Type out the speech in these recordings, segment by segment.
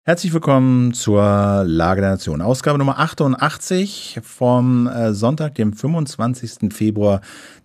Herzlich willkommen zur Lage der Nation, Ausgabe Nummer 88 vom Sonntag, dem 25. Februar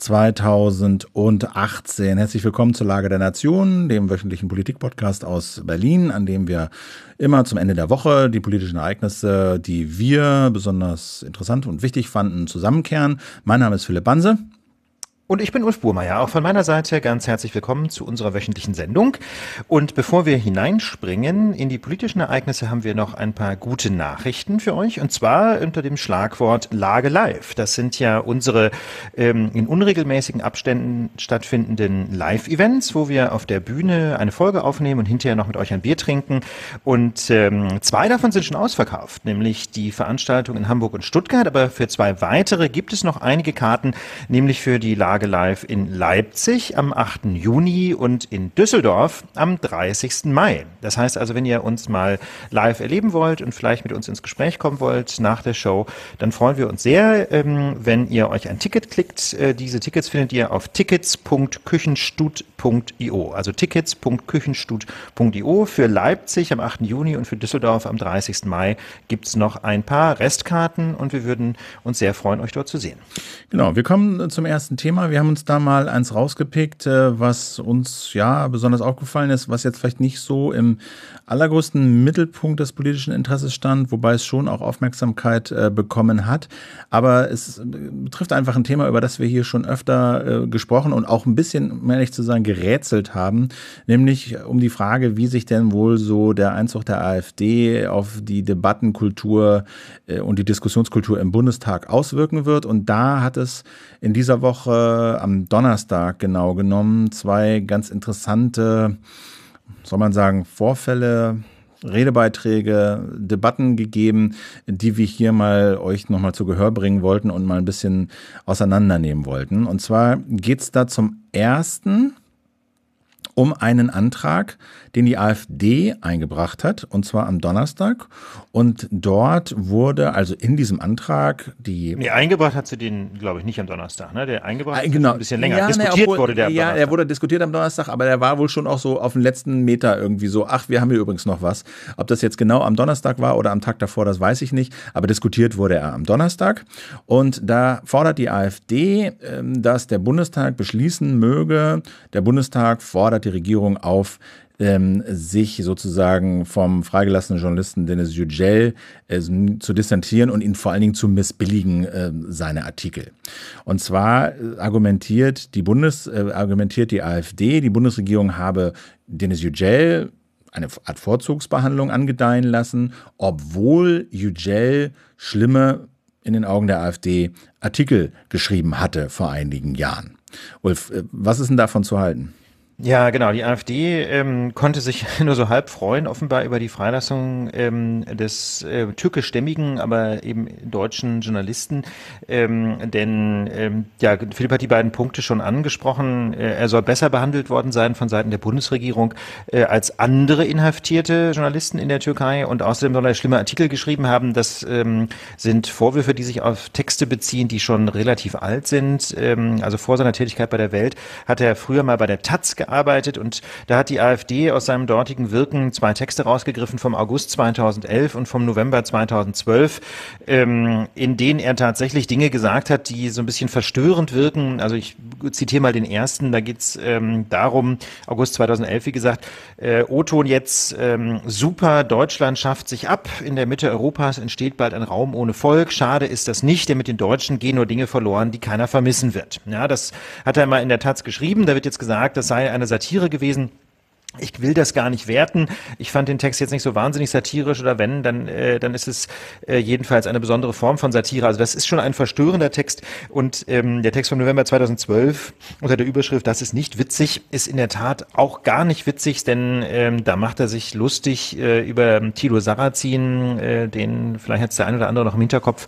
2018. Herzlich willkommen zur Lage der Nation, dem wöchentlichen Politik-Podcast aus Berlin, an dem wir immer zum Ende der Woche die politischen Ereignisse, die wir besonders interessant und wichtig fanden, zusammenkehren. Mein Name ist Philipp Banse. Und ich bin Ulf Burmeier. Auch von meiner Seite ganz herzlich willkommen zu unserer wöchentlichen Sendung. Und bevor wir hineinspringen in die politischen Ereignisse, haben wir noch ein paar gute Nachrichten für euch. Und zwar unter dem Schlagwort Lage live. Das sind ja unsere in unregelmäßigen Abständen stattfindenden Live-Events, wo wir auf der Bühne eine Folge aufnehmen und hinterher noch mit euch ein Bier trinken. Und zwei davon sind schon ausverkauft, nämlich die Veranstaltung in Hamburg und Stuttgart. Aber für zwei weitere gibt es noch einige Karten, nämlich für die Lage live in Leipzig am 8. Juni und in Düsseldorf am 30. Mai. Das heißt also, wenn ihr uns mal live erleben wollt und vielleicht mit uns ins Gespräch kommen wollt nach der Show, dann freuen wir uns sehr, wenn ihr euch ein Ticket klickt. Diese Tickets findet ihr auf tickets.küchenstut.io, also tickets.küchenstut.io. Für Leipzig am 8. Juni und für Düsseldorf am 30. Mai gibt es noch ein paar Restkarten und wir würden uns sehr freuen, euch dort zu sehen. Genau, wir kommen zum ersten Thema. Wir haben uns da mal eins rausgepickt, was uns ja besonders aufgefallen ist, was jetzt vielleicht nicht so im allergrößten Mittelpunkt des politischen Interesses stand, wobei es schon auch Aufmerksamkeit bekommen hat. Aber es betrifft einfach ein Thema, über das wir hier schon öfter gesprochen und auch ein bisschen, um ehrlich zu sagen, gerätselt haben, nämlich um die Frage, wie sich denn wohl so der Einzug der AfD auf die Debattenkultur und die Diskussionskultur im Bundestag auswirken wird. Und da hat es in dieser Woche am Donnerstag genau genommen zwei ganz interessante, soll man sagen, Vorfälle, Redebeiträge, Debatten gegeben, die wir hier mal euch nochmal zu Gehör bringen wollten und mal ein bisschen auseinandernehmen wollten. Und zwar geht es da zum ersten um einen Antrag, den die AfD eingebracht hat, und zwar am Donnerstag. Und dort wurde, also in diesem Antrag, eingebracht hat sie den, glaube ich, nicht am Donnerstag, ne? Der eingebracht genau. Ein bisschen länger. Ja, diskutiert wurde der am Donnerstag. Ja, er wurde diskutiert am Donnerstag, aber der war wohl schon auch so auf den letzten Meter irgendwie so, ach, wir haben hier übrigens noch was. Ob das jetzt genau am Donnerstag war oder am Tag davor, das weiß ich nicht, aber diskutiert wurde er am Donnerstag. Und da fordert die AfD, dass der Bundestag beschließen möge, der Bundestag fordert die Regierung auf, sich sozusagen vom freigelassenen Journalisten Deniz Yücel zu distanzieren und ihn vor allen Dingen zu missbilligen, seine Artikel. Und zwar argumentiert die AfD, die Bundesregierung habe Deniz Yücel eine Art Vorzugsbehandlung angedeihen lassen, obwohl Yücel schlimme, in den Augen der AfD, Artikel geschrieben hatte vor einigen Jahren. Ulf, was ist denn davon zu halten? Ja, genau. Die AfD konnte sich nur so halb freuen, offenbar über die Freilassung des türkischstämmigen, aber eben deutschen Journalisten. Denn Philipp hat die beiden Punkte schon angesprochen. Er soll besser behandelt worden sein von Seiten der Bundesregierung als andere inhaftierte Journalisten in der Türkei. Und außerdem soll er schlimme Artikel geschrieben haben. Das sind Vorwürfe, die sich auf Texte beziehen, die schon relativ alt sind. Also vor seiner Tätigkeit bei der Welt hat er früher mal bei der Taz gearbeitet und da hat die AfD aus seinem dortigen Wirken zwei Texte rausgegriffen vom August 2011 und vom November 2012, in denen er tatsächlich Dinge gesagt hat, die so ein bisschen verstörend wirken. Also ich zitiere mal den ersten, da geht's darum, August 2011, wie gesagt, O-Ton jetzt, super, Deutschland schafft sich ab, in der Mitte Europas entsteht bald ein Raum ohne Volk, schade ist das nicht, denn mit den Deutschen gehen nur Dinge verloren, die keiner vermissen wird. Ja, das hat er mal in der Taz geschrieben, da wird jetzt gesagt, das sei eine Satire gewesen. Ich will das gar nicht werten. Ich fand den Text jetzt nicht so wahnsinnig satirisch oder wenn, dann ist es jedenfalls eine besondere Form von Satire. Also das ist schon ein verstörender Text und der Text vom November 2012 unter der Überschrift "Das ist nicht witzig" ist in der Tat auch gar nicht witzig, denn da macht er sich lustig über Thilo Sarrazin, den vielleicht jetzt der ein oder andere noch im Hinterkopf,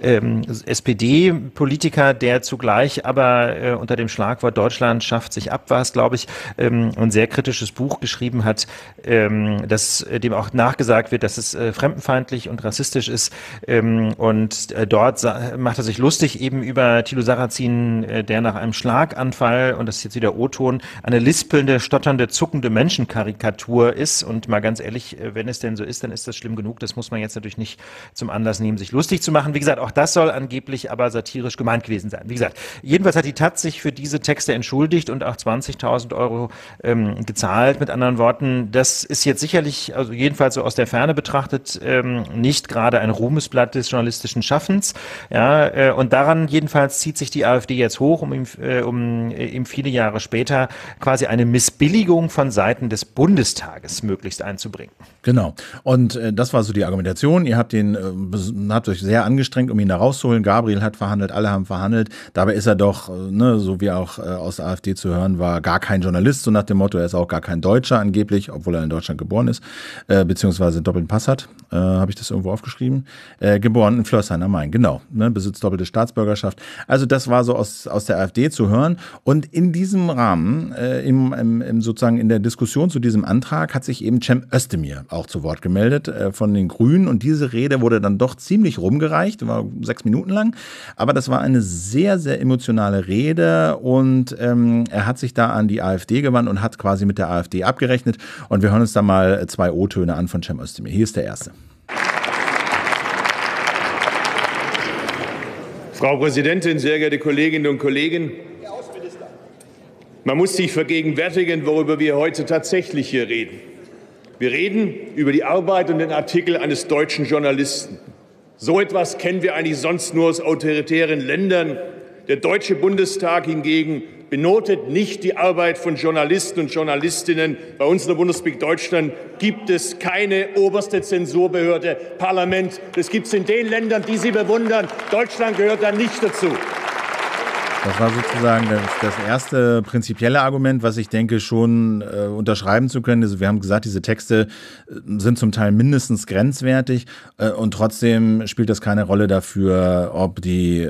SPD-Politiker, der zugleich aber unter dem Schlagwort "Deutschland schafft sich ab" war es, glaube ich, ein sehr kritisches Buch Buch geschrieben hat, dem auch nachgesagt wird, dass es fremdenfeindlich und rassistisch ist. Dort macht er sich lustig eben über Thilo Sarrazin, der nach einem Schlaganfall, und das ist jetzt wieder O-Ton, eine lispelnde, stotternde, zuckende Menschenkarikatur ist. Und mal ganz ehrlich, wenn es denn so ist, dann ist das schlimm genug. Das muss man jetzt natürlich nicht zum Anlass nehmen, sich lustig zu machen. Wie gesagt, auch das soll angeblich aber satirisch gemeint gewesen sein. Wie gesagt, jedenfalls hat die Taz sich für diese Texte entschuldigt und auch 20.000 Euro gezahlt. Mit anderen Worten, das ist jetzt sicherlich, also jedenfalls so aus der Ferne betrachtet, nicht gerade ein Ruhmesblatt des journalistischen Schaffens. Ja, und daran jedenfalls zieht sich die AfD jetzt hoch, um ihm viele Jahre später quasi eine Missbilligung von Seiten des Bundestages möglichst einzubringen. Genau. Und das war so die Argumentation. Ihr habt euch sehr angestrengt, um ihn da rauszuholen. Gabriel hat verhandelt, alle haben verhandelt. Dabei ist er doch, so wie auch aus der AfD zu hören war, gar kein Journalist, so nach dem Motto, er ist auch gar kein Deutscher angeblich, obwohl er in Deutschland geboren ist, beziehungsweise einen doppelten Pass hat. Habe ich das irgendwo aufgeschrieben? Geboren in Flörsheim am Main, genau. Besitzt doppelte Staatsbürgerschaft. Also das war so aus der AfD zu hören. Und in diesem Rahmen, sozusagen in der Diskussion zu diesem Antrag, hat sich eben Cem Özdemir auch zu Wort gemeldet von den Grünen. Und diese Rede wurde dann doch ziemlich rumgereicht, war 6 Minuten lang. Aber das war eine sehr, sehr emotionale Rede. Und er hat sich da an die AfD gewandt und hat quasi mit der AfD abgerechnet. Und wir hören uns da mal 2 O-Töne an von Cem Özdemir. Hier ist der erste. Frau Präsidentin, sehr geehrte Kolleginnen und Kollegen! Man muss sich vergegenwärtigen, worüber wir heute tatsächlich hier reden. Wir reden über die Arbeit und den Artikel eines deutschen Journalisten. So etwas kennen wir eigentlich sonst nur aus autoritären Ländern. Der Deutsche Bundestag hingegen benotet nicht die Arbeit von Journalisten und Journalistinnen. Bei uns in der Bundesrepublik Deutschland gibt es keine oberste Zensurbehörde, Parlament. Das gibt es in den Ländern, die Sie bewundern. Deutschland gehört da nicht dazu. Das war sozusagen das erste prinzipielle Argument, was ich denke schon unterschreiben zu können. Also wir haben gesagt, diese Texte sind zum Teil mindestens grenzwertig und trotzdem spielt das keine Rolle dafür, ob die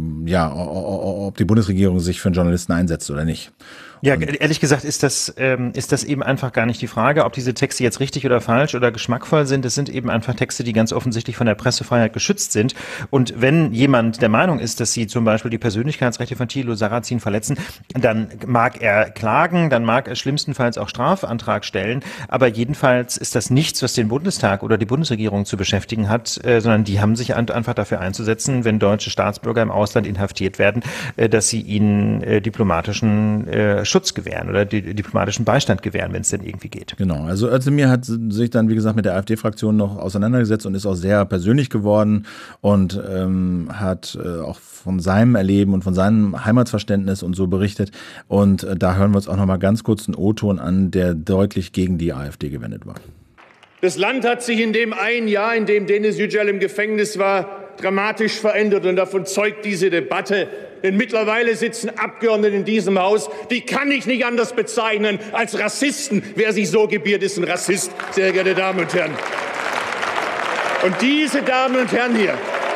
Bundesregierung sich für einen Journalisten einsetzt oder nicht. Ja, ehrlich gesagt ist das eben einfach gar nicht die Frage, ob diese Texte jetzt richtig oder falsch oder geschmackvoll sind. Es sind eben einfach Texte, die ganz offensichtlich von der Pressefreiheit geschützt sind. Und wenn jemand der Meinung ist, dass sie zum Beispiel die Persönlichkeitsrechte von Thilo Sarrazin verletzen, dann mag er klagen, dann mag er schlimmstenfalls auch Strafantrag stellen. Aber jedenfalls ist das nichts, was den Bundestag oder die Bundesregierung zu beschäftigen hat, sondern die haben sich einfach dafür einzusetzen, wenn deutsche Staatsbürger im Ausland inhaftiert werden, dass sie ihnen diplomatischen Schutz gewähren oder diplomatischen Beistand gewähren, wenn es denn irgendwie geht. Genau, also Özdemir hat sich dann, wie gesagt, mit der AfD-Fraktion noch auseinandergesetzt und ist auch sehr persönlich geworden und hat auch von seinem Erleben und von seinem Heimatsverständnis und so berichtet. Und da hören wir uns auch noch mal ganz kurz einen O-Ton an, der deutlich gegen die AfD gewendet war. Das Land hat sich in dem einen Jahr, in dem Deniz Yücel im Gefängnis war, dramatisch verändert. Und davon zeugt diese Debatte. Denn mittlerweile sitzen Abgeordnete in diesem Haus, die kann ich nicht anders bezeichnen als Rassisten. Wer sich so gebiert, ist ein Rassist, sehr geehrte Damen und Herren. Und diese Damen und Herren hier,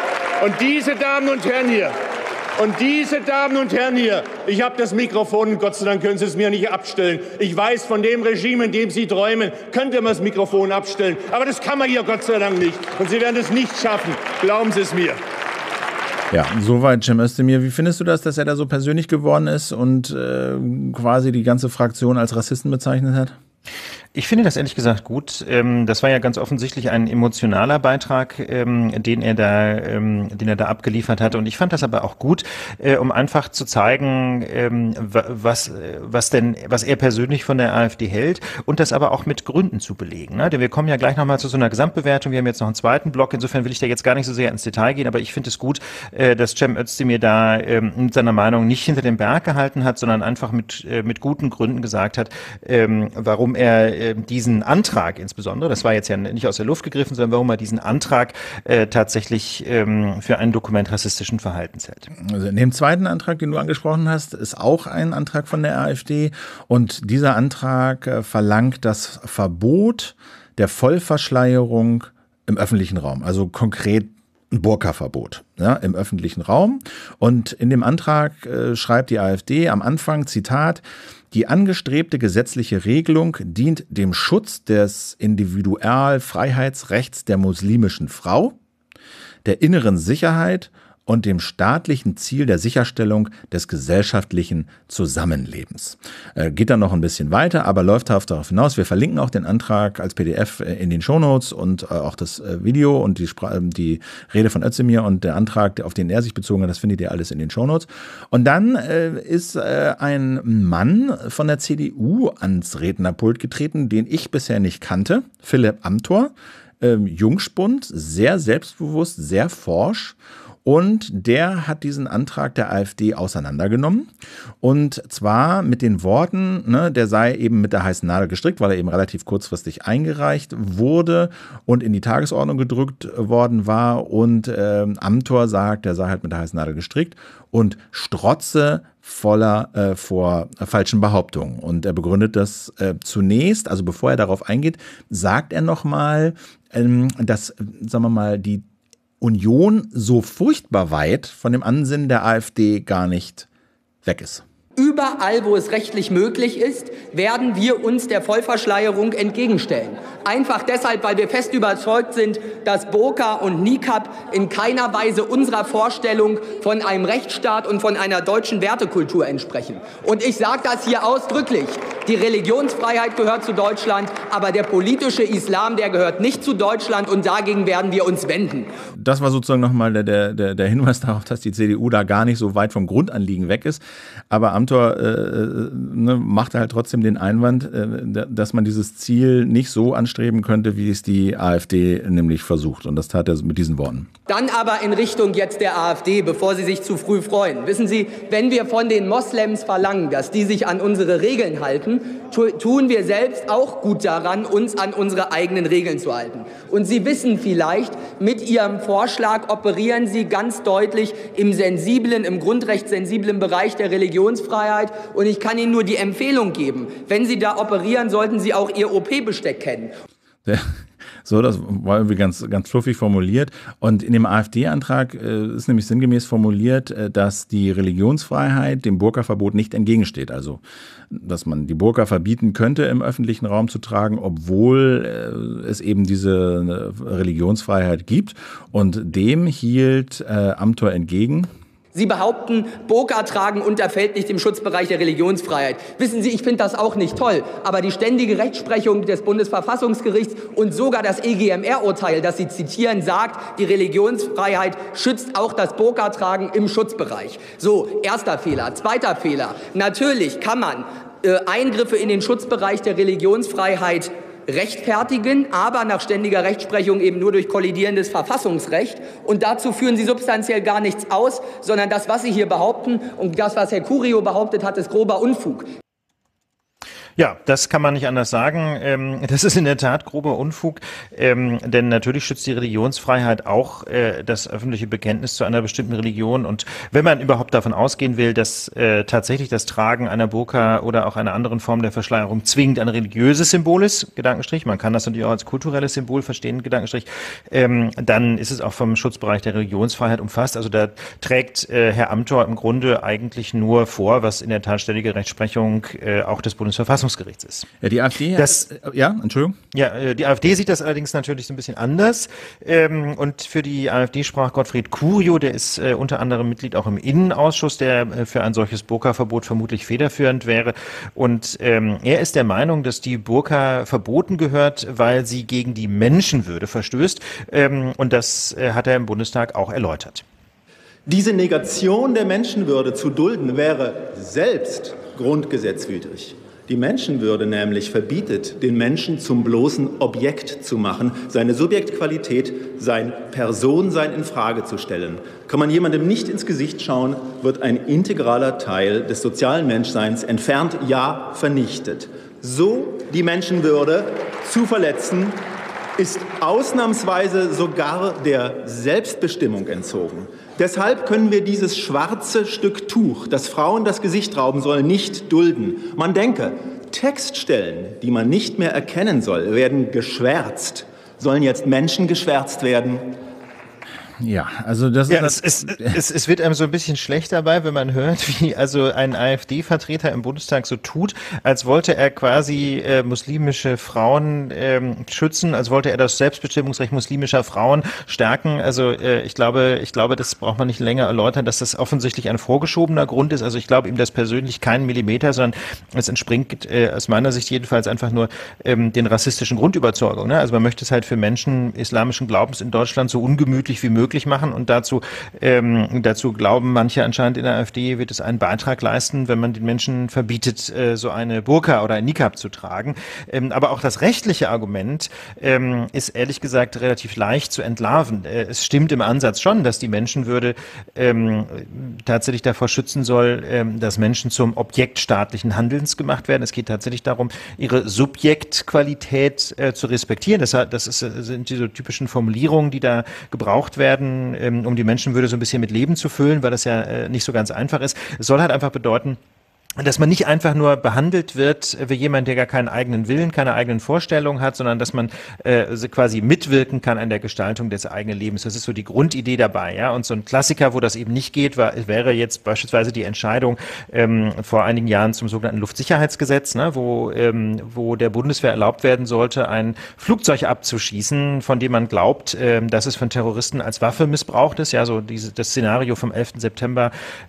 ich habe das Mikrofon, Gott sei Dank können Sie es mir nicht abstellen. Ich weiß, von dem Regime, in dem Sie träumen, könnte man das Mikrofon abstellen. Aber das kann man hier Gott sei Dank nicht. Und Sie werden es nicht schaffen, glauben Sie es mir. Ja, soweit Cem Özdemir. Wie findest du das, dass er da so persönlich geworden ist und quasi die ganze Fraktion als Rassisten bezeichnet hat? Ich finde das ehrlich gesagt gut. Das war ja ganz offensichtlich ein emotionaler Beitrag, den er da abgeliefert hat. Und ich fand das aber auch gut, um einfach zu zeigen, was er persönlich von der AfD hält und das aber auch mit Gründen zu belegen. Ne? Denn wir kommen ja gleich nochmal zu so einer Gesamtbewertung. Wir haben jetzt noch einen zweiten Block. Insofern will ich da jetzt gar nicht so sehr ins Detail gehen. Aber ich finde es gut, dass Cem Özdemir da mit seiner Meinung nicht hinter dem Berg gehalten hat, sondern einfach mit guten Gründen gesagt hat, warum er diesen Antrag insbesondere, das war jetzt ja nicht aus der Luft gegriffen, sondern warum er diesen Antrag tatsächlich für einen Dokument rassistischen Verhaltens hält. Also in dem zweiten Antrag, den du angesprochen hast, ist auch ein Antrag von der AfD und dieser Antrag verlangt das Verbot der Vollverschleierung im öffentlichen Raum, also konkret ein Burka-Verbot, ja, im öffentlichen Raum. Und in dem Antrag schreibt die AfD am Anfang, Zitat, Die angestrebte gesetzliche Regelung dient dem Schutz des Individualfreiheitsrechts der muslimischen Frau, der inneren Sicherheit und dem staatlichen Ziel der Sicherstellung des gesellschaftlichen Zusammenlebens. Geht dann noch ein bisschen weiter, aber läuft darauf hinaus. Wir verlinken auch den Antrag als PDF in den Shownotes und auch das Video und die Rede von Özdemir und der Antrag, auf den er sich bezogen hat, das findet ihr alles in den Shownotes. Und dann ist ein Mann von der CDU ans Rednerpult getreten, den ich bisher nicht kannte, Philipp Amthor, Jungspund, sehr selbstbewusst, sehr forsch. Und der hat diesen Antrag der AfD auseinandergenommen und zwar mit den Worten, der sei eben mit der heißen Nadel gestrickt, weil er eben relativ kurzfristig eingereicht wurde und in die Tagesordnung gedrückt worden war und Amthor sagt, der sei halt mit der heißen Nadel gestrickt und strotze vor falschen Behauptungen. Und er begründet das zunächst, also bevor er darauf eingeht, sagt er nochmal, dass, sagen wir mal, die Union so furchtbar weit von dem Ansinnen der AfD gar nicht weg ist. Überall, wo es rechtlich möglich ist, werden wir uns der Vollverschleierung entgegenstellen. Einfach deshalb, weil wir fest überzeugt sind, dass Burka und Niqab in keiner Weise unserer Vorstellung von einem Rechtsstaat und von einer deutschen Wertekultur entsprechen. Und ich sage das hier ausdrücklich. Die Religionsfreiheit gehört zu Deutschland, aber der politische Islam, der gehört nicht zu Deutschland und dagegen werden wir uns wenden. Das war sozusagen nochmal der Hinweis darauf, dass die CDU da gar nicht so weit vom Grundanliegen weg ist. Aber Amthor machte halt trotzdem den Einwand, dass man dieses Ziel nicht so anstreben könnte, wie es die AfD nämlich versucht. Und das tat er mit diesen Worten. Dann aber in Richtung jetzt der AfD, bevor Sie sich zu früh freuen. Wissen Sie, wenn wir von den Moslems verlangen, dass die sich an unsere Regeln halten, tun wir selbst auch gut daran, uns an unsere eigenen Regeln zu halten. Und Sie wissen vielleicht, mit Ihrem Vorschlag operieren Sie ganz deutlich im grundrechtssensiblen Bereich der Religionsfreiheit. Und ich kann Ihnen nur die Empfehlung geben, wenn Sie da operieren, sollten Sie auch Ihr OP-Besteck kennen. So, das war irgendwie ganz fluffig formuliert. Und in dem AfD-Antrag ist nämlich sinngemäß formuliert, dass die Religionsfreiheit dem Burka-Verbot nicht entgegensteht. Also, dass man die Burka verbieten könnte, im öffentlichen Raum zu tragen, obwohl es eben diese Religionsfreiheit gibt. Und dem hielt Amthor entgegen. Sie behaupten, Burka tragen unterfällt nicht im Schutzbereich der Religionsfreiheit. Wissen Sie, ich finde das auch nicht toll, aber die ständige Rechtsprechung des Bundesverfassungsgerichts und sogar das EGMR-Urteil, das Sie zitieren, sagt, die Religionsfreiheit schützt auch das Burka-Tragen im Schutzbereich. So, erster Fehler. Zweiter Fehler. Natürlich kann man Eingriffe in den Schutzbereich der Religionsfreiheit rechtfertigen, aber nach ständiger Rechtsprechung eben nur durch kollidierendes Verfassungsrecht. Und dazu führen Sie substanziell gar nichts aus, sondern das, was Sie hier behaupten und das, was Herr Curio behauptet hat, ist grober Unfug. Ja, das kann man nicht anders sagen. Das ist in der Tat grober Unfug, denn natürlich schützt die Religionsfreiheit auch das öffentliche Bekenntnis zu einer bestimmten Religion. Und wenn man überhaupt davon ausgehen will, dass tatsächlich das Tragen einer Burka oder auch einer anderen Form der Verschleierung zwingend ein religiöses Symbol ist, Gedankenstrich, man kann das natürlich auch als kulturelles Symbol verstehen, Gedankenstrich, dann ist es auch vom Schutzbereich der Religionsfreiheit umfasst. Also da trägt Herr Amthor im Grunde eigentlich nur vor, was in der Tat ständige Rechtsprechung auch des Bundesverfassungsgerichts ist. Ja, die AfD, Entschuldigung. Ja, die AfD sieht das allerdings natürlich so ein bisschen anders. Und für die AfD sprach Gottfried Curio, der ist unter anderem Mitglied auch im Innenausschuss, der für ein solches Burka-Verbot vermutlich federführend wäre. Und er ist der Meinung, dass die Burka verboten gehört, weil sie gegen die Menschenwürde verstößt. Und das hat er im Bundestag auch erläutert. Diese Negation der Menschenwürde zu dulden, wäre selbst grundgesetzwidrig. Die Menschenwürde nämlich verbietet, den Menschen zum bloßen Objekt zu machen, seine Subjektqualität, sein Personsein in Frage zu stellen. Kann man jemandem nicht ins Gesicht schauen, wird ein integraler Teil des sozialen Menschseins entfernt, ja vernichtet. So die Menschenwürde zu verletzen, ist ausnahmsweise sogar der Selbstbestimmung entzogen. Deshalb können wir dieses schwarze Stück Tuch, das Frauen das Gesicht rauben soll, nicht dulden. Man denke, Textstellen, die man nicht mehr erkennen soll, werden geschwärzt. Sollen jetzt Menschen geschwärzt werden? Ja, also das ist... Es wird einem so ein bisschen schlecht dabei, wenn man hört, wie also ein AfD-Vertreter im Bundestag so tut, als wollte er quasi muslimische Frauen schützen, als wollte er das Selbstbestimmungsrecht muslimischer Frauen stärken. Also ich glaube, das braucht man nicht länger erläutern, dass das offensichtlich ein vorgeschobener Grund ist. Also ich glaube ihm das persönlich keinen Millimeter, sondern es entspringt aus meiner Sicht jedenfalls einfach nur den rassistischen Grundüberzeugungen. Ne? Also man möchte es halt für Menschen islamischen Glaubens in Deutschland so ungemütlich wie möglich machen und dazu glauben manche anscheinend in der AfD, wird es einen Beitrag leisten, wenn man den Menschen verbietet, so eine Burka oder ein Niqab zu tragen. Aber auch das rechtliche Argument ist ehrlich gesagt relativ leicht zu entlarven. Es stimmt im Ansatz schon, dass die Menschenwürde tatsächlich davor schützen soll, dass Menschen zum Objekt staatlichen Handelns gemacht werden. Es geht tatsächlich darum, ihre Subjektqualität zu respektieren. Sind diese typischen Formulierungen, die da gebraucht werden, um die Menschenwürde so ein bisschen mit Leben zu füllen, weil das ja nicht so ganz einfach ist. Es soll halt einfach bedeuten, dass man nicht einfach nur behandelt wird wie jemand, der gar keinen eigenen Willen, keine eigenen Vorstellungen hat, sondern dass man quasi mitwirken kann an der Gestaltung des eigenen Lebens. Das ist so die Grundidee dabei, ja. Und so ein Klassiker, wo das eben nicht geht, wäre jetzt beispielsweise die Entscheidung vor einigen Jahren zum sogenannten Luftsicherheitsgesetz, ne, wo der Bundeswehr erlaubt werden sollte, ein Flugzeug abzuschießen, von dem man glaubt, dass es von Terroristen als Waffe missbraucht ist. Ja, so das Szenario vom 11. September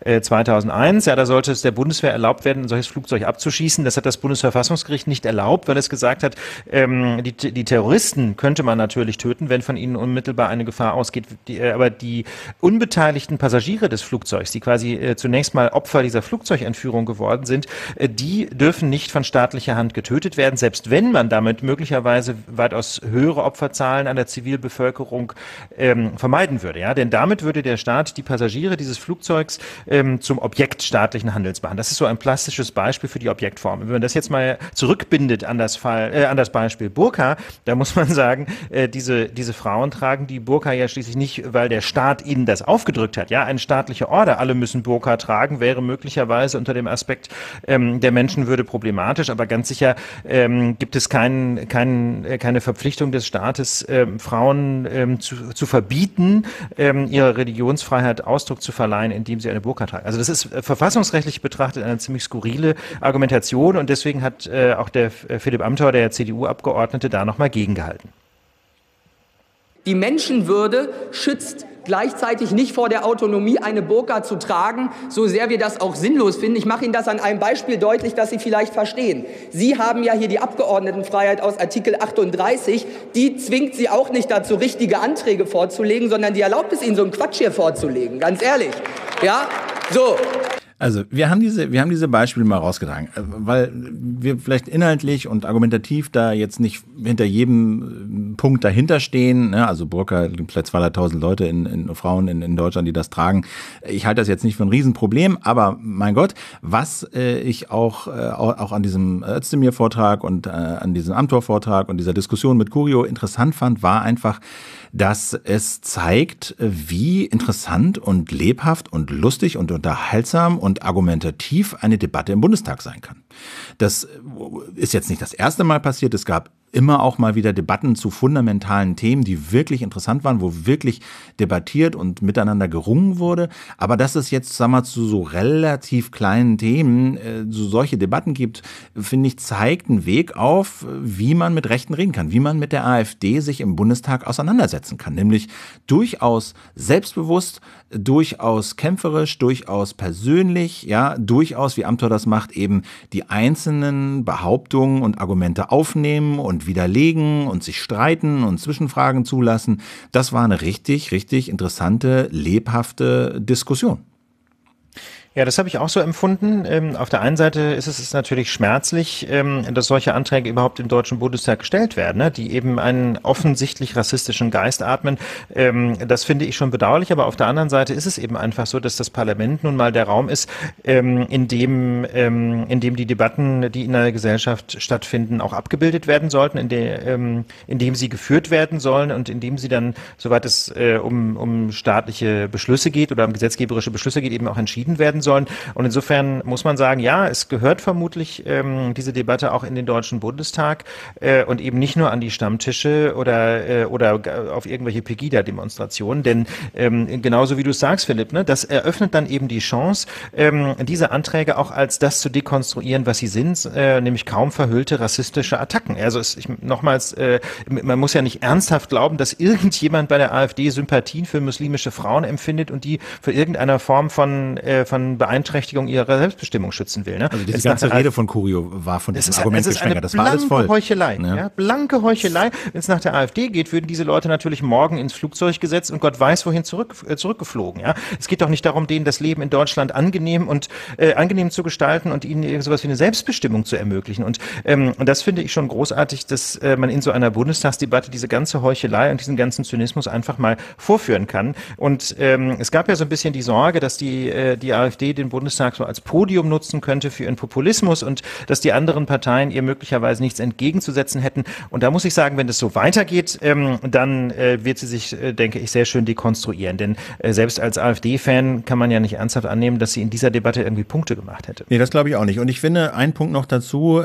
2001. Ja, da sollte es der Bundeswehr erlaubt werden, ein solches Flugzeug abzuschießen. Das hat das Bundesverfassungsgericht nicht erlaubt, weil es gesagt hat, die Terroristen könnte man natürlich töten, wenn von ihnen unmittelbar eine Gefahr ausgeht. Aber die unbeteiligten Passagiere des Flugzeugs, die quasi zunächst mal Opfer dieser Flugzeugentführung geworden sind, die dürfen nicht von staatlicher Hand getötet werden, selbst wenn man damit möglicherweise weitaus höhere Opferzahlen an der Zivilbevölkerung vermeiden würde. Ja? Denn damit würde der Staat die Passagiere dieses Flugzeugs zum Objekt staatlichen Handels machen. Das ist so ein plastisches Beispiel für die Objektform. Wenn man das jetzt mal zurückbindet an das Beispiel Burka, da muss man sagen, diese Frauen tragen die Burka ja schließlich nicht, weil der Staat ihnen das aufgedrückt hat. Ja, eine staatliche Order, alle müssen Burka tragen, wäre möglicherweise unter dem Aspekt der Menschenwürde problematisch, aber ganz sicher gibt es keine Verpflichtung des Staates, Frauen zu verbieten, ihrer Religionsfreiheit Ausdruck zu verleihen, indem sie eine Burka tragen. Also das ist verfassungsrechtlich betrachtet eine ziemlich skurrile Argumentation und deswegen hat auch der Philipp Amthor, der CDU-Abgeordnete, da nochmal gegengehalten. Die Menschenwürde schützt gleichzeitig nicht vor der Autonomie, eine Burka zu tragen, so sehr wir das auch sinnlos finden. Ich mache Ihnen das an einem Beispiel deutlich, dass Sie vielleicht verstehen. Sie haben ja hier die Abgeordnetenfreiheit aus Artikel 38. Die zwingt Sie auch nicht dazu, richtige Anträge vorzulegen, sondern die erlaubt es Ihnen, so einen Quatsch hier vorzulegen. Ganz ehrlich. Ja, so. Also wir haben diese Beispiele mal rausgetragen, weil wir vielleicht inhaltlich und argumentativ da jetzt nicht hinter jedem Punkt dahinter stehen. Ne? Also Burka, gibt vielleicht 200.000 Leute, Frauen in Deutschland, die das tragen. Ich halte das jetzt nicht für ein Riesenproblem, aber mein Gott, was ich auch an diesem Özdemir-Vortrag und an diesem Amthor-Vortrag und dieser Diskussion mit Curio interessant fand, war einfach, dass es zeigt, wie interessant und lebhaft und lustig und unterhaltsam und argumentativ eine Debatte im Bundestag sein kann. Das ist jetzt nicht das erste Mal passiert. Es gab immer auch mal wieder Debatten zu fundamentalen Themen, die wirklich interessant waren, wo wirklich debattiert und miteinander gerungen wurde. Aber dass es jetzt, sagen wir mal, zu so relativ kleinen Themen so solche Debatten gibt, finde ich, zeigt einen Weg auf, wie man mit Rechten reden kann, wie man mit der AfD sich im Bundestag auseinandersetzen kann. Nämlich durchaus selbstbewusst, durchaus kämpferisch, durchaus persönlich, ja, durchaus, wie Amthor das macht, eben die einzelnen Behauptungen und Argumente aufnehmen und widerlegen und sich streiten und Zwischenfragen zulassen. Das war eine richtig, richtig interessante, lebhafte Diskussion. Ja, das habe ich auch so empfunden. Auf der einen Seite ist es natürlich schmerzlich, dass solche Anträge überhaupt im Deutschen Bundestag gestellt werden, ne, die eben einen offensichtlich rassistischen Geist atmen. Das finde ich schon bedauerlich, aber auf der anderen Seite ist es eben einfach so, dass das Parlament nun mal der Raum ist, in dem die Debatten, die in der Gesellschaft stattfinden, auch abgebildet werden sollten, in dem sie geführt werden sollen und in dem sie dann, soweit es um staatliche Beschlüsse geht oder um gesetzgeberische Beschlüsse geht, eben auch entschieden werden sollen. Und insofern muss man sagen, ja, es gehört vermutlich diese Debatte auch in den Deutschen Bundestag und eben nicht nur an die Stammtische oder auf irgendwelche Pegida-Demonstrationen. Denn genauso wie du es sagst, Philipp, ne, das eröffnet dann eben die Chance, diese Anträge auch als das zu dekonstruieren, was sie sind, nämlich kaum verhüllte rassistische Attacken. Also man muss ja nicht ernsthaft glauben, dass irgendjemand bei der AfD Sympathien für muslimische Frauen empfindet und die für irgendeine Form von Beeinträchtigung ihrer Selbstbestimmung schützen will. Ne? Also diese ganze Rede von Curio war von diesem Argument geschwängert. Das war alles voll. Heuchelei, ja, blanke Heuchelei. Wenn es nach der AfD geht, würden diese Leute natürlich morgen ins Flugzeug gesetzt und Gott weiß wohin zurückgeflogen. Ja? Es geht doch nicht darum, denen das Leben in Deutschland angenehm zu gestalten und ihnen sowas wie eine Selbstbestimmung zu ermöglichen. Und das finde ich schon großartig, dass man in so einer Bundestagsdebatte diese ganze Heuchelei und diesen ganzen Zynismus einfach mal vorführen kann. Und es gab ja so ein bisschen die Sorge, dass die AfD den Bundestag so als Podium nutzen könnte für ihren Populismus und dass die anderen Parteien ihr möglicherweise nichts entgegenzusetzen hätten. Und da muss ich sagen, wenn das so weitergeht, dann wird sie sich, denke ich, sehr schön dekonstruieren. Denn selbst als AfD-Fan kann man ja nicht ernsthaft annehmen, dass sie in dieser Debatte irgendwie Punkte gemacht hätte. Nee, das glaube ich auch nicht. Und ich finde, ein Punkt noch dazu,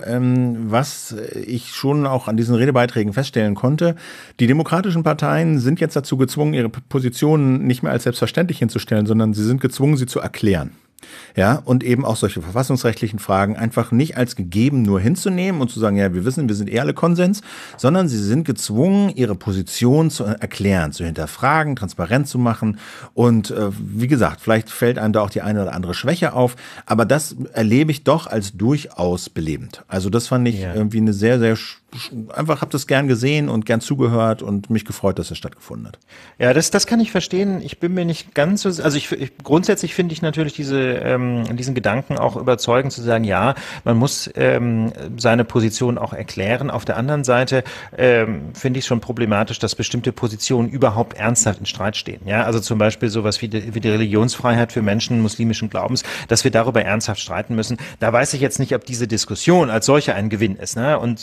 was ich schon auch an diesen Redebeiträgen feststellen konnte, die demokratischen Parteien sind jetzt dazu gezwungen, ihre Positionen nicht mehr als selbstverständlich hinzustellen, sondern sie sind gezwungen, sie zu erklären. Ja, und eben auch solche verfassungsrechtlichen Fragen einfach nicht als gegeben nur hinzunehmen und zu sagen, ja, wir wissen, wir sind alle Konsens, sondern sie sind gezwungen, ihre Position zu erklären, zu hinterfragen, transparent zu machen und wie gesagt, vielleicht fällt einem da auch die eine oder andere Schwäche auf, aber das erlebe ich doch als durchaus belebend. Also das fand ich irgendwie eine sehr, sehr einfach habe das gern gesehen und gern zugehört und mich gefreut, dass es stattgefunden hat. Ja, das kann ich verstehen. Ich bin mir nicht ganz so, also grundsätzlich finde ich natürlich diesen Gedanken auch überzeugend zu sagen, ja, man muss seine Position auch erklären. Auf der anderen Seite finde ich es schon problematisch, dass bestimmte Positionen überhaupt ernsthaft in Streit stehen. Ja, also zum Beispiel sowas wie die Religionsfreiheit für Menschen muslimischen Glaubens, dass wir darüber ernsthaft streiten müssen. Da weiß ich jetzt nicht, ob diese Diskussion als solche ein Gewinn ist. Ne? Und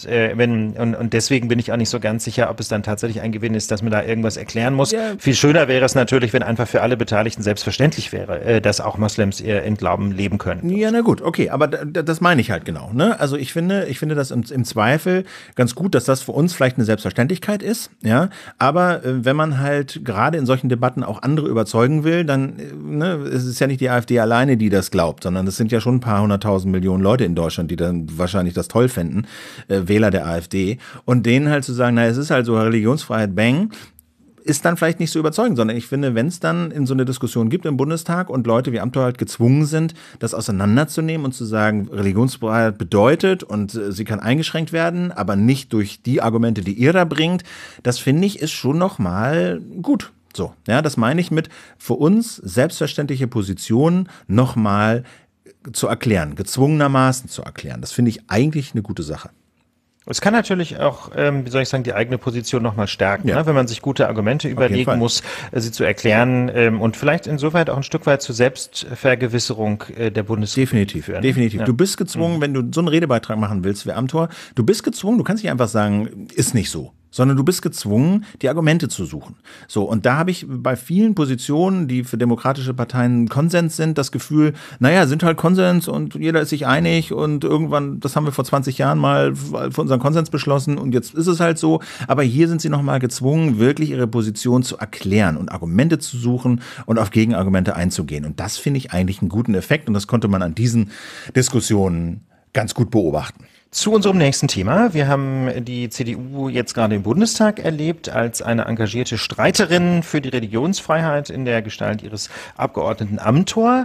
deswegen bin ich auch nicht so ganz sicher, ob es dann tatsächlich ein Gewinn ist, dass man da irgendwas erklären muss. Ja. Viel schöner wäre es natürlich, wenn einfach für alle Beteiligten selbstverständlich wäre, dass auch Moslems im Glauben leben können. Ja, na gut, okay, aber das meine ich halt genau. Ne? Also ich finde das im Zweifel ganz gut, dass das für uns vielleicht eine Selbstverständlichkeit ist, ja. Aber wenn man halt gerade in solchen Debatten auch andere überzeugen will, dann es ist ja nicht die AfD alleine, die das glaubt, sondern es sind ja schon ein paar 100.000 Millionen Leute in Deutschland, die dann wahrscheinlich das toll fänden, Wähler der AfD. Und denen halt zu sagen, na, es ist halt so Religionsfreiheit, bang, ist dann vielleicht nicht so überzeugend, sondern ich finde, wenn es dann in so eine Diskussion gibt im Bundestag und Leute wie Amthor halt gezwungen sind, das auseinanderzunehmen und zu sagen, Religionsfreiheit bedeutet und sie kann eingeschränkt werden, aber nicht durch die Argumente, die ihr da bringt, das finde ich ist schon nochmal gut. So, ja, das meine ich mit für uns selbstverständliche Positionen nochmal zu erklären, gezwungenermaßen zu erklären. Das finde ich eigentlich eine gute Sache. Es kann natürlich auch, die eigene Position nochmal stärken, ne? Wenn man sich gute Argumente überlegen muss, sie zu erklären und vielleicht insoweit auch ein Stück weit zur Selbstvergewisserung der Bundesregierung führen. Definitiv. Ja. Du bist gezwungen, wenn du so einen Redebeitrag machen willst wie Amthor, du bist gezwungen, du kannst nicht einfach sagen, ist nicht so. Sondern du bist gezwungen, die Argumente zu suchen. So, und da habe ich bei vielen Positionen, die für demokratische Parteien Konsens sind, das Gefühl, naja, sind halt Konsens und jeder ist sich einig und irgendwann, das haben wir vor 20 Jahren mal für unseren Konsens beschlossen und jetzt ist es halt so. Aber hier sind sie nochmal gezwungen, wirklich ihre Position zu erklären und Argumente zu suchen und auf Gegenargumente einzugehen. Und das finde ich eigentlich einen guten Effekt und das konnte man an diesen Diskussionen ganz gut beobachten. Zu unserem nächsten Thema. Wir haben die CDU jetzt gerade im Bundestag erlebt als eine engagierte Streiterin für die Religionsfreiheit in der Gestalt ihres Abgeordneten Amthor.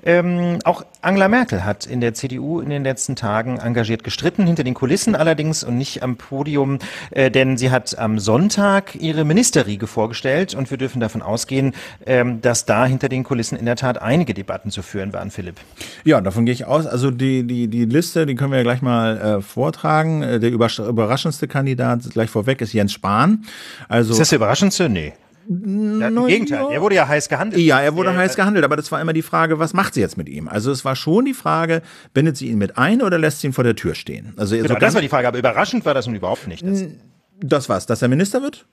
Auch Angela Merkel hat in der CDU in den letzten Tagen engagiert gestritten, hinter den Kulissen allerdings und nicht am Podium, denn sie hat am Sonntag ihre Ministerriege vorgestellt und wir dürfen davon ausgehen, dass da hinter den Kulissen in der Tat einige Debatten zu führen waren, Philipp. Ja, davon gehe ich aus. Also die Liste, die können wir ja gleich mal vortragen. Der überraschendste Kandidat gleich vorweg ist Jens Spahn. Also, ist das der überraschendste? Nee. Ja, im Gegenteil, er wurde ja heiß gehandelt. Ja, er wurde heiß gehandelt, aber das war immer die Frage, was macht sie jetzt mit ihm? Also es war schon die Frage, bindet sie ihn mit ein oder lässt sie ihn vor der Tür stehen? Also genau, das war die Frage, aber überraschend war das nun überhaupt nicht. Das war's, dass er Minister wird?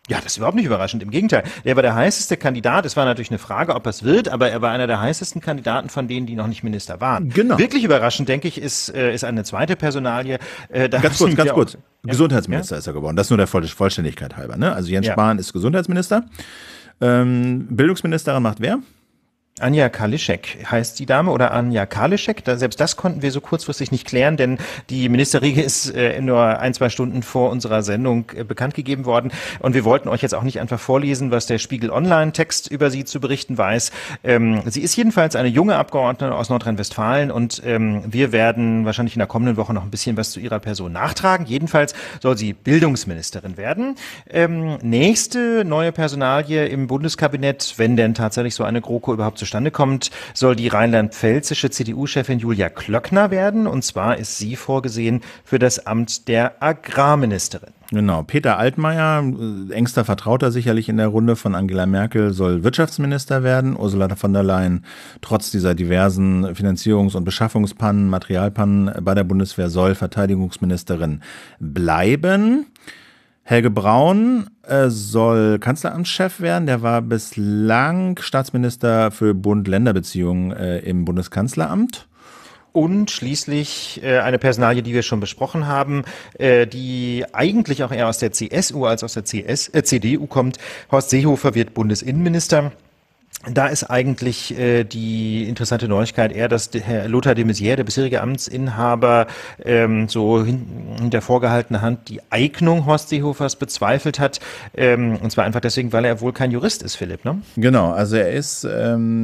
Ja, das ist überhaupt nicht überraschend. Im Gegenteil, der war der heißeste Kandidat. Es war natürlich eine Frage, ob er es wird, aber er war einer der heißesten Kandidaten von denen, die noch nicht Minister waren. Genau. Wirklich überraschend, denke ich, ist eine zweite Personalie. Ganz kurz. Gesundheitsminister ist er geworden. Das nur der Vollständigkeit halber. Ne? Also Jens Spahn ist Gesundheitsminister. Bildungsministerin macht wer? Anja Karliszek heißt die Dame oder Anja Karliszek. Selbst das konnten wir so kurzfristig nicht klären, denn die Ministerriege ist nur 1-2 Stunden vor unserer Sendung bekannt gegeben worden. Und wir wollten euch jetzt auch nicht einfach vorlesen, was der Spiegel Online-Text über sie zu berichten weiß. Sie ist jedenfalls eine junge Abgeordnete aus Nordrhein-Westfalen und wir werden wahrscheinlich in der kommenden Woche noch ein bisschen was zu ihrer Person nachtragen. Jedenfalls soll sie Bildungsministerin werden. Nächste neue Personalie im Bundeskabinett, wenn denn tatsächlich so eine GroKo überhaupt zustande kommt, soll die rheinland-pfälzische CDU-Chefin Julia Klöckner werden. Und zwar ist sie vorgesehen für das Amt der Agrarministerin. Genau. Peter Altmaier, engster Vertrauter sicherlich in der Runde von Angela Merkel, soll Wirtschaftsminister werden. Ursula von der Leyen, trotz dieser diversen Finanzierungs- und Beschaffungspannen, Materialpannen bei der Bundeswehr, soll Verteidigungsministerin bleiben. Helge Braun soll Kanzleramtschef werden. Der war bislang Staatsminister für Bund-Länder-Beziehungen im Bundeskanzleramt. Und schließlich eine Personalie, die wir schon besprochen haben, die eigentlich auch eher aus der CSU als aus der CDU kommt. Horst Seehofer wird Bundesinnenminister. Da ist eigentlich die interessante Neuigkeit eher, dass Herr Lothar de Maizière, der bisherige Amtsinhaber, so hinter vorgehaltener Hand die Eignung Horst Seehofers bezweifelt hat. Und zwar einfach deswegen, weil er wohl kein Jurist ist, Philipp, ne? Genau, also er ist, also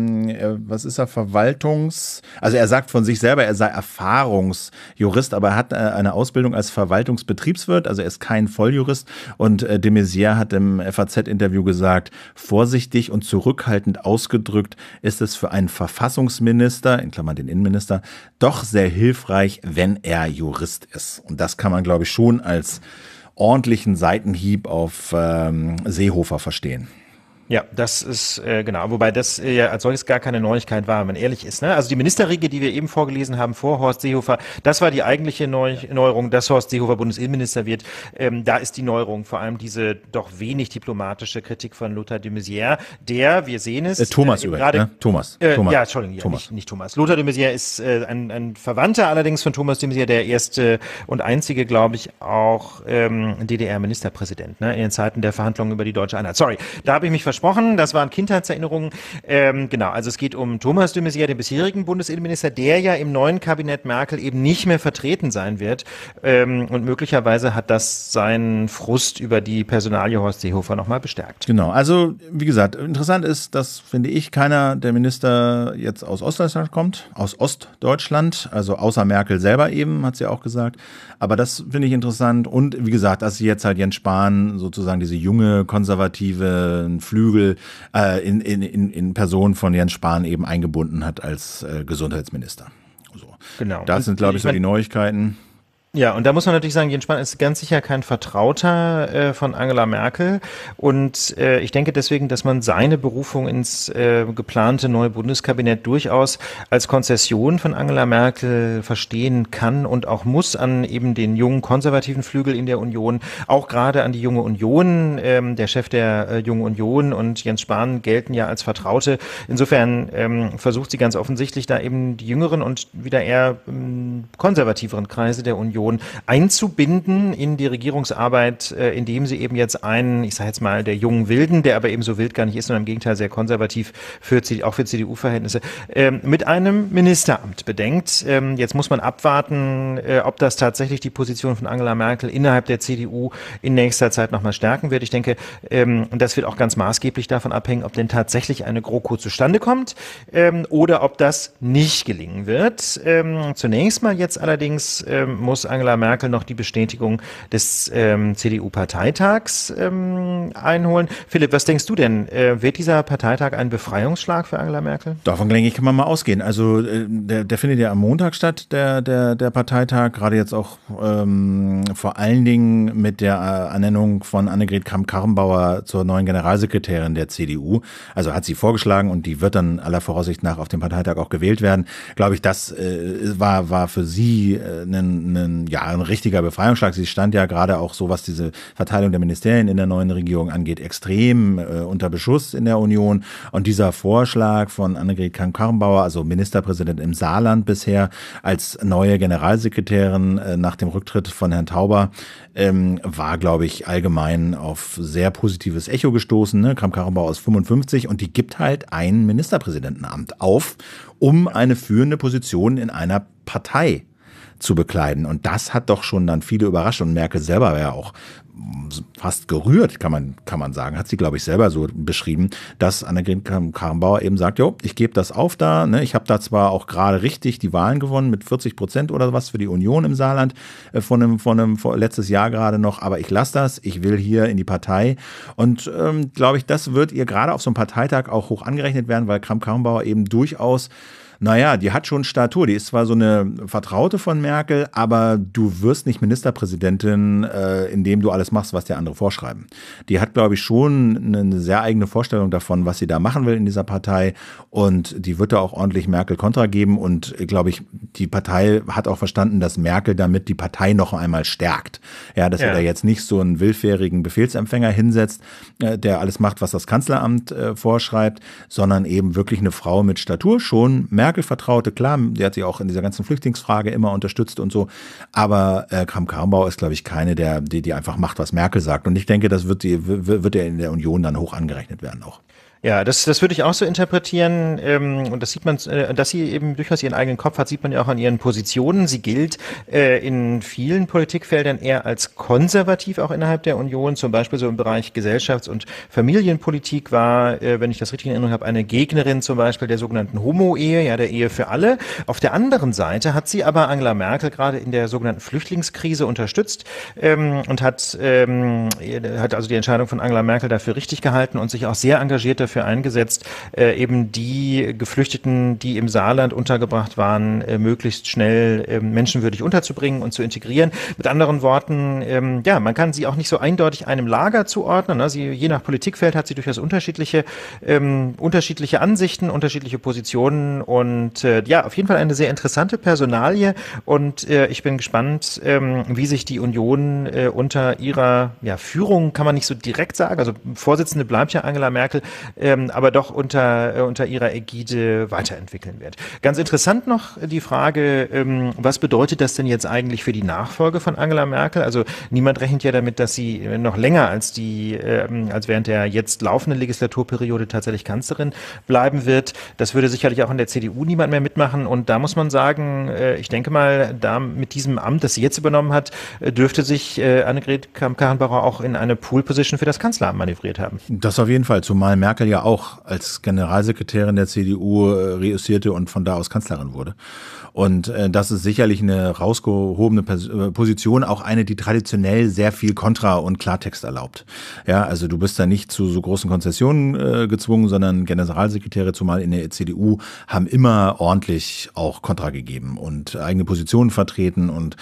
er sagt von sich selber, er sei Erfahrungsjurist, aber er hat eine Ausbildung als Verwaltungsbetriebswirt, also er ist kein Volljurist. Und de Maizière hat im FAZ-Interview gesagt, vorsichtig und zurückhaltend ausgedrückt ist es für einen Verfassungsminister, in Klammern den Innenminister, doch sehr hilfreich, wenn er Jurist ist. Und das kann man, glaube ich, schon als ordentlichen Seitenhieb auf Seehofer verstehen. Ja, das ist genau, wobei das ja als solches gar keine Neuigkeit war, wenn man ehrlich ist. Ne? Also die Ministerriege, die wir eben vorgelesen haben vor Horst Seehofer, das war die eigentliche Neuerung, dass Horst Seehofer Bundesinnenminister wird. Da ist die Neuerung vor allem diese doch wenig diplomatische Kritik von Lothar de Maizière, der, wir sehen es... Thomas übrigens, ne? Thomas. Ja, Entschuldigung, Thomas. Nicht Thomas. Lothar de Maizière ist ein Verwandter allerdings von Thomas de Maizière, der erste und einzige, glaube ich, auch DDR-Ministerpräsident, ne? In den Zeiten der Verhandlungen über die deutsche Einheit. Sorry, da habe ich mich versprochen, das waren Kindheitserinnerungen. Genau, also es geht um Thomas de Maizière, den bisherigen Bundesinnenminister, der ja im neuen Kabinett Merkel eben nicht mehr vertreten sein wird. Und möglicherweise hat das seinen Frust über die Personalie Horst Seehofer nochmal bestärkt. Genau, also wie gesagt, interessant ist, dass, finde ich, keiner der Minister jetzt aus Ostdeutschland kommt, aus Ostdeutschland, also außer Merkel selber eben, hat sie auch gesagt. Aber das finde ich interessant. Und wie gesagt, dass sie jetzt halt Jens Spahn sozusagen diese junge, konservative Flügel in Person von Jens Spahn eben eingebunden hat als Gesundheitsminister. So. Genau. Das sind, glaube ich, so die Neuigkeiten. Ja, und da muss man natürlich sagen, Jens Spahn ist ganz sicher kein Vertrauter von Angela Merkel. Und ich denke deswegen, dass man seine Berufung ins geplante neue Bundeskabinett durchaus als Konzession von Angela Merkel verstehen kann und auch muss an eben den jungen konservativen Flügel in der Union, auch gerade an die Junge Union. Der Chef der Jungen Union und Jens Spahn gelten ja als Vertraute. Insofern versucht sie ganz offensichtlich da eben die jüngeren und wieder eher konservativeren Kreise der Union einzubinden in die Regierungsarbeit, indem sie eben jetzt einen, ich sage jetzt mal, der jungen Wilden, der aber eben so wild gar nicht ist, sondern im Gegenteil sehr konservativ, auch für CDU-Verhältnisse, mit einem Ministeramt bedenkt. Jetzt muss man abwarten, ob das tatsächlich die Position von Angela Merkel innerhalb der CDU in nächster Zeit nochmal stärken wird. Ich denke, das wird auch ganz maßgeblich davon abhängen, ob denn tatsächlich eine GroKo zustande kommt oder ob das nicht gelingen wird. Zunächst mal jetzt allerdings muss Angela Merkel noch die Bestätigung des CDU-Parteitags einholen. Philipp, was denkst du denn? Wird dieser Parteitag ein Befreiungsschlag für Angela Merkel? Davon, denke ich, kann man mal ausgehen. Also der findet ja am Montag statt, der Parteitag, gerade jetzt auch vor allen Dingen mit der Ernennung von Annegret Kramp-Karrenbauer zur neuen Generalsekretärin der CDU. Also hat sie vorgeschlagen und die wird dann aller Voraussicht nach auf dem Parteitag auch gewählt werden. Glaube ich, das war für sie ein ein richtiger Befreiungsschlag. Sie stand ja gerade auch so, was diese Verteilung der Ministerien in der neuen Regierung angeht, extrem unter Beschuss in der Union. Und dieser Vorschlag von Annegret Kramp-Karrenbauer, also Ministerpräsident im Saarland bisher, als neue Generalsekretärin nach dem Rücktritt von Herrn Tauber, war, glaube ich, allgemein auf sehr positives Echo gestoßen. Ne? Kramp-Karrenbauer ist 55 und die gibt halt ein Ministerpräsidentenamt auf, um eine führende Position in einer Partei zu bekleiden. Und das hat doch schon dann viele überrascht. Und Merkel selber war ja auch fast gerührt, kann man sagen, hat sie, glaube ich, selber so beschrieben, dass Annegret Kramp-Karrenbauer eben sagt, jo, ich gebe das auf da, ne? Ich habe da zwar auch gerade richtig die Wahlen gewonnen mit 40% oder was für die Union im Saarland von letztes Jahr gerade noch, aber ich lasse das, ich will hier in die Partei und glaube ich, das wird ihr gerade auf so einem Parteitag auch hoch angerechnet werden, weil Kramp-Karrenbauer eben durchaus die hat schon Statur. Die ist zwar so eine Vertraute von Merkel, aber du wirst nicht Ministerpräsidentin, indem du alles machst, was dir andere vorschreiben. Die hat, glaube ich, schon eine sehr eigene Vorstellung davon, was sie da machen will in dieser Partei. Und die wird da auch ordentlich Merkel Kontra geben. Und, glaube ich, die Partei hat auch verstanden, dass Merkel damit die Partei noch einmal stärkt. Ja, dass er da jetzt nicht so einen willfährigen Befehlsempfänger hinsetzt, der alles macht, was das Kanzleramt vorschreibt, sondern eben wirklich eine Frau mit Statur, schon Merkel-Vertraute, klar, die hat sie auch in dieser ganzen Flüchtlingsfrage immer unterstützt und so, aber Kramp-Karrenbauer ist, glaube ich, keine, die einfach macht, was Merkel sagt. Und ich denke, das wird er in der Union dann hoch angerechnet werden auch. Ja, das würde ich auch so interpretieren. Und das sieht man, dass sie eben durchaus ihren eigenen Kopf hat, sieht man ja auch an ihren Positionen. Sie gilt in vielen Politikfeldern eher als konservativ, auch innerhalb der Union. Zum Beispiel so im Bereich Gesellschafts- und Familienpolitik war, wenn ich das richtig in Erinnerung habe, eine Gegnerin zum Beispiel der sogenannten Homo-Ehe, ja, der Ehe für alle. Auf der anderen Seite hat sie aber Angela Merkel gerade in der sogenannten Flüchtlingskrise unterstützt und hat also die Entscheidung von Angela Merkel dafür richtig gehalten und sich auch sehr engagiert dafür eingesetzt, eben die Geflüchteten, die im Saarland untergebracht waren, möglichst schnell menschenwürdig unterzubringen und zu integrieren. Mit anderen Worten, man kann sie auch nicht so eindeutig einem Lager zuordnen. Ne? Je nach Politikfeld hat sie durchaus unterschiedliche Ansichten, unterschiedliche Positionen und auf jeden Fall eine sehr interessante Personalie und ich bin gespannt, wie sich die Union unter ihrer Führung, kann man nicht so direkt sagen, also Vorsitzende bleibt ja Angela Merkel, aber doch unter ihrer Ägide weiterentwickeln wird. Ganz interessant noch die Frage, was bedeutet das denn jetzt eigentlich für die Nachfolge von Angela Merkel? Also niemand rechnet ja damit, dass sie noch länger als während der jetzt laufenden Legislaturperiode tatsächlich Kanzlerin bleiben wird. Das würde sicherlich auch in der CDU niemand mehr mitmachen und da muss man sagen, ich denke mal, da mit diesem Amt, das sie jetzt übernommen hat, dürfte sich Annegret Kramp-Karrenbauer auch in eine Pool-Position für das Kanzleramt manövriert haben. Das auf jeden Fall, zumal Merkel ja auch als Generalsekretärin der CDU reüssierte und von da aus Kanzlerin wurde. Und das ist sicherlich eine rausgehobene Position, auch eine, die traditionell sehr viel Kontra und Klartext erlaubt. Ja, also du bist da nicht zu so großen Konzessionen gezwungen, sondern Generalsekretäre, zumal in der CDU, haben immer ordentlich auch Kontra gegeben und eigene Positionen vertreten und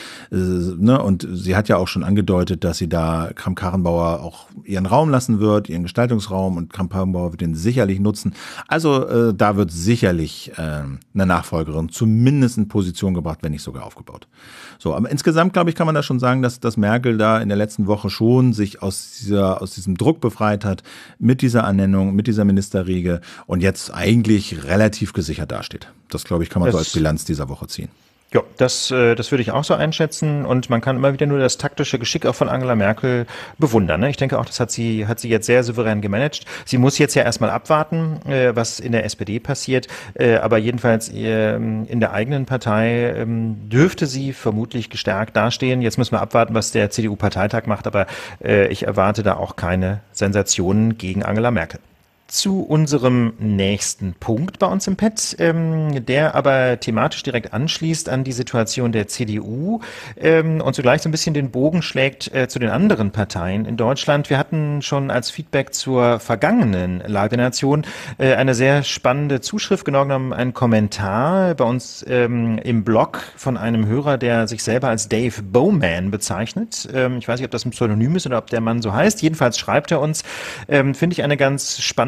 sie hat ja auch schon angedeutet, dass sie da Kramp-Karrenbauer auch ihren Raum lassen wird, ihren Gestaltungsraum und Kramp-Karrenbauer wird den sicherlich nutzen. Also da wird sicherlich eine Nachfolgerin zumindest in Position gebracht, wenn nicht sogar aufgebaut. So, aber insgesamt, glaube ich, kann man da schon sagen, dass Merkel da in der letzten Woche schon sich aus diesem Druck befreit hat, mit dieser Ernennung, mit dieser Ministerriege und jetzt eigentlich relativ gesichert dasteht. Das, glaube ich, kann man so als Bilanz dieser Woche ziehen. Ja, das würde ich auch so einschätzen und man kann immer wieder nur das taktische Geschick auch von Angela Merkel bewundern. Ne? Ich denke auch, das hat sie jetzt sehr souverän gemanagt. Sie muss jetzt ja erstmal abwarten, was in der SPD passiert, aber jedenfalls in der eigenen Partei dürfte sie vermutlich gestärkt dastehen. Jetzt müssen wir abwarten, was der CDU-Parteitag macht, aber ich erwarte da auch keine Sensationen gegen Angela Merkel. Zu unserem nächsten Punkt bei uns im Pad, der aber thematisch direkt anschließt an die Situation der CDU und zugleich so ein bisschen den Bogen schlägt zu den anderen Parteien in Deutschland. Wir hatten schon als Feedback zur vergangenen Lage der Nation eine sehr spannende Zuschrift, genau genommen einen Kommentar bei uns im Blog von einem Hörer, der sich selber als Dave Bowman bezeichnet. Ich weiß nicht, ob das ein Pseudonym ist oder ob der Mann so heißt. Jedenfalls schreibt er uns, finde ich eine ganz spannende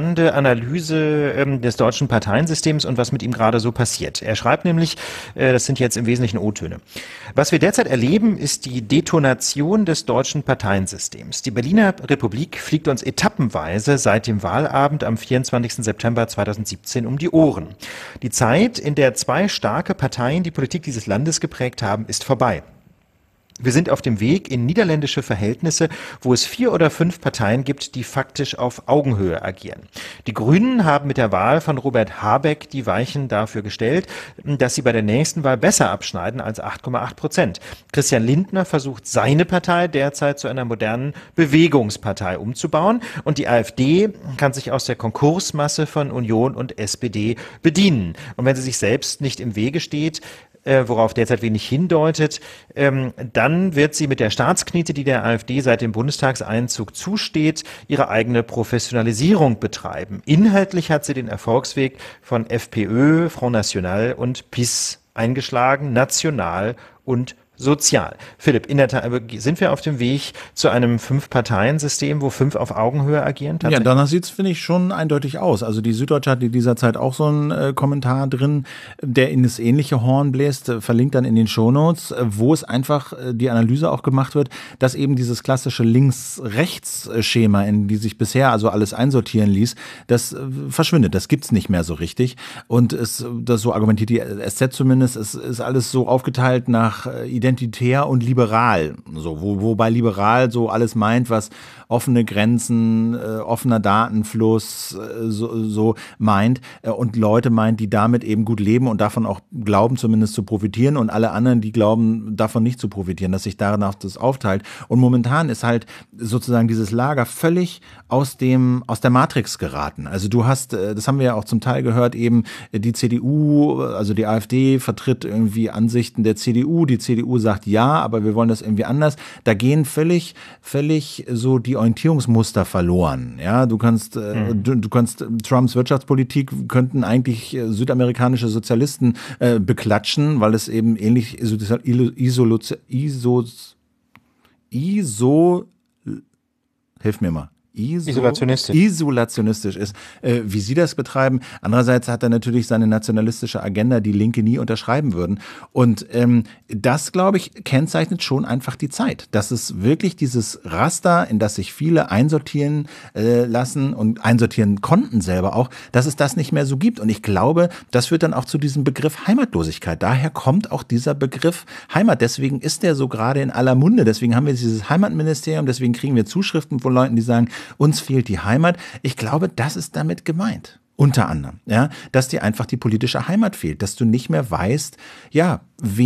spannende Analyse des deutschen Parteiensystems und was mit ihm gerade so passiert. Er schreibt nämlich, das sind jetzt im Wesentlichen O-Töne: Was wir derzeit erleben, ist die Detonation des deutschen Parteiensystems. Die Berliner Republik fliegt uns etappenweise seit dem Wahlabend am 24. September 2017 um die Ohren. Die Zeit, in der zwei starke Parteien die Politik dieses Landes geprägt haben, ist vorbei. Wir sind auf dem Weg in niederländische Verhältnisse, wo es 4 oder 5 Parteien gibt, die faktisch auf Augenhöhe agieren. Die Grünen haben mit der Wahl von Robert Habeck die Weichen dafür gestellt, dass sie bei der nächsten Wahl besser abschneiden als 8,8%. Christian Lindner versucht, seine Partei derzeit zu einer modernen Bewegungspartei umzubauen, und die AfD kann sich aus der Konkursmasse von Union und SPD bedienen. Und wenn sie sich selbst nicht im Wege steht, worauf derzeit wenig hindeutet, dann wird sie mit der Staatsknete, die der AfD seit dem Bundestagseinzug zusteht, ihre eigene Professionalisierung betreiben. Inhaltlich hat sie den Erfolgsweg von FPÖ, Front National und PiS eingeschlagen, national und sozial. Philipp, in der Tat, sind wir auf dem Weg zu einem 5-Parteien-System, wo 5 auf Augenhöhe agieren? Ja, danach sieht es, finde ich, schon eindeutig aus. Also die Süddeutsche hat in dieser Zeit auch so einen Kommentar drin, der in das ähnliche Horn bläst, verlinkt dann in den Shownotes, wo es einfach die Analyse auch gemacht wird, dass eben dieses klassische Links-Rechts-Schema, in die sich bisher also alles einsortieren ließ, das verschwindet. Das gibt's nicht mehr so richtig. Und das so argumentiert die SZ zumindest, es ist alles so aufgeteilt nach identitär und liberal, so, wobei liberal so alles meint, was offene Grenzen, offener Datenfluss so meint, und Leute meint, die damit eben gut leben und davon auch glauben zumindest zu profitieren, und alle anderen, die glauben davon nicht zu profitieren, dass sich danach das aufteilt. Und momentan ist halt sozusagen dieses Lager völlig aus der Matrix geraten. Also du hast, das haben wir ja auch zum Teil gehört, eben die CDU, also die AfD vertritt irgendwie Ansichten der CDU, die CDU sagt ja, aber wir wollen das irgendwie anders. Da gehen völlig so die Orientierungsmuster verloren. Ja, du kannst Trumps Wirtschaftspolitik könnten eigentlich südamerikanische Sozialisten beklatschen, weil es eben ähnlich hilf mir mal. Isolationistisch ist, wie sie das betreiben. Andererseits hat er natürlich seine nationalistische Agenda, die Linke nie unterschreiben würden. Und das, glaube ich, kennzeichnet schon einfach die Zeit. Dass es wirklich dieses Raster, in das sich viele einsortieren lassen und einsortieren konnten selber auch, dass es das nicht mehr so gibt. Und ich glaube, das führt dann auch zu diesem Begriff Heimatlosigkeit. Daher kommt auch dieser Begriff Heimat. Deswegen ist der so gerade in aller Munde. Deswegen haben wir dieses Heimatministerium. Deswegen kriegen wir Zuschriften von Leuten, die sagen, uns fehlt die Heimat. Ich glaube, das ist damit gemeint. Unter anderem, ja, dass dir einfach die politische Heimat fehlt, dass du nicht mehr weißt, ja,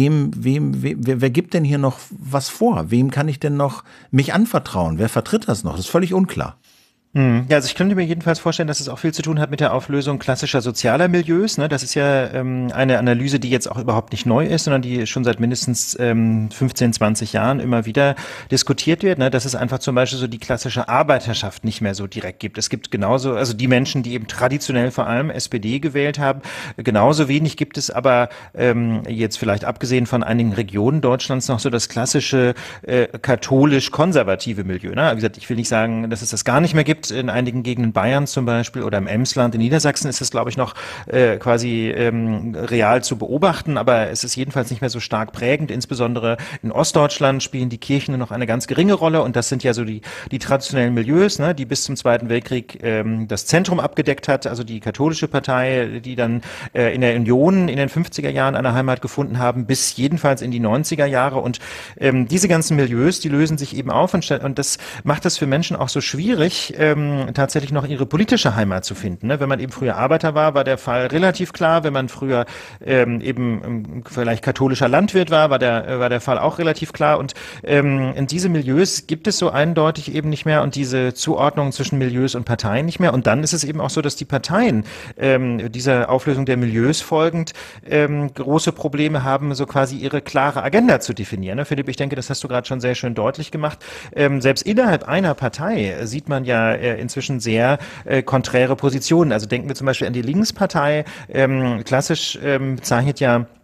wer gibt denn hier noch was vor? Wem kann ich denn noch mich anvertrauen? Wer vertritt das noch? Das ist völlig unklar. Ja, also ich könnte mir jedenfalls vorstellen, dass es auch viel zu tun hat mit der Auflösung klassischer sozialer Milieus. Ne? Das ist ja eine Analyse, die jetzt auch überhaupt nicht neu ist, sondern die schon seit mindestens 15, 20 Jahren immer wieder diskutiert wird. Ne? Dass es einfach zum Beispiel so die klassische Arbeiterschaft nicht mehr so direkt gibt. Es gibt genauso, also die Menschen, die eben traditionell vor allem SPD gewählt haben, genauso wenig gibt es aber jetzt vielleicht abgesehen von einigen Regionen Deutschlands noch so das klassische katholisch-konservative Milieu. Ne? Wie gesagt, ich will nicht sagen, dass es das gar nicht mehr gibt. In einigen Gegenden Bayerns zum Beispiel oder im Emsland in Niedersachsen ist es, glaube ich, noch quasi real zu beobachten, aber es ist jedenfalls nicht mehr so stark prägend. Insbesondere in Ostdeutschland spielen die Kirchen noch eine ganz geringe Rolle, und das sind ja so die traditionellen Milieus, ne, die bis zum Zweiten Weltkrieg das Zentrum abgedeckt hat, also die katholische Partei, die dann in der Union in den 50er Jahren eine Heimat gefunden haben, bis jedenfalls in die 90er Jahre, und diese ganzen Milieus, die lösen sich eben auf, und das macht es für Menschen auch so schwierig, tatsächlich noch ihre politische Heimat zu finden. Ne? Wenn man eben früher Arbeiter war der Fall relativ klar. Wenn man früher eben vielleicht katholischer Landwirt war der Fall auch relativ klar. Und in diese Milieus gibt es so eindeutig eben nicht mehr, und diese Zuordnung zwischen Milieus und Parteien nicht mehr. Und dann ist es eben auch so, dass die Parteien dieser Auflösung der Milieus folgend große Probleme haben, so quasi ihre klare Agenda zu definieren. Ne? Philipp, ich denke, das hast du gerade schon sehr schön deutlich gemacht. Selbst innerhalb einer Partei sieht man ja inzwischen sehr konträre Positionen. Also denken wir zum Beispiel an die Linkspartei. Klassisch bezeichnet ja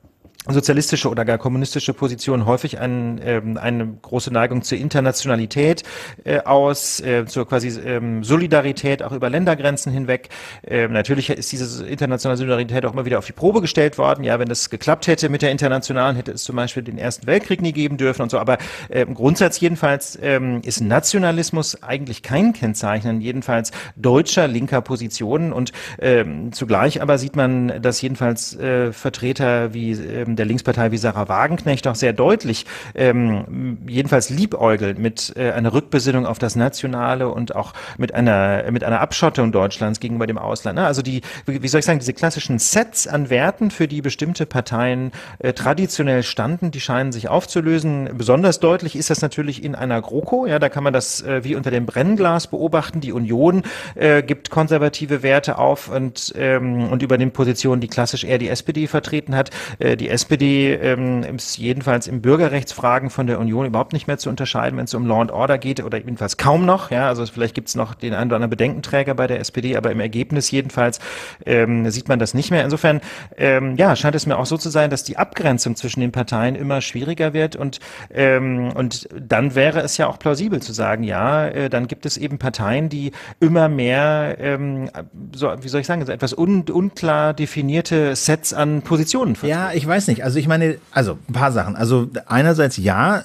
sozialistische oder gar kommunistische Positionen häufig eine große Neigung zur Internationalität zur quasi Solidarität auch über Ländergrenzen hinweg. Natürlich ist diese internationale Solidarität auch immer wieder auf die Probe gestellt worden. Ja, wenn das geklappt hätte mit der internationalen, hätte es zum Beispiel den Ersten Weltkrieg nie geben dürfen und so. Aber im Grundsatz jedenfalls ist Nationalismus eigentlich kein Kennzeichen, jedenfalls deutscher linker Positionen. Und zugleich aber sieht man, dass jedenfalls Vertreter wie der Linkspartei wie Sarah Wagenknecht auch sehr deutlich jedenfalls liebäugelt mit einer Rückbesinnung auf das Nationale und auch mit einer Abschottung Deutschlands gegenüber dem Ausland. Also wie soll ich sagen, diese klassischen Sets an Werten, für die bestimmte Parteien traditionell standen, die scheinen sich aufzulösen. Besonders deutlich ist das natürlich in einer GroKo. Ja, da kann man das wie unter dem Brennglas beobachten. Die Union gibt konservative Werte auf und übernimmt Positionen, die klassisch eher die SPD vertreten hat. Die SPD ist jedenfalls in Bürgerrechtsfragen von der Union überhaupt nicht mehr zu unterscheiden, wenn es um Law and Order geht, oder jedenfalls kaum noch. Ja, also vielleicht gibt es noch den einen oder anderen Bedenkenträger bei der SPD, aber im Ergebnis jedenfalls sieht man das nicht mehr. Insofern scheint es mir auch so zu sein, dass die Abgrenzung zwischen den Parteien immer schwieriger wird und dann wäre es ja auch plausibel zu sagen, dann gibt es eben Parteien, die immer mehr so etwas unklar definierte Sets an Positionen vertreten. Ja, ich weiß nicht. Also ich meine, ein paar Sachen. Also einerseits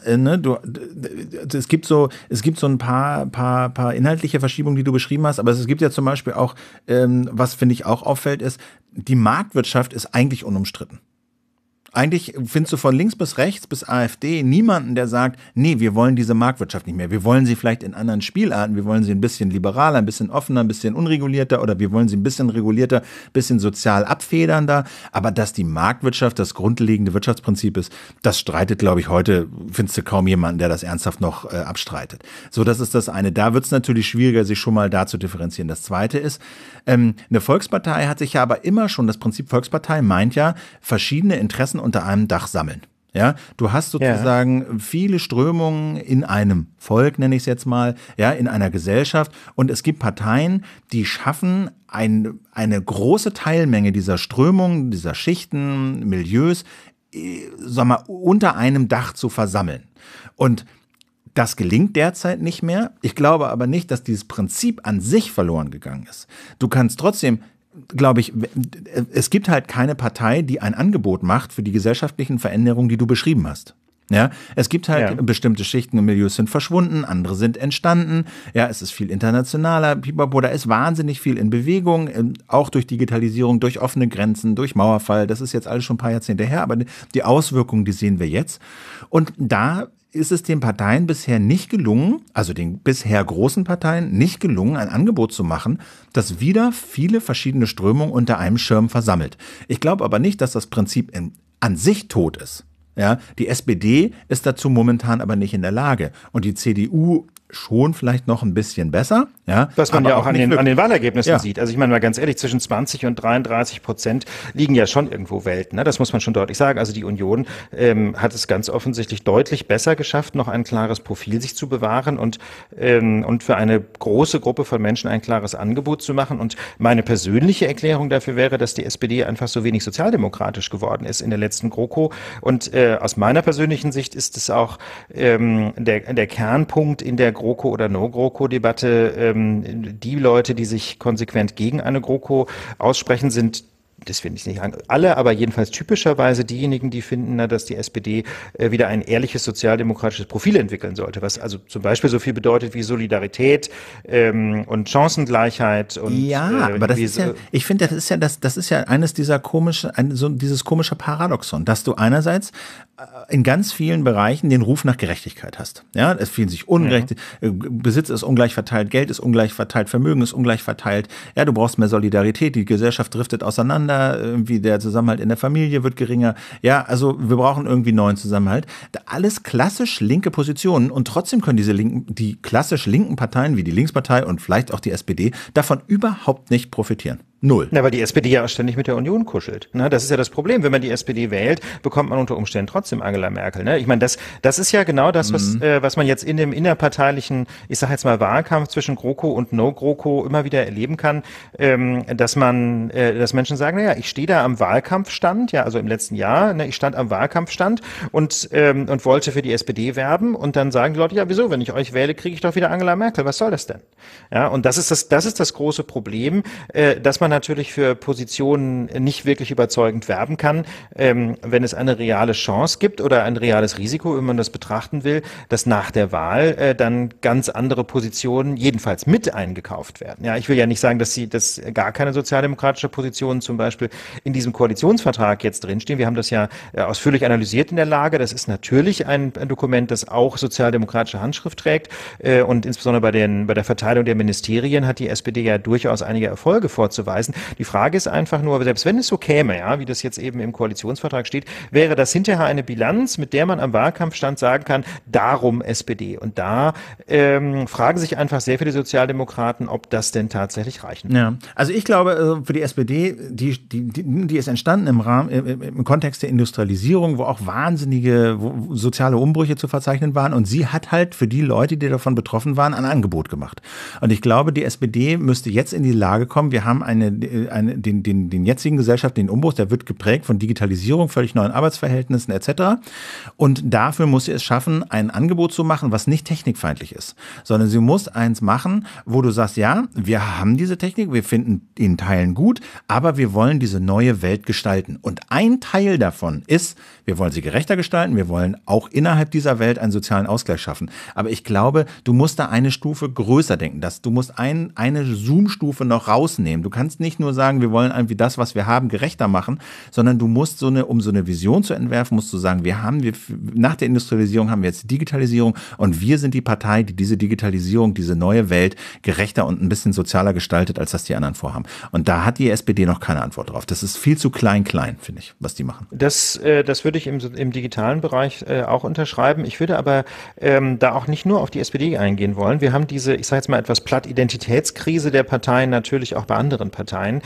es gibt so ein paar inhaltliche Verschiebungen, die du beschrieben hast, aber es gibt ja zum Beispiel auch, was finde ich auch auffällt, ist, die Marktwirtschaft ist eigentlich unumstritten. Eigentlich findest du von links bis rechts bis AfD niemanden, der sagt, nee, wir wollen diese Marktwirtschaft nicht mehr. Wir wollen sie vielleicht in anderen Spielarten, wir wollen sie ein bisschen liberaler, ein bisschen offener, ein bisschen unregulierter oder wir wollen sie ein bisschen regulierter, ein bisschen sozial abfedernder. Aber dass die Marktwirtschaft das grundlegende Wirtschaftsprinzip ist, das streitet, glaube ich, heute, findest du kaum jemanden, der das ernsthaft noch abstreitet. So, das ist das eine. Da wird es natürlich schwieriger, sich schon mal da zu differenzieren. Das zweite ist, eine Volkspartei hat sich ja aber immer schon, das Prinzip Volkspartei meint ja, verschiedene Interessen unter einem Dach sammeln. Ja, du hast sozusagen viele Strömungen in einem Volk, nenne ich es jetzt mal, ja, in einer Gesellschaft. Und es gibt Parteien, die schaffen eine große Teilmenge dieser Strömungen, dieser Schichten, Milieus, unter einem Dach zu versammeln. Und das gelingt derzeit nicht mehr. Ich glaube aber nicht, dass dieses Prinzip an sich verloren gegangen ist. Du kannst trotzdem, glaube ich, es gibt halt keine Partei, die ein Angebot macht für die gesellschaftlichen Veränderungen, die du beschrieben hast. Ja, es gibt halt bestimmte Schichten und Milieus sind verschwunden, andere sind entstanden. Ja, es ist viel internationaler, da ist wahnsinnig viel in Bewegung, auch durch Digitalisierung, durch offene Grenzen, durch Mauerfall. Das ist jetzt alles schon ein paar Jahrzehnte her, aber die Auswirkungen, die sehen wir jetzt. Und da ist es den Parteien bisher nicht gelungen, also den bisher großen Parteien nicht gelungen, ein Angebot zu machen, das wieder viele verschiedene Strömungen unter einem Schirm versammelt. Ich glaube aber nicht, dass das Prinzip an sich tot ist. Ja, die SPD ist dazu momentan aber nicht in der Lage. Und die CDU schon vielleicht noch ein bisschen besser. Ja, was man ja auch an den Wahlergebnissen sieht. Also ich meine mal ganz ehrlich, zwischen 20% und 33% liegen ja schon irgendwo Welten. Ne? Das muss man schon deutlich sagen. Also die Union hat es ganz offensichtlich deutlich besser geschafft, noch ein klares Profil sich zu bewahren und für eine große Gruppe von Menschen ein klares Angebot zu machen. Und meine persönliche Erklärung dafür wäre, dass die SPD einfach so wenig sozialdemokratisch geworden ist in der letzten GroKo. Und aus meiner persönlichen Sicht ist es auch der Kernpunkt in der GroKo- oder No-GroKo-Debatte. Die Leute, die sich konsequent gegen eine GroKo aussprechen, sind, das will ich nicht sagen, alle, aber jedenfalls typischerweise diejenigen, die finden, dass die SPD wieder ein ehrliches sozialdemokratisches Profil entwickeln sollte, was also zum Beispiel so viel bedeutet wie Solidarität und Chancengleichheit. Und, aber das ist ja, ich finde, das ist ja eines dieser dieses komische Paradoxon, dass du einerseits in ganz vielen Bereichen den Ruf nach Gerechtigkeit hast. Ja, es fühlen sich ungerecht, Besitz ist ungleich verteilt, Geld ist ungleich verteilt, Vermögen ist ungleich verteilt. Ja, du brauchst mehr Solidarität, die Gesellschaft driftet auseinander, irgendwie der Zusammenhalt in der Familie wird geringer. Ja, also wir brauchen irgendwie neuen Zusammenhalt. Alles klassisch linke Positionen und trotzdem können die klassisch linken Parteien wie die Linkspartei und vielleicht auch die SPD davon überhaupt nicht profitieren. Null. Na, weil die SPD ja auch ständig mit der Union kuschelt. Ne? Das ist ja das Problem. Wenn man die SPD wählt, bekommt man unter Umständen trotzdem Angela Merkel. Ne? Ich meine, das ist ja genau das, was man jetzt in dem innerparteilichen, ich sage jetzt mal Wahlkampf zwischen GroKo und No-GroKo immer wieder erleben kann, dass Menschen sagen, naja, ich stehe da am Wahlkampfstand, ja, also im letzten Jahr, ne, ich stand am Wahlkampfstand und wollte für die SPD werben und dann sagen die Leute, ja, wieso, wenn ich euch wähle, kriege ich doch wieder Angela Merkel. Was soll das denn? Ja, und das ist das große Problem, dass man natürlich für Positionen nicht wirklich überzeugend werben kann, wenn es eine reale Chance gibt oder ein reales Risiko, wenn man das betrachten will, dass nach der Wahl dann ganz andere Positionen jedenfalls mit eingekauft werden. Ja, ich will ja nicht sagen, dass gar keine sozialdemokratische Positionen zum Beispiel in diesem Koalitionsvertrag jetzt drinstehen. Wir haben das ja ausführlich analysiert in der Lage. Das ist natürlich ein Dokument, das auch sozialdemokratische Handschrift trägt und insbesondere bei der Verteilung der Ministerien hat die SPD ja durchaus einige Erfolge vorzuweisen. Die Frage ist einfach nur, selbst wenn es so käme, ja, wie das jetzt eben im Koalitionsvertrag steht, wäre das hinterher eine Bilanz, mit der man am Wahlkampfstand sagen kann, darum SPD. Und da fragen sich einfach sehr viele Sozialdemokraten, ob das denn tatsächlich reichen. Ja, also ich glaube, für die SPD, die ist entstanden im Kontext der Industrialisierung, wo auch wahnsinnige soziale Umbrüche zu verzeichnen waren. Und sie hat halt für die Leute, die davon betroffen waren, ein Angebot gemacht. Und ich glaube, die SPD müsste jetzt in die Lage kommen, wir haben den jetzigen gesellschaftlichen Umbruch, der wird geprägt von Digitalisierung, völlig neuen Arbeitsverhältnissen etc. Und dafür muss sie es schaffen, ein Angebot zu machen, was nicht technikfeindlich ist, sondern sie muss eins machen, wo du sagst, ja, wir haben diese Technik, wir finden in Teilen gut, aber wir wollen diese neue Welt gestalten. Und ein Teil davon ist, wir wollen sie gerechter gestalten, wir wollen auch innerhalb dieser Welt einen sozialen Ausgleich schaffen. Aber ich glaube, du musst da eine Stufe größer denken. Du musst eine Zoom-Stufe noch rausnehmen. Du kannst nicht nur sagen, wir wollen irgendwie das, was wir haben, gerechter machen, sondern du musst um so eine Vision zu entwerfen, musst du sagen, nach der Industrialisierung haben wir jetzt die Digitalisierung und wir sind die Partei, die diese Digitalisierung, diese neue Welt gerechter und ein bisschen sozialer gestaltet, als das die anderen vorhaben. Und da hat die SPD noch keine Antwort drauf. Das ist viel zu klein, finde ich, was die machen. Das würde ich im digitalen Bereich auch unterschreiben. Ich würde aber da auch nicht nur auf die SPD eingehen wollen. Wir haben diese, ich sage jetzt mal etwas platt, Identitätskrise der Parteien natürlich auch bei anderen Parteien.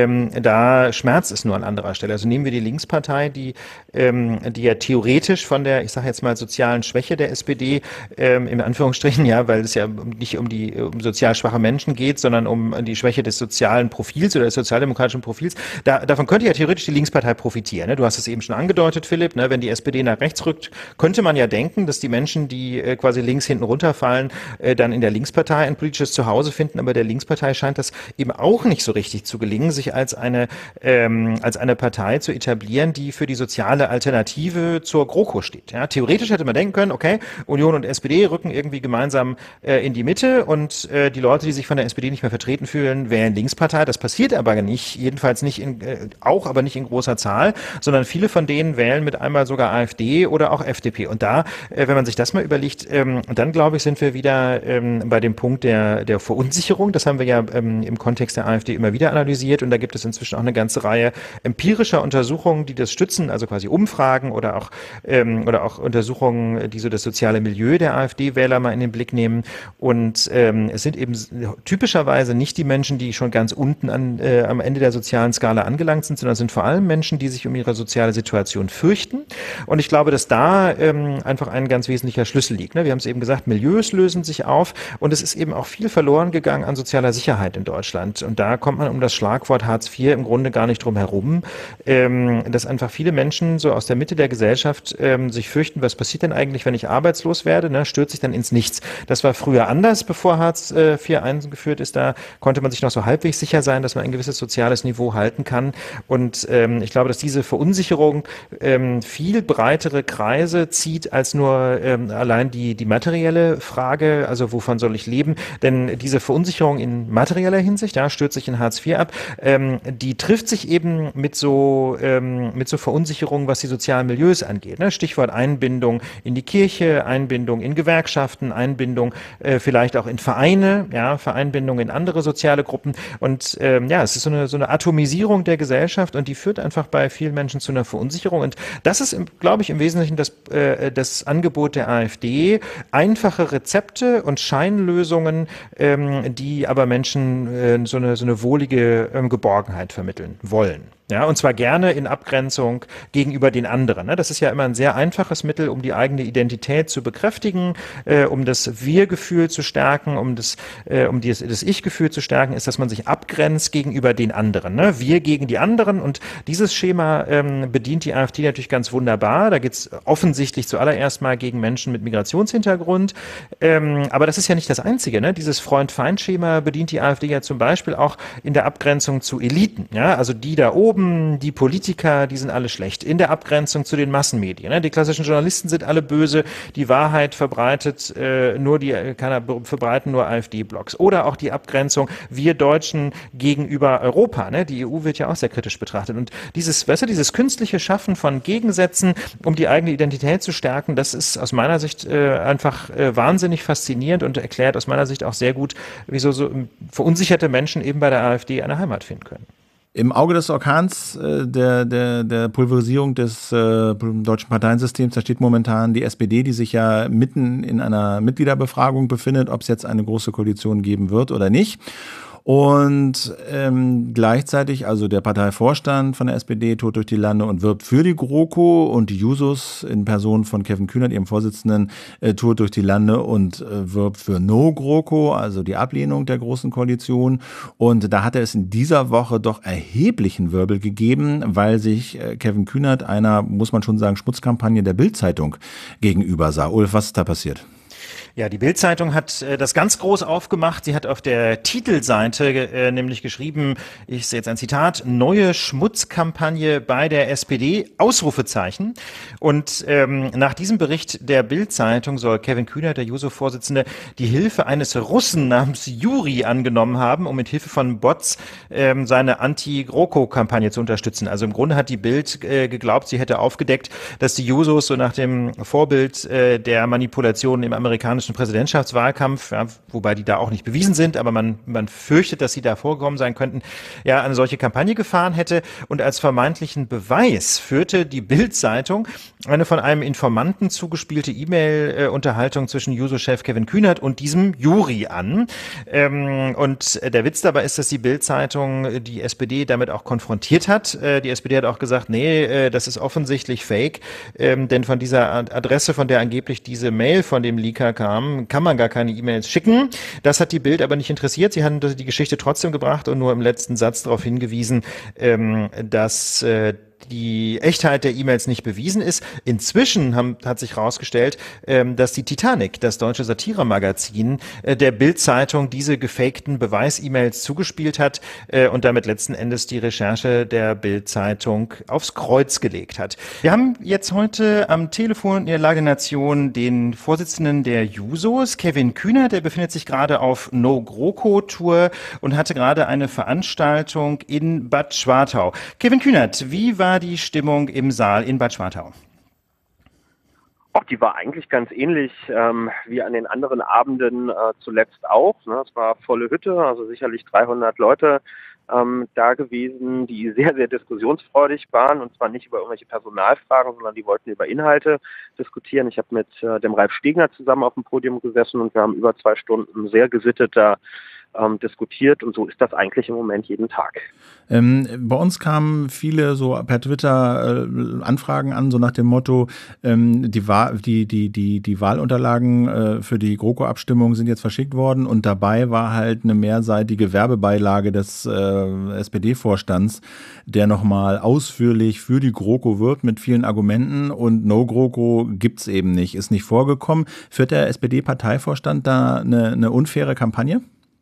Da schmerzt es nur an anderer Stelle. Also nehmen wir die Linkspartei, die ja theoretisch von der, ich sage jetzt mal, sozialen Schwäche der SPD, in Anführungsstrichen, ja, weil es ja nicht um sozial schwache Menschen geht, sondern um die Schwäche des sozialen Profils oder des sozialdemokratischen Profils. Davon könnte ja theoretisch die Linkspartei profitieren. Ne? Du hast es eben schon angedeutet, Philipp, ne? Wenn die SPD nach rechts rückt, könnte man ja denken, dass die Menschen, die quasi links hinten runterfallen, dann in der Linkspartei ein politisches Zuhause finden, aber der Linkspartei scheint das eben auch nicht so richtig zu gelingen, sich als eine Partei zu etablieren, die für die soziale Alternative zur GroKo steht. Ja, theoretisch hätte man denken können, okay, Union und SPD rücken irgendwie gemeinsam in die Mitte und die Leute, die sich von der SPD nicht mehr vertreten fühlen, wählen Linkspartei. Das passiert aber nicht, jedenfalls nicht aber nicht in großer Zahl, sondern viele von denen wählen mit einmal sogar AfD oder auch FDP. Und da, wenn man sich das mal überlegt, dann glaube ich, sind wir wieder bei dem Punkt der Verunsicherung. Das haben wir ja im Kontext der AfD immer wieder analysiert und da gibt es inzwischen auch eine ganze Reihe empirischer Untersuchungen, die das stützen, also quasi Umfragen oder auch Untersuchungen, die so das soziale Milieu der AfD-Wähler mal in den Blick nehmen. Und es sind eben typischerweise nicht die Menschen, die schon ganz unten am Ende der sozialen Skala angelangt sind, sondern es sind vor allem Menschen, die sich um ihre soziale Situation fürchten. Und ich glaube, dass da einfach ein ganz wesentlicher Schlüssel liegt. Ne? Wir haben es eben gesagt, Milieus lösen sich auf und es ist eben auch viel verloren gegangen an sozialer Sicherheit in Deutschland. Und da kommt man um das Schlagwort Hartz IV im Grunde gar nicht drum herum, dass einfach viele Menschen so aus der Mitte der Gesellschaft sich fürchten, was passiert denn eigentlich, wenn ich arbeitslos werde, ne? Stürzt sich dann ins Nichts. Das war früher anders, bevor Hartz IV eingeführt ist. Da konnte man sich noch so halbwegs sicher sein, dass man ein gewisses soziales Niveau halten kann. Und ich glaube, dass diese Verunsicherung viel breitere Kreise zieht als nur allein die materielle Frage, also wovon soll ich leben? Denn diese Verunsicherung in materieller Hinsicht, ja, stürzt sich in Hartz IV ab, die trifft sich eben mit so Verunsicherung, was die sozialen Milieus angeht. Ne? Stichwort Einbindung in die Kirche, Einbindung in Gewerkschaften, Einbindung vielleicht auch in Vereine, ja, Vereinbindung in andere soziale Gruppen. Und es ist so eine Atomisierung der Gesellschaft und die führt einfach bei vielen Menschen zu einer Verunsicherung. Und das ist, glaube ich, im Wesentlichen das Angebot der AfD. Einfache Rezepte und Scheinlösungen, die aber Menschen so eine wohlige wohlige Geborgenheit vermitteln wollen. Ja, und zwar gerne in Abgrenzung gegenüber den anderen. Ne? Das ist ja immer ein sehr einfaches Mittel, um die eigene Identität zu bekräftigen, um das Wir-Gefühl zu stärken, um das Ich-Gefühl zu stärken, ist, dass man sich abgrenzt gegenüber den anderen. Ne? Wir gegen die anderen, und dieses Schema bedient die AfD natürlich ganz wunderbar. Da geht es offensichtlich zuallererst mal gegen Menschen mit Migrationshintergrund. Aber das ist ja nicht das Einzige. Ne? Dieses Freund-Feind-Schema bedient die AfD ja zum Beispiel auch in der Abgrenzung zu Eliten. Ja? Also die da oben, die Politiker, die sind alle schlecht. In der Abgrenzung zu den Massenmedien. Ne? Die klassischen Journalisten sind alle böse. Die Wahrheit verbreitet verbreiten nur AfD-Blogs. Oder auch die Abgrenzung wir Deutschen gegenüber Europa. Ne? Die EU wird ja auch sehr kritisch betrachtet. Und dieses künstliche Schaffen von Gegensätzen, um die eigene Identität zu stärken, das ist aus meiner Sicht einfach wahnsinnig faszinierend und erklärt aus meiner Sicht auch sehr gut, wieso so verunsicherte Menschen eben bei der AfD eine Heimat finden können. Im Auge des Orkans der Pulverisierung des deutschen Parteiensystems, da steht momentan die SPD, die sich ja mitten in einer Mitgliederbefragung befindet, ob es jetzt eine große Koalition geben wird oder nicht. Und gleichzeitig, also der Parteivorstand von der SPD tourt durch die Lande und wirbt für die GroKo, und die Jusos in Person von Kevin Kühnert, ihrem Vorsitzenden, tourt durch die Lande und wirbt für No-GroKo, also die Ablehnung der Großen Koalition. Und da hatte es in dieser Woche doch erheblichen Wirbel gegeben, weil sich Kevin Kühnert einer, muss man schon sagen, Schmutzkampagne der Bild-Zeitung gegenüber sah. Ulf, was ist da passiert? Ja, die Bild-Zeitung hat das ganz groß aufgemacht. Sie hat auf der Titelseite nämlich geschrieben, ich sehe jetzt ein Zitat, neue Schmutzkampagne bei der SPD, Ausrufezeichen. Und nach diesem Bericht der Bild-Zeitung soll Kevin Kühnert, der Juso-Vorsitzende, die Hilfe eines Russen namens Juri angenommen haben, um mit Hilfe von Bots seine Anti-GroKo-Kampagne zu unterstützen. Also im Grunde hat die Bild geglaubt, sie hätte aufgedeckt, dass die Jusos so nach dem Vorbild der Manipulationen im amerikanischen Präsidentschaftswahlkampf, ja, wobei die da auch nicht bewiesen sind, aber man fürchtet, dass sie da vorgekommen sein könnten, ja, eine solche Kampagne gefahren hätte. Und als vermeintlichen Beweis führte die Bild-Zeitung eine von einem Informanten zugespielte E-Mail-Unterhaltung zwischen Juso-Chef Kevin Kühnert und diesem Juri an. Und der Witz dabei ist, dass die Bild-Zeitung die SPD damit auch konfrontiert hat. Die SPD hat auch gesagt, nee, das ist offensichtlich fake, denn von dieser Adresse, von der angeblich diese Mail von dem Leaker kam, kann man gar keine E-Mails schicken. Das hat die Bild aber nicht interessiert. Sie haben die Geschichte trotzdem gebracht und nur im letzten Satz darauf hingewiesen, dass die Echtheit der E-Mails nicht bewiesen ist. Inzwischen hat sich herausgestellt, dass die Titanic, das deutsche Satiremagazin, der Bild-Zeitung diese gefakten Beweis-E-Mails zugespielt hat und damit letzten Endes die Recherche der Bild-Zeitung aufs Kreuz gelegt hat. Wir haben jetzt heute am Telefon in der Lage der Nation den Vorsitzenden der Jusos, Kevin Kühnert, der befindet sich gerade auf No-GroKo-Tour und hatte gerade eine Veranstaltung in Bad Schwartau. Kevin Kühnert, wie war die Stimmung im Saal in Bad Schwartau? Auch die war eigentlich ganz ähnlich wie an den anderen Abenden zuletzt auch. Ne? Es war volle Hütte, also sicherlich 300 Leute da gewesen, die sehr, sehr diskussionsfreudig waren, und zwar nicht über irgendwelche Personalfragen, sondern die wollten über Inhalte diskutieren. Ich habe mit dem Ralf Stegner zusammen auf dem Podium gesessen und wir haben über 2 Stunden sehr gesitteter diskutiert, und so ist das eigentlich im Moment jeden Tag. Bei uns kamen viele so per Twitter Anfragen an, so nach dem Motto, die Wahlunterlagen für die GroKo-Abstimmung sind jetzt verschickt worden, und dabei war halt eine mehrseitige Werbebeilage des SPD-Vorstands, der nochmal ausführlich für die GroKo wirbt mit vielen Argumenten, und No-GroKo gibt's eben nicht, ist nicht vorgekommen. Führt der SPD-Parteivorstand da eine unfaire Kampagne?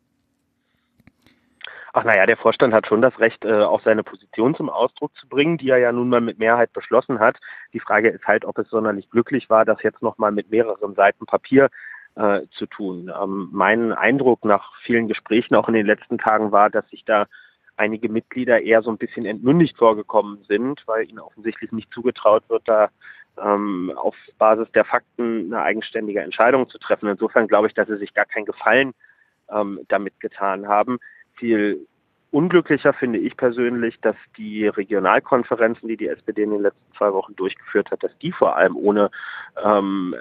Ach naja, der Vorstand hat schon das Recht, auch seine Position zum Ausdruck zu bringen, die er ja nun mal mit Mehrheit beschlossen hat. Die Frage ist halt, ob es sonderlich glücklich war, das jetzt nochmal mit mehreren Seiten Papier zu tun. Mein Eindruck nach vielen Gesprächen auch in den letzten Tagen war, dass sich da einige Mitglieder eher so ein bisschen entmündigt vorgekommen sind, weil ihnen offensichtlich nicht zugetraut wird, da auf Basis der Fakten eine eigenständige Entscheidung zu treffen. Insofern glaube ich, dass sie sich gar keinen Gefallen damit getan haben. Viel unglücklicher finde ich persönlich, dass die Regionalkonferenzen, die die SPD in den letzten 2 Wochen durchgeführt hat, dass die vor allem ohne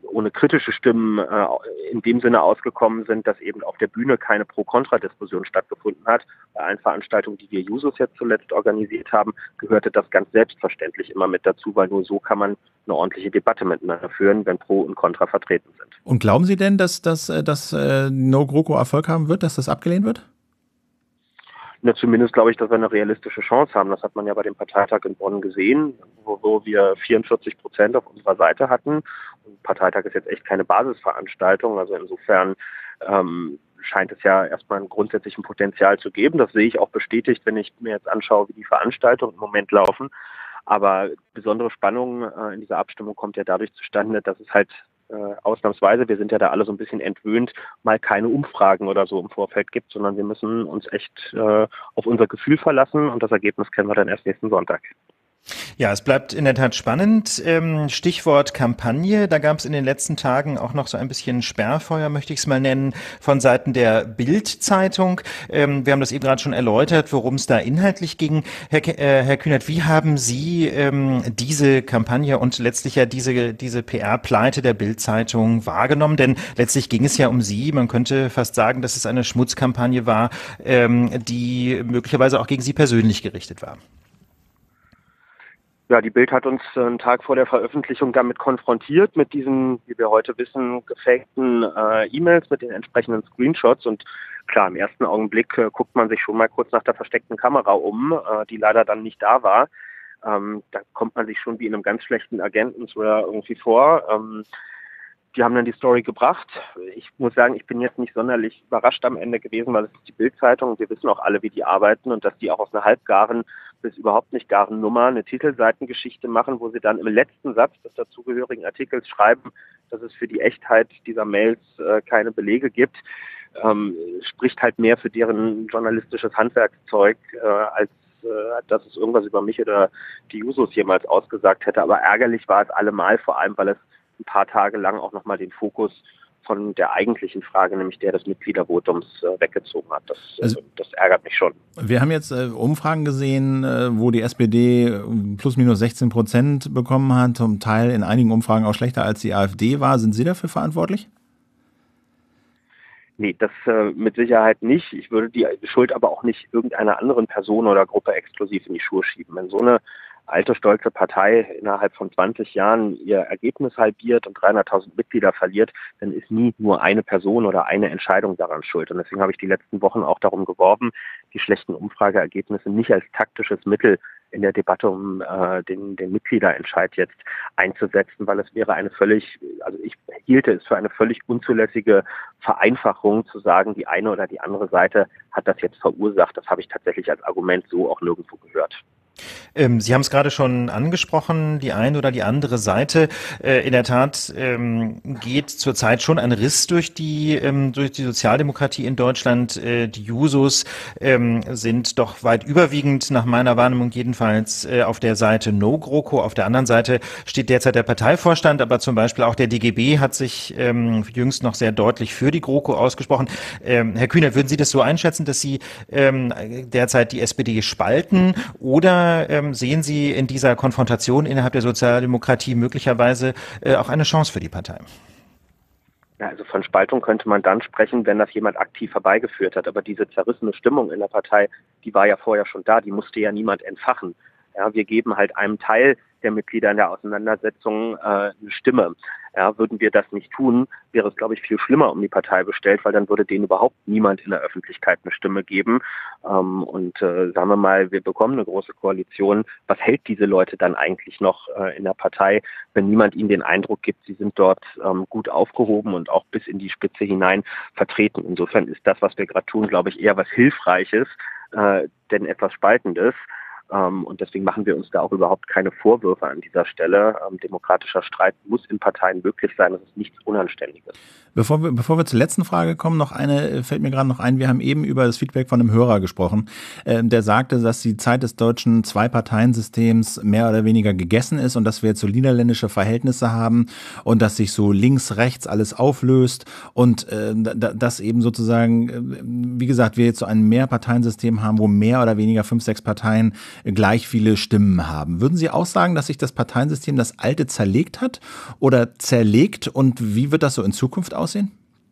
ohne kritische Stimmen in dem Sinne ausgekommen sind, dass eben auf der Bühne keine Pro-Kontra-Diskussion stattgefunden hat. Bei allen Veranstaltungen, die wir Jusos jetzt zuletzt organisiert haben, gehörte das ganz selbstverständlich immer mit dazu, weil nur so kann man eine ordentliche Debatte miteinander führen, wenn Pro und Contra vertreten sind. Und glauben Sie denn, dass No GroKo Erfolg haben wird, dass das abgelehnt wird? Na, zumindest glaube ich, dass wir eine realistische Chance haben. Das hat man ja bei dem Parteitag in Bonn gesehen, wo wir 44% auf unserer Seite hatten. Und Parteitag ist jetzt echt keine Basisveranstaltung. Also insofern scheint es ja erstmal ein grundsätzlichen Potenzial zu geben. Das sehe ich auch bestätigt, wenn ich mir jetzt anschaue, wie die Veranstaltungen im Moment laufen. Aber besondere Spannung in dieser Abstimmung kommt ja dadurch zustande, dass es halt ausnahmsweise, wir sind ja da alle so ein bisschen entwöhnt, mal keine Umfragen oder so im Vorfeld gibt, sondern wir müssen uns echt auf unser Gefühl verlassen und das Ergebnis kennen wir dann erst nächsten Sonntag. Ja, es bleibt in der Tat spannend. Stichwort Kampagne. Da gab es in den letzten Tagen auch noch so ein bisschen Sperrfeuer, möchte ich es mal nennen, von Seiten der Bild-Zeitung. Wir haben das eben gerade schon erläutert, worum es da inhaltlich ging. Herr Kühnert, wie haben Sie diese Kampagne und letztlich ja diese PR-Pleite der Bild-Zeitung wahrgenommen? Denn letztlich ging es ja um Sie. Man könnte fast sagen, dass es eine Schmutzkampagne war, die möglicherweise auch gegen Sie persönlich gerichtet war. Ja, die Bild hat uns einen Tag vor der Veröffentlichung damit konfrontiert, mit diesen, wie wir heute wissen, gefakten E-Mails mit den entsprechenden Screenshots. Und klar, im ersten Augenblick guckt man sich schon mal kurz nach der versteckten Kamera um, die leider dann nicht da war. Da kommt man sich schon wie in einem ganz schlechten Agenten-Thriller irgendwie vor. Die haben dann die Story gebracht. Ich muss sagen, ich bin jetzt nicht sonderlich überrascht am Ende gewesen, weil es ist die Bild-Zeitung. Wir wissen auch alle, wie die arbeiten und dass die auch aus einer halbgaren bis überhaupt nicht garen Nummer eine Titelseitengeschichte machen, wo sie dann im letzten Satz des dazugehörigen Artikels schreiben, dass es für die Echtheit dieser Mails keine Belege gibt. Spricht halt mehr für deren journalistisches Handwerkszeug, als dass es irgendwas über mich oder die Jusos jemals ausgesagt hätte. Aber ärgerlich war es allemal, vor allem, weil es ein paar Tage lang auch nochmal den Fokus von der eigentlichen Frage, nämlich der des Mitgliedervotums, weggezogen hat. Das ärgert mich schon. Wir haben jetzt Umfragen gesehen, wo die SPD plus minus 16% bekommen hat, zum Teil in einigen Umfragen auch schlechter als die AfD war. Sind Sie dafür verantwortlich? Nee, das mit Sicherheit nicht. Ich würde die Schuld aber auch nicht irgendeiner anderen Person oder Gruppe exklusiv in die Schuhe schieben. Wenn so eine alte, stolze Partei innerhalb von 20 Jahren ihr Ergebnis halbiert und 300.000 Mitglieder verliert, dann ist nie nur eine Person oder eine Entscheidung daran schuld. Und deswegen habe ich die letzten Wochen auch darum geworben, die schlechten Umfrageergebnisse nicht als taktisches Mittel in der Debatte um den Mitgliederentscheid jetzt einzusetzen, weil es wäre ich hielte es für eine völlig unzulässige Vereinfachung zu sagen, die eine oder die andere Seite hat das jetzt verursacht. Das habe ich tatsächlich als Argument so auch nirgendwo gehört. Sie haben es gerade schon angesprochen, die eine oder die andere Seite. In der Tat geht zurzeit schon ein Riss durch die Sozialdemokratie in Deutschland. Die Jusos sind doch weit überwiegend, nach meiner Wahrnehmung jedenfalls, auf der Seite No GroKo. Auf der anderen Seite steht derzeit der Parteivorstand, aber zum Beispiel auch der DGB hat sich jüngst noch sehr deutlich für die GroKo ausgesprochen. Herr Kühnert, würden Sie das so einschätzen, dass Sie derzeit die SPD spalten, oder sehen Sie in dieser Konfrontation innerhalb der Sozialdemokratie möglicherweise auch eine Chance für die Partei? Ja, also von Spaltung könnte man dann sprechen, wenn das jemand aktiv herbeigeführt hat. Aber diese zerrissene Stimmung in der Partei, die war ja vorher schon da, die musste ja niemand entfachen. Ja, wir geben halt einem Teil der Mitglieder in der Auseinandersetzung eine Stimme. Ja, würden wir das nicht tun, wäre es, glaube ich, viel schlimmer um die Partei bestellt, weil dann würde denen überhaupt niemand in der Öffentlichkeit eine Stimme geben. Sagen wir mal, wir bekommen eine große Koalition. Was hält diese Leute dann eigentlich noch in der Partei, wenn niemand ihnen den Eindruck gibt, sie sind dort gut aufgehoben und auch bis in die Spitze hinein vertreten? Insofern ist das, was wir gerade tun, glaube ich, eher was Hilfreiches, denn etwas Spaltendes. Und deswegen machen wir uns da auch überhaupt keine Vorwürfe an dieser Stelle. Demokratischer Streit muss in Parteien möglich sein. Das ist nichts Unanständiges. Bevor wir zur letzten Frage kommen, noch eine fällt mir gerade noch ein. Wir haben eben über das Feedback von einem Hörer gesprochen, der sagte, dass die Zeit des deutschen Zwei-Parteien-Systems mehr oder weniger gegessen ist und dass wir jetzt so niederländische Verhältnisse haben und dass sich so links, rechts alles auflöst und dass eben sozusagen, wie gesagt, wir jetzt so ein Mehrparteiensystem haben, wo mehr oder weniger 5, 6 Parteien gleich viele Stimmen haben. Würden Sie auch sagen, dass sich das Parteiensystem, das alte, zerlegt hat oder zerlegt? Und wie wird das so in Zukunft aussehen?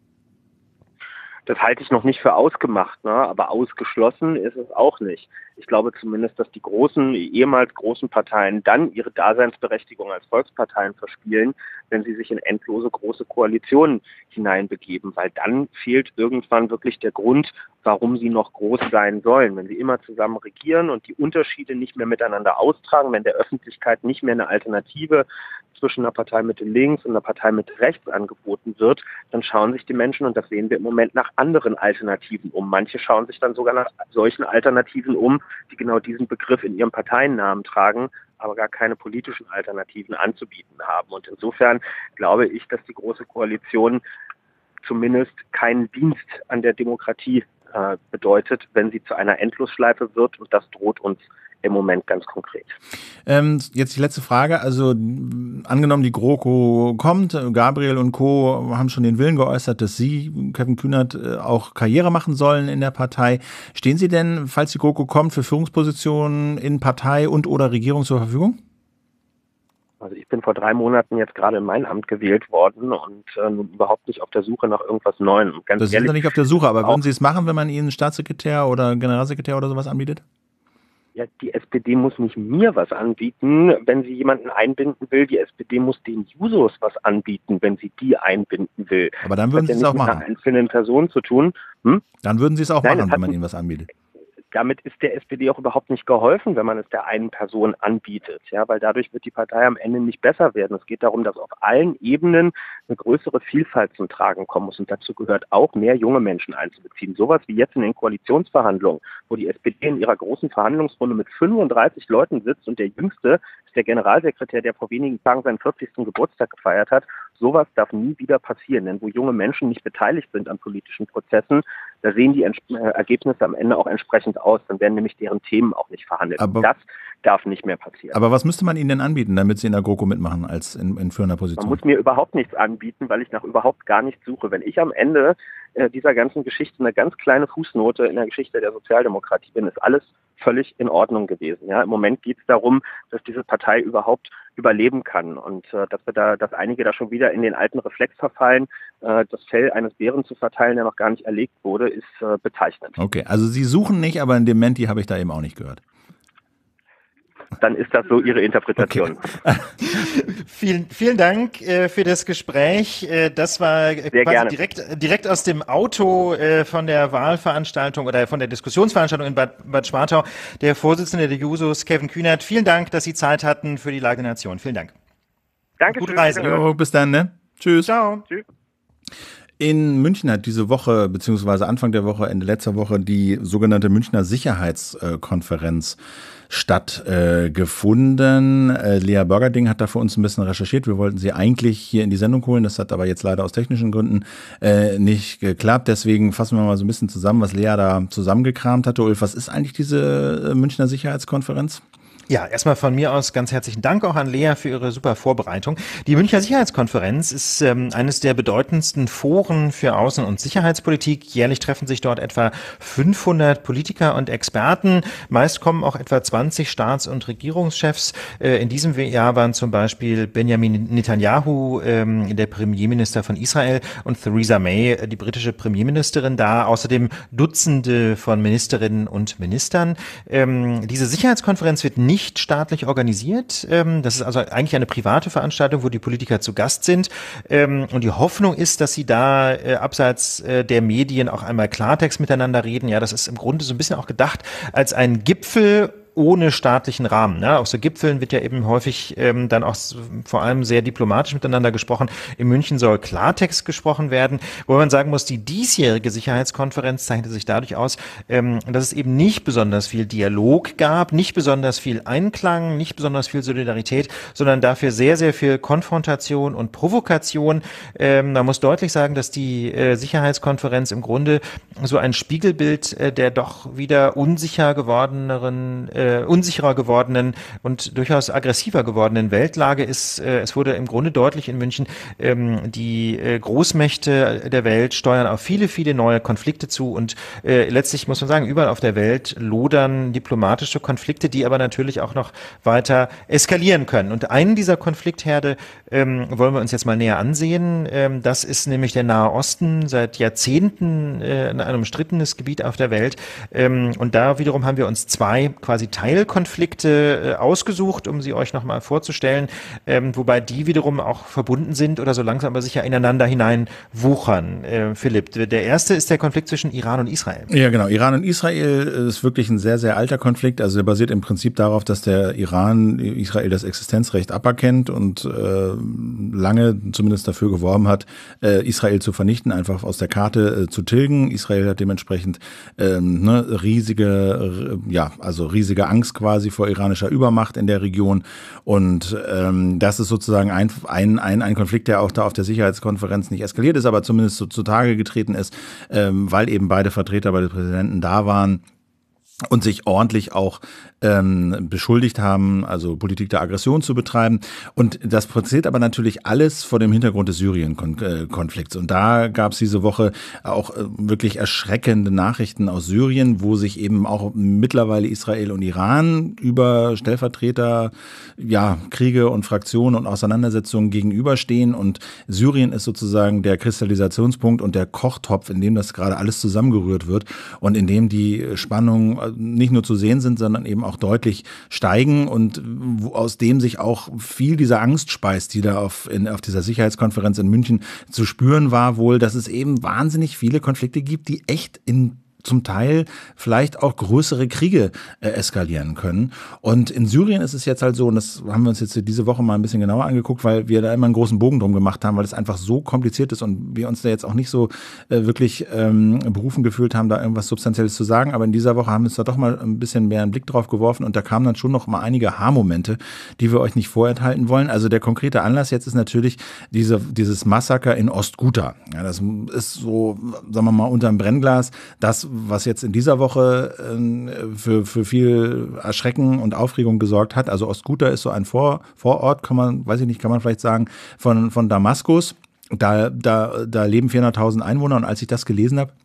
Das halte ich noch nicht für ausgemacht, ne? Aber ausgeschlossen ist es auch nicht. Ich glaube zumindest, dass die ehemals großen Parteien dann ihre Daseinsberechtigung als Volksparteien verspielen, wenn sie sich in endlose große Koalitionen hineinbegeben, weil dann fehlt irgendwann wirklich der Grund, warum sie noch groß sein sollen. Wenn sie immer zusammen regieren und die Unterschiede nicht mehr miteinander austragen, wenn der Öffentlichkeit nicht mehr eine Alternative zwischen einer Partei Mitte links und einer Partei Mitte rechts angeboten wird, dann schauen sich die Menschen, und das sehen wir im Moment, nach anderen Alternativen um. Manche schauen sich dann sogar nach solchen Alternativen um, die genau diesen Begriff in ihrem Parteiennamen tragen, aber gar keine politischen Alternativen anzubieten haben. Und insofern glaube ich, dass die Große Koalition zumindest keinen Dienst an der Demokratie bedeutet, wenn sie zu einer Endlosschleife wird, und das droht uns im Moment ganz konkret. Jetzt die letzte Frage. Also angenommen, die GroKo kommt, Gabriel und Co. haben schon den Willen geäußert, dass Sie, Kevin Kühnert, auch Karriere machen sollen in der Partei. Stehen Sie denn, falls die GroKo kommt, für Führungspositionen in Partei und oder Regierung zur Verfügung? Also ich bin vor 3 Monaten jetzt gerade in mein Amt gewählt worden und überhaupt nicht auf der Suche nach irgendwas Neuem. Das sind Sie nicht auf der Suche, aber würden Sie es machen, wenn man Ihnen Staatssekretär oder Generalsekretär oder sowas anbietet? Ja, die SPD muss nicht mir was anbieten, wenn sie jemanden einbinden will. Die SPD muss den Jusos was anbieten, wenn sie die einbinden will. Aber dann würden Sie es auch machen. Das hat ja nichts mit einer einzelnen Person zu tun. Dann würden Sie es auch machen, wenn man Ihnen was anbietet. Damit ist der SPD auch überhaupt nicht geholfen, wenn man es der einen Person anbietet, ja, weil dadurch wird die Partei am Ende nicht besser werden. Es geht darum, dass auf allen Ebenen eine größere Vielfalt zum Tragen kommen muss, und dazu gehört auch, mehr junge Menschen einzubeziehen. Sowas wie jetzt in den Koalitionsverhandlungen, wo die SPD in ihrer großen Verhandlungsrunde mit 35 Leuten sitzt und der Jüngste ist der Generalsekretär, der vor wenigen Tagen seinen 40. Geburtstag gefeiert hat. Sowas darf nie wieder passieren, denn wo junge Menschen nicht beteiligt sind an politischen Prozessen, da sehen die Ergebnisse am Ende auch entsprechend aus. Dann werden nämlich deren Themen auch nicht verhandelt. Das darf nicht mehr passieren. Aber was müsste man Ihnen denn anbieten, damit Sie in der GroKo mitmachen als in führender Position? Man muss mir überhaupt nichts anbieten, weil ich nach überhaupt gar nichts suche. Wenn ich am Ende dieser ganzen Geschichte eine ganz kleine Fußnote in der Geschichte der Sozialdemokratie bin, ist alles völlig in Ordnung gewesen. Ja, im Moment geht es darum, dass diese Partei überhaupt überleben kann, und dass einige da schon wieder in den alten Reflex verfallen, das Fell eines Bären zu verteilen, der noch gar nicht erlegt wurde, ist bezeichnend. Okay, also Sie suchen nicht, aber in dem Menti habe ich da eben auch nicht gehört. Dann ist das so Ihre Interpretation. Okay. Vielen Dank für das Gespräch. Das war quasi direkt aus dem Auto von der Wahlveranstaltung oder von der Diskussionsveranstaltung in Bad Schwartau. Der Vorsitzende der Jusos, Kevin Kühnert. Vielen Dank, dass Sie Zeit hatten für die Lage der Nation. Vielen Dank. Danke. Gute Reise. Jo, bis dann, ne? Tschüss. Ciao. Tschüss. In München hat diese Woche, beziehungsweise Anfang der Woche, Ende letzter Woche, die sogenannte Münchner Sicherheitskonferenz stattgefunden. Lea Börgerding hat da für uns ein bisschen recherchiert. Wir wollten sie eigentlich hier in die Sendung holen. Das hat aber jetzt leider aus technischen Gründen nicht geklappt. Deswegen fassen wir mal so ein bisschen zusammen, was Lea da zusammengekramt hatte. Ulf, was ist eigentlich diese Münchner Sicherheitskonferenz? Ja, erstmal von mir aus ganz herzlichen Dank auch an Lea für ihre super Vorbereitung. Die Münchner Sicherheitskonferenz ist eines der bedeutendsten Foren für Außen- und Sicherheitspolitik. Jährlich treffen sich dort etwa 500 Politiker und Experten. Meist kommen auch etwa 20 Staats- und Regierungschefs. In diesem Jahr waren zum Beispiel Benjamin Netanyahu, der Premierminister von Israel, und Theresa May, die britische Premierministerin, da. Außerdem Dutzende von Ministerinnen und Ministern. Diese Sicherheitskonferenz wird nicht staatlich organisiert. Das ist also eigentlich eine private Veranstaltung, wo die Politiker zu Gast sind. Und die Hoffnung ist, dass sie da abseits der Medien auch einmal Klartext miteinander reden. Ja, das ist im Grunde so ein bisschen auch gedacht als ein Gipfel ohne staatlichen Rahmen. Ne? Auf so Gipfeln wird ja eben häufig dann auch vor allem sehr diplomatisch miteinander gesprochen. In München soll Klartext gesprochen werden, wo man sagen muss, die diesjährige Sicherheitskonferenz zeichnete sich dadurch aus, dass es eben nicht besonders viel Dialog gab, nicht besonders viel Einklang, nicht besonders viel Solidarität, sondern dafür sehr, sehr viel Konfrontation und Provokation. Man muss deutlich sagen, dass die Sicherheitskonferenz im Grunde so ein Spiegelbild der doch wieder unsicher gewordeneren unsicherer gewordenen und durchaus aggressiver gewordenen Weltlage ist, es wurde im Grunde deutlich in München, die Großmächte der Welt steuern auf viele, viele neue Konflikte zu und letztlich muss man sagen, überall auf der Welt lodern diplomatische Konflikte, die aber natürlich auch noch weiter eskalieren können. Und einen dieser Konfliktherde wollen wir uns jetzt mal näher ansehen. Das ist nämlich der Nahe Osten, seit Jahrzehnten ein umstrittenes Gebiet auf der Welt. Und da wiederum haben wir uns zwei quasi Teilkonflikte ausgesucht, um sie euch nochmal vorzustellen, wobei die wiederum auch verbunden sind oder so langsam aber sicher ineinander hinein wuchern. Philipp, der erste ist der Konflikt zwischen Iran und Israel. Ja, genau. Iran und Israel ist wirklich ein sehr, sehr alter Konflikt. Also der basiert im Prinzip darauf, dass der Iran Israel das Existenzrecht aberkennt und lange zumindest dafür geworben hat, Israel zu vernichten, einfach aus der Karte zu tilgen. Israel hat dementsprechend riesige Angst quasi vor iranischer Übermacht in der Region. Und das ist sozusagen ein Konflikt, der auch da auf der Sicherheitskonferenz nicht eskaliert ist, aber zumindest so zutage getreten ist, weil eben beide Vertreter, beide Präsidenten da waren und sich ordentlich auch beschuldigt haben, also Politik der Aggression zu betreiben. Und das passiert aber natürlich alles vor dem Hintergrund des Syrien-Konflikts. Und da gab es diese Woche auch wirklich erschreckende Nachrichten aus Syrien, wo sich eben auch mittlerweile Israel und Iran über Stellvertreter, Kriege und Fraktionen und Auseinandersetzungen gegenüberstehen. Und Syrien ist sozusagen der Kristallisationspunkt und der Kochtopf, in dem das gerade alles zusammengerührt wird und in dem die Spannungen nicht nur zu sehen sind, sondern eben auch deutlich steigen und aus dem sich auch viel dieser Angst speist, die da auf dieser Sicherheitskonferenz in München zu spüren war, wohl, dass es eben wahnsinnig viele Konflikte gibt, die echt zum Teil vielleicht auch größere Kriege eskalieren können. Und in Syrien ist es jetzt halt so, und das haben wir uns jetzt diese Woche mal ein bisschen genauer angeguckt, weil wir da immer einen großen Bogen drum gemacht haben, weil es einfach so kompliziert ist und wir uns da jetzt auch nicht so wirklich berufen gefühlt haben, da irgendwas Substanzielles zu sagen. Aber in dieser Woche haben wir uns da doch mal ein bisschen mehr einen Blick drauf geworfen und da kamen dann schon noch mal einige Haarmomente, die wir euch nicht vorenthalten wollen. Also der konkrete Anlass jetzt ist natürlich dieses Massaker in Ostghouta. Ja, das ist so, sagen wir mal, unterm Brennglas, das, was jetzt in dieser Woche für viel Erschrecken und Aufregung gesorgt hat. Also Ostghouta ist so ein Vorort, kann man vielleicht sagen, von Damaskus. Da leben 400.000 Einwohner und als ich das gelesen habe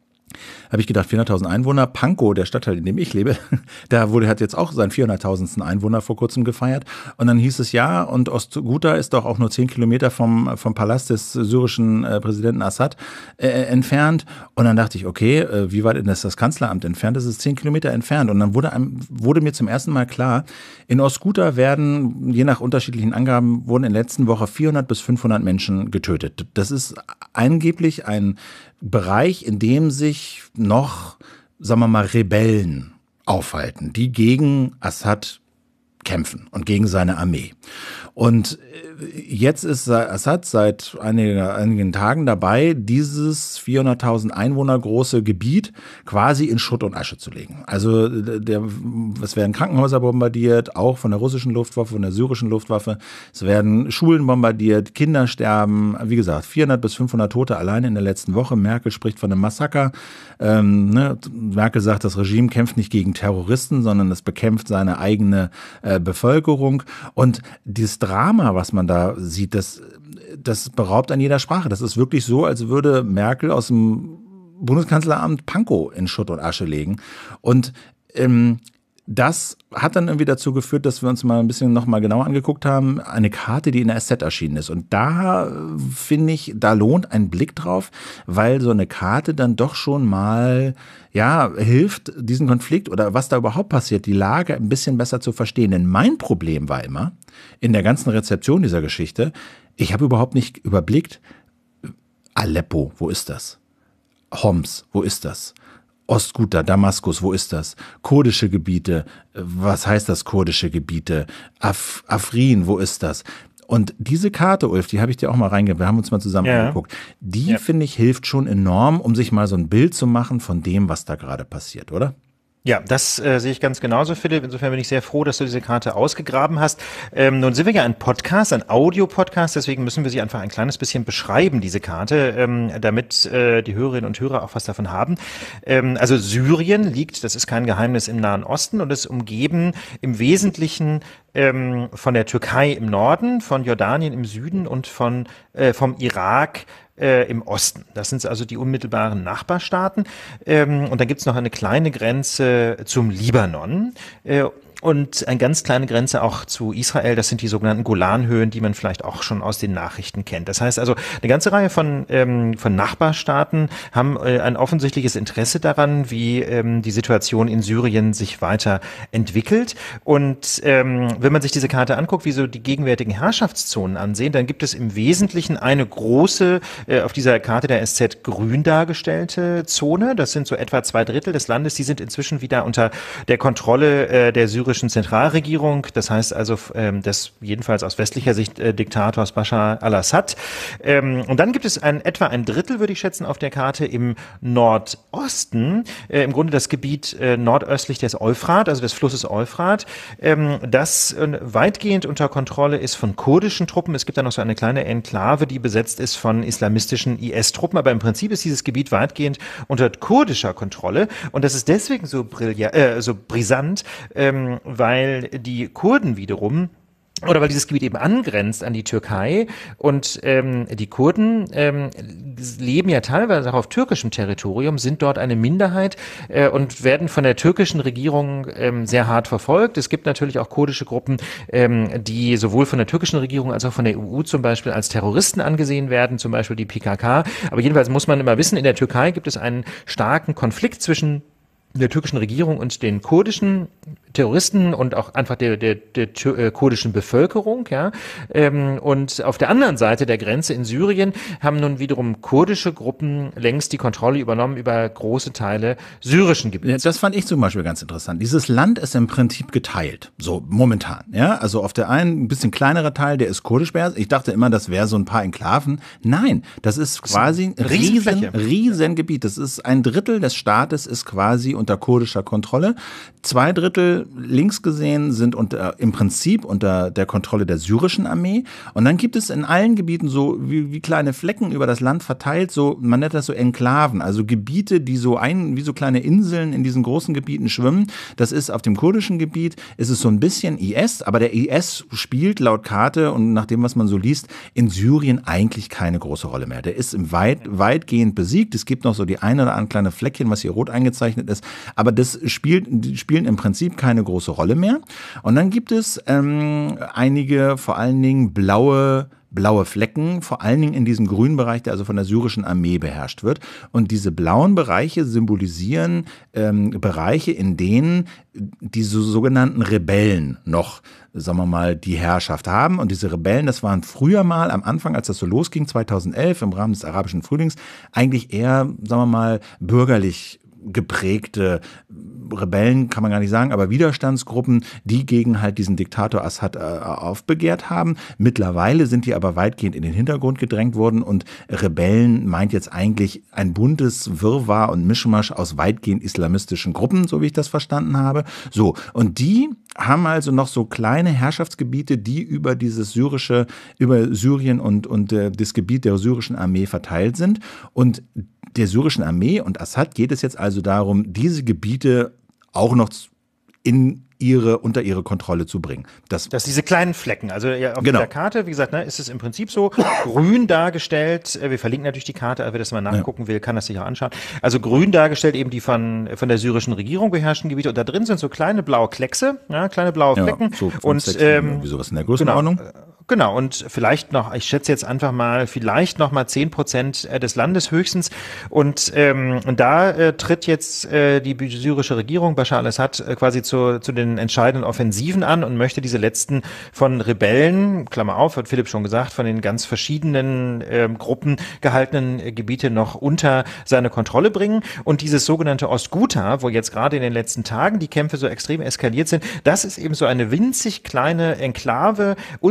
ich gedacht, 400.000 Einwohner. Pankow, der Stadtteil, in dem ich lebe, hat jetzt auch seinen 400.000. Einwohner vor kurzem gefeiert. Und dann hieß es und Ostghouta ist doch auch nur 10 Kilometer vom Palast des syrischen Präsidenten Assad entfernt. Und dann dachte ich, okay, wie weit ist das Kanzleramt entfernt? Das ist 10 Kilometer entfernt. Und dann wurde mir zum ersten Mal klar, in Ostghouta werden, je nach unterschiedlichen Angaben, wurden in der letzten Woche 400 bis 500 Menschen getötet. Das ist angeblich ein Bereich, in dem sich noch, sagen wir mal, Rebellen aufhalten, die gegen Assad kämpfen und gegen seine Armee. Und jetzt ist Assad seit einigen Tagen dabei, dieses 400.000 Einwohner große Gebiet quasi in Schutt und Asche zu legen. Also es werden Krankenhäuser bombardiert, auch von der russischen Luftwaffe, von der syrischen Luftwaffe. Es werden Schulen bombardiert, Kinder sterben. Wie gesagt, 400 bis 500 Tote allein in der letzten Woche. Merkel spricht von einem Massaker. Merkel sagt, das Regime kämpft nicht gegen Terroristen, sondern es bekämpft seine eigene Bevölkerung. Und dieses Drama, was man da sieht, das beraubt an jeder Sprache. Das ist wirklich so, als würde Merkel aus dem Bundeskanzleramt Pankow in Schutt und Asche legen. Und das hat dann irgendwie dazu geführt, dass wir uns mal ein bisschen noch mal genauer angeguckt haben, eine Karte, die in der SZ erschienen ist. Und da finde ich, da lohnt ein Blick drauf, weil so eine Karte dann doch schon mal hilft, diesen Konflikt oder was da überhaupt passiert, die Lage ein bisschen besser zu verstehen. Denn mein Problem war immer, in der ganzen Rezeption dieser Geschichte, ich habe überhaupt nicht überblickt, Aleppo, wo ist das? Homs, wo ist das? Ostghouta, Damaskus, wo ist das? Kurdische Gebiete, was heißt das kurdische Gebiete? Afrin, wo ist das? Und diese Karte, Ulf, die habe ich dir auch mal reingebracht, wir haben uns mal zusammen angeguckt. Die, finde ich, hilft schon enorm, um sich mal so ein Bild zu machen von dem, was da gerade passiert, oder? Ja, das sehe ich ganz genauso, Philipp. Insofern bin ich sehr froh, dass du diese Karte ausgegraben hast. Nun sind wir ja ein Podcast, ein Audio-Podcast, deswegen müssen wir sie einfach ein kleines bisschen beschreiben, diese Karte, damit die Hörerinnen und Hörer auch was davon haben. Also Syrien liegt, das ist kein Geheimnis, im Nahen Osten und ist umgeben im Wesentlichen von der Türkei im Norden, von Jordanien im Süden und vom Irak im Osten. Das sind also die unmittelbaren Nachbarstaaten. Und dann gibt's noch eine kleine Grenze zum Libanon. Und eine ganz kleine Grenze auch zu Israel, das sind die sogenannten Golanhöhen, die man vielleicht auch schon aus den Nachrichten kennt. Das heißt also, eine ganze Reihe von Nachbarstaaten haben ein offensichtliches Interesse daran, wie die Situation in Syrien sich weiter entwickelt. Und wenn man sich diese Karte anguckt, wie so die gegenwärtigen Herrschaftszonen ansehen, dann gibt es im Wesentlichen eine große, auf dieser Karte der SZ grün dargestellte Zone. Das sind so etwa 2/3 des Landes. Die sind inzwischen wieder unter der Kontrolle der syrischen Zentralregierung, das heißt also des jedenfalls aus westlicher Sicht Diktators Bashar al-Assad. Und dann gibt es etwa ein Drittel, würde ich schätzen, auf der Karte im Nordosten, im Grunde das Gebiet nordöstlich des Euphrat, also des Flusses Euphrat, das weitgehend unter Kontrolle ist von kurdischen Truppen. Es gibt da noch so eine kleine Enklave, die besetzt ist von islamistischen IS-Truppen, aber im Prinzip ist dieses Gebiet weitgehend unter kurdischer Kontrolle und das ist deswegen so brisant, weil die Kurden wiederum oder weil dieses Gebiet eben angrenzt an die Türkei und die Kurden leben ja teilweise auch auf türkischem Territorium, sind dort eine Minderheit und werden von der türkischen Regierung sehr hart verfolgt. Es gibt natürlich auch kurdische Gruppen, die sowohl von der türkischen Regierung als auch von der EU zum Beispiel als Terroristen angesehen werden, zum Beispiel die PKK. Aber jedenfalls muss man immer wissen, in der Türkei gibt es einen starken Konflikt zwischen der türkischen Regierung und den kurdischen Terroristen und auch einfach der kurdischen Bevölkerung, ja. Und auf der anderen Seite der Grenze in Syrien haben nun wiederum kurdische Gruppen längst die Kontrolle übernommen über große Teile syrischen Gebiets. Das fand ich zum Beispiel ganz interessant. Dieses Land ist im Prinzip geteilt, so momentan, ja. Also auf der einen ein bisschen kleinere Teil, der ist kurdisch. Ich dachte immer, das wäre so ein paar Enklaven. Nein, das ist quasi ein riesen Gebiet. Das ist 1/3 des Staates ist quasi unter kurdischer Kontrolle. 2/3 links gesehen sind im Prinzip unter der Kontrolle der syrischen Armee. Und dann gibt es in allen Gebieten so wie kleine Flecken über das Land verteilt, so, man nennt das so Enklaven, also Gebiete, die wie so kleine Inseln in diesen großen Gebieten schwimmen. Das ist auf dem kurdischen Gebiet, ist es so ein bisschen IS, aber der IS spielt laut Karte und nach dem, was man so liest, in Syrien eigentlich keine große Rolle mehr. Der ist weitgehend besiegt. Es gibt noch so die eine oder andere kleine Fleckchen, was hier rot eingezeichnet ist, aber das spielen im Prinzip keine große Rolle mehr. Und dann gibt es einige, vor allen Dingen blaue Flecken, vor allen Dingen in diesem grünen Bereich, der also von der syrischen Armee beherrscht wird. Und diese blauen Bereiche symbolisieren Bereiche, in denen diese sogenannten Rebellen noch, sagen wir mal, die Herrschaft haben. Und diese Rebellen, das waren früher mal, am Anfang, als das so losging, 2011, im Rahmen des arabischen Frühlings, eigentlich eher, sagen wir mal, bürgerlich geprägte Rebellen, kann man gar nicht sagen, aber Widerstandsgruppen, die gegen halt diesen Diktator Assad aufbegehrt haben. Mittlerweile sind die aber weitgehend in den Hintergrund gedrängt worden und Rebellen meint jetzt eigentlich ein buntes Wirrwarr und Mischmasch aus weitgehend islamistischen Gruppen, so wie ich das verstanden habe. So, und die haben also noch so kleine Herrschaftsgebiete, die über über Syrien und das Gebiet der syrischen Armee verteilt sind. Und der syrischen Armee und Assad geht es jetzt also darum, diese Gebiete auch noch unter ihre Kontrolle zu bringen. Dass diese kleinen Flecken, also ja, auf der Karte, wie gesagt, ist es im Prinzip so grün dargestellt. Wir verlinken natürlich die Karte, wer das mal nachgucken will, kann das sich auch anschauen. Also grün dargestellt eben die von der syrischen Regierung beherrschten Gebiete und da drin sind so kleine blaue Kleckse, ja, kleine blaue Flecken. So 5, 6, wie sowas in der Größenordnung. Genau, und vielleicht noch, ich schätze jetzt einfach mal, vielleicht noch mal 10% des Landes höchstens. Und da tritt jetzt die syrische Regierung, Bashar al-Assad, quasi zu den entscheidenden Offensiven an und möchte diese letzten von Rebellen, Klammer auf, hat Philipp schon gesagt, von den ganz verschiedenen Gruppen gehaltenen Gebiete noch unter seine Kontrolle bringen. Und dieses sogenannte Ostghouta, wo jetzt gerade in den letzten Tagen die Kämpfe so extrem eskaliert sind, das ist eben so eine winzig kleine Enklave, unmittelbar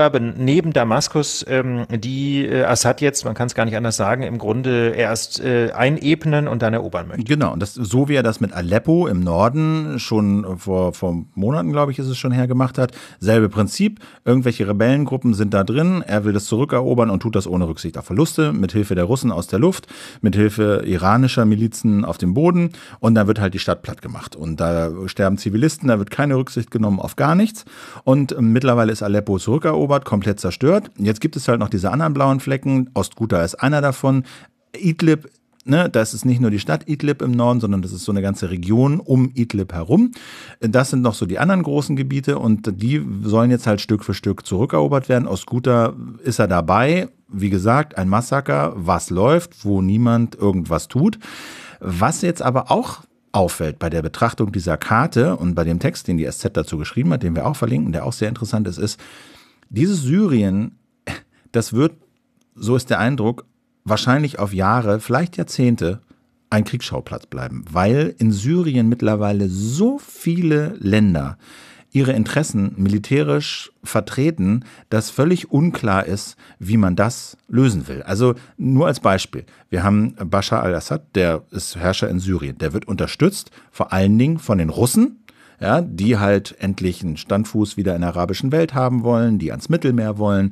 Aufgabe neben Damaskus, die Assad jetzt, man kann es gar nicht anders sagen, im Grunde erst einebnen und dann erobern möchte. Genau, und so wie er das mit Aleppo im Norden schon vor Monaten, glaube ich, ist es schon hergemacht hat. Selbe Prinzip, irgendwelche Rebellengruppen sind da drin, er will das zurückerobern und tut das ohne Rücksicht auf Verluste, mit Hilfe der Russen aus der Luft, mit Hilfe iranischer Milizen auf dem Boden, und dann wird halt die Stadt platt gemacht. Und da sterben Zivilisten, da wird keine Rücksicht genommen auf gar nichts. Und mittlerweile ist Aleppo zurückerobert, komplett zerstört. Jetzt gibt es halt noch diese anderen blauen Flecken. Ostghouta ist einer davon. Idlib, ne, das ist nicht nur die Stadt Idlib im Norden, sondern das ist so eine ganze Region um Idlib herum. Das sind noch so die anderen großen Gebiete, und die sollen jetzt halt Stück für Stück zurückerobert werden. Ostghouta ist er dabei. Wie gesagt, ein Massaker, was läuft, wo niemand irgendwas tut. Was jetzt aber auch auffällt bei der Betrachtung dieser Karte und bei dem Text, den die SZ dazu geschrieben hat, den wir auch verlinken, der auch sehr interessant ist, dieses Syrien, das wird, so ist der Eindruck, wahrscheinlich auf Jahre, vielleicht Jahrzehnte ein Kriegsschauplatz bleiben, weil in Syrien mittlerweile so viele Länder ihre Interessen militärisch vertreten, dass völlig unklar ist, wie man das lösen will. Also nur als Beispiel. Wir haben Bashar al-Assad, der ist Herrscher in Syrien. Der wird unterstützt vor allen Dingen von den Russen, ja, die halt endlich einen Standfuß wieder in der arabischen Welt haben wollen, die ans Mittelmeer wollen.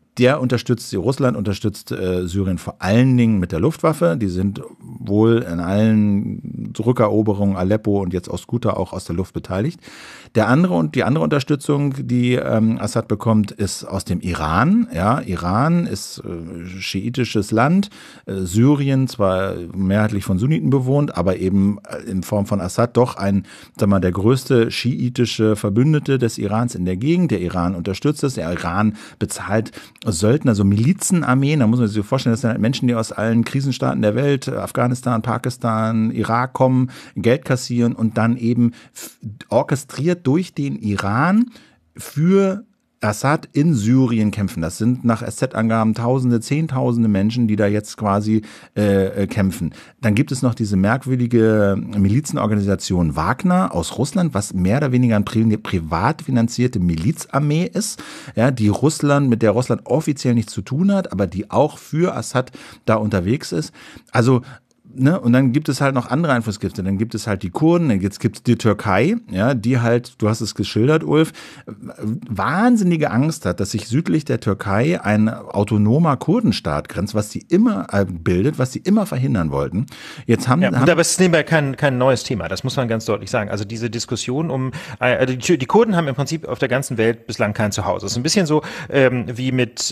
Russland unterstützt Syrien vor allen Dingen mit der Luftwaffe. Die sind wohl in allen Rückeroberungen Aleppo und jetzt Ostghouta auch aus der Luft beteiligt. Die andere Unterstützung, die Assad bekommt, ist aus dem Iran. Ja, Iran ist schiitisches Land. Syrien zwar mehrheitlich von Sunniten bewohnt, aber eben in Form von Assad doch der größte schiitische Verbündete des Irans in der Gegend. Der Iran unterstützt es. Der Iran bezahlt Söldner, so Milizenarmeen, da muss man sich so vorstellen, das sind halt Menschen, die aus allen Krisenstaaten der Welt, Afghanistan, Pakistan, Irak kommen, Geld kassieren und dann eben orchestriert durch den Iran für Assad in Syrien kämpfen. Das sind nach SZ-Angaben Tausende, Zehntausende Menschen, die da jetzt quasi kämpfen. Dann gibt es noch diese merkwürdige Milizenorganisation Wagner aus Russland, was mehr oder weniger eine privat finanzierte Milizarmee ist, ja, mit der Russland offiziell nichts zu tun hat, aber die auch für Assad da unterwegs ist. Also ne, und dann gibt es halt noch andere Einflusskräfte. Dann gibt es halt die Kurden, dann gibt es die Türkei, ja, die halt, du hast es geschildert, Ulf, wahnsinnige Angst hat, dass sich südlich der Türkei ein autonomer Kurdenstaat grenzt, was sie immer bildet, was sie immer verhindern wollten. Jetzt aber es ist nebenbei kein neues Thema, das muss man ganz deutlich sagen. Also diese Diskussion die Kurden haben im Prinzip auf der ganzen Welt bislang kein Zuhause. Es ist ein bisschen so wie mit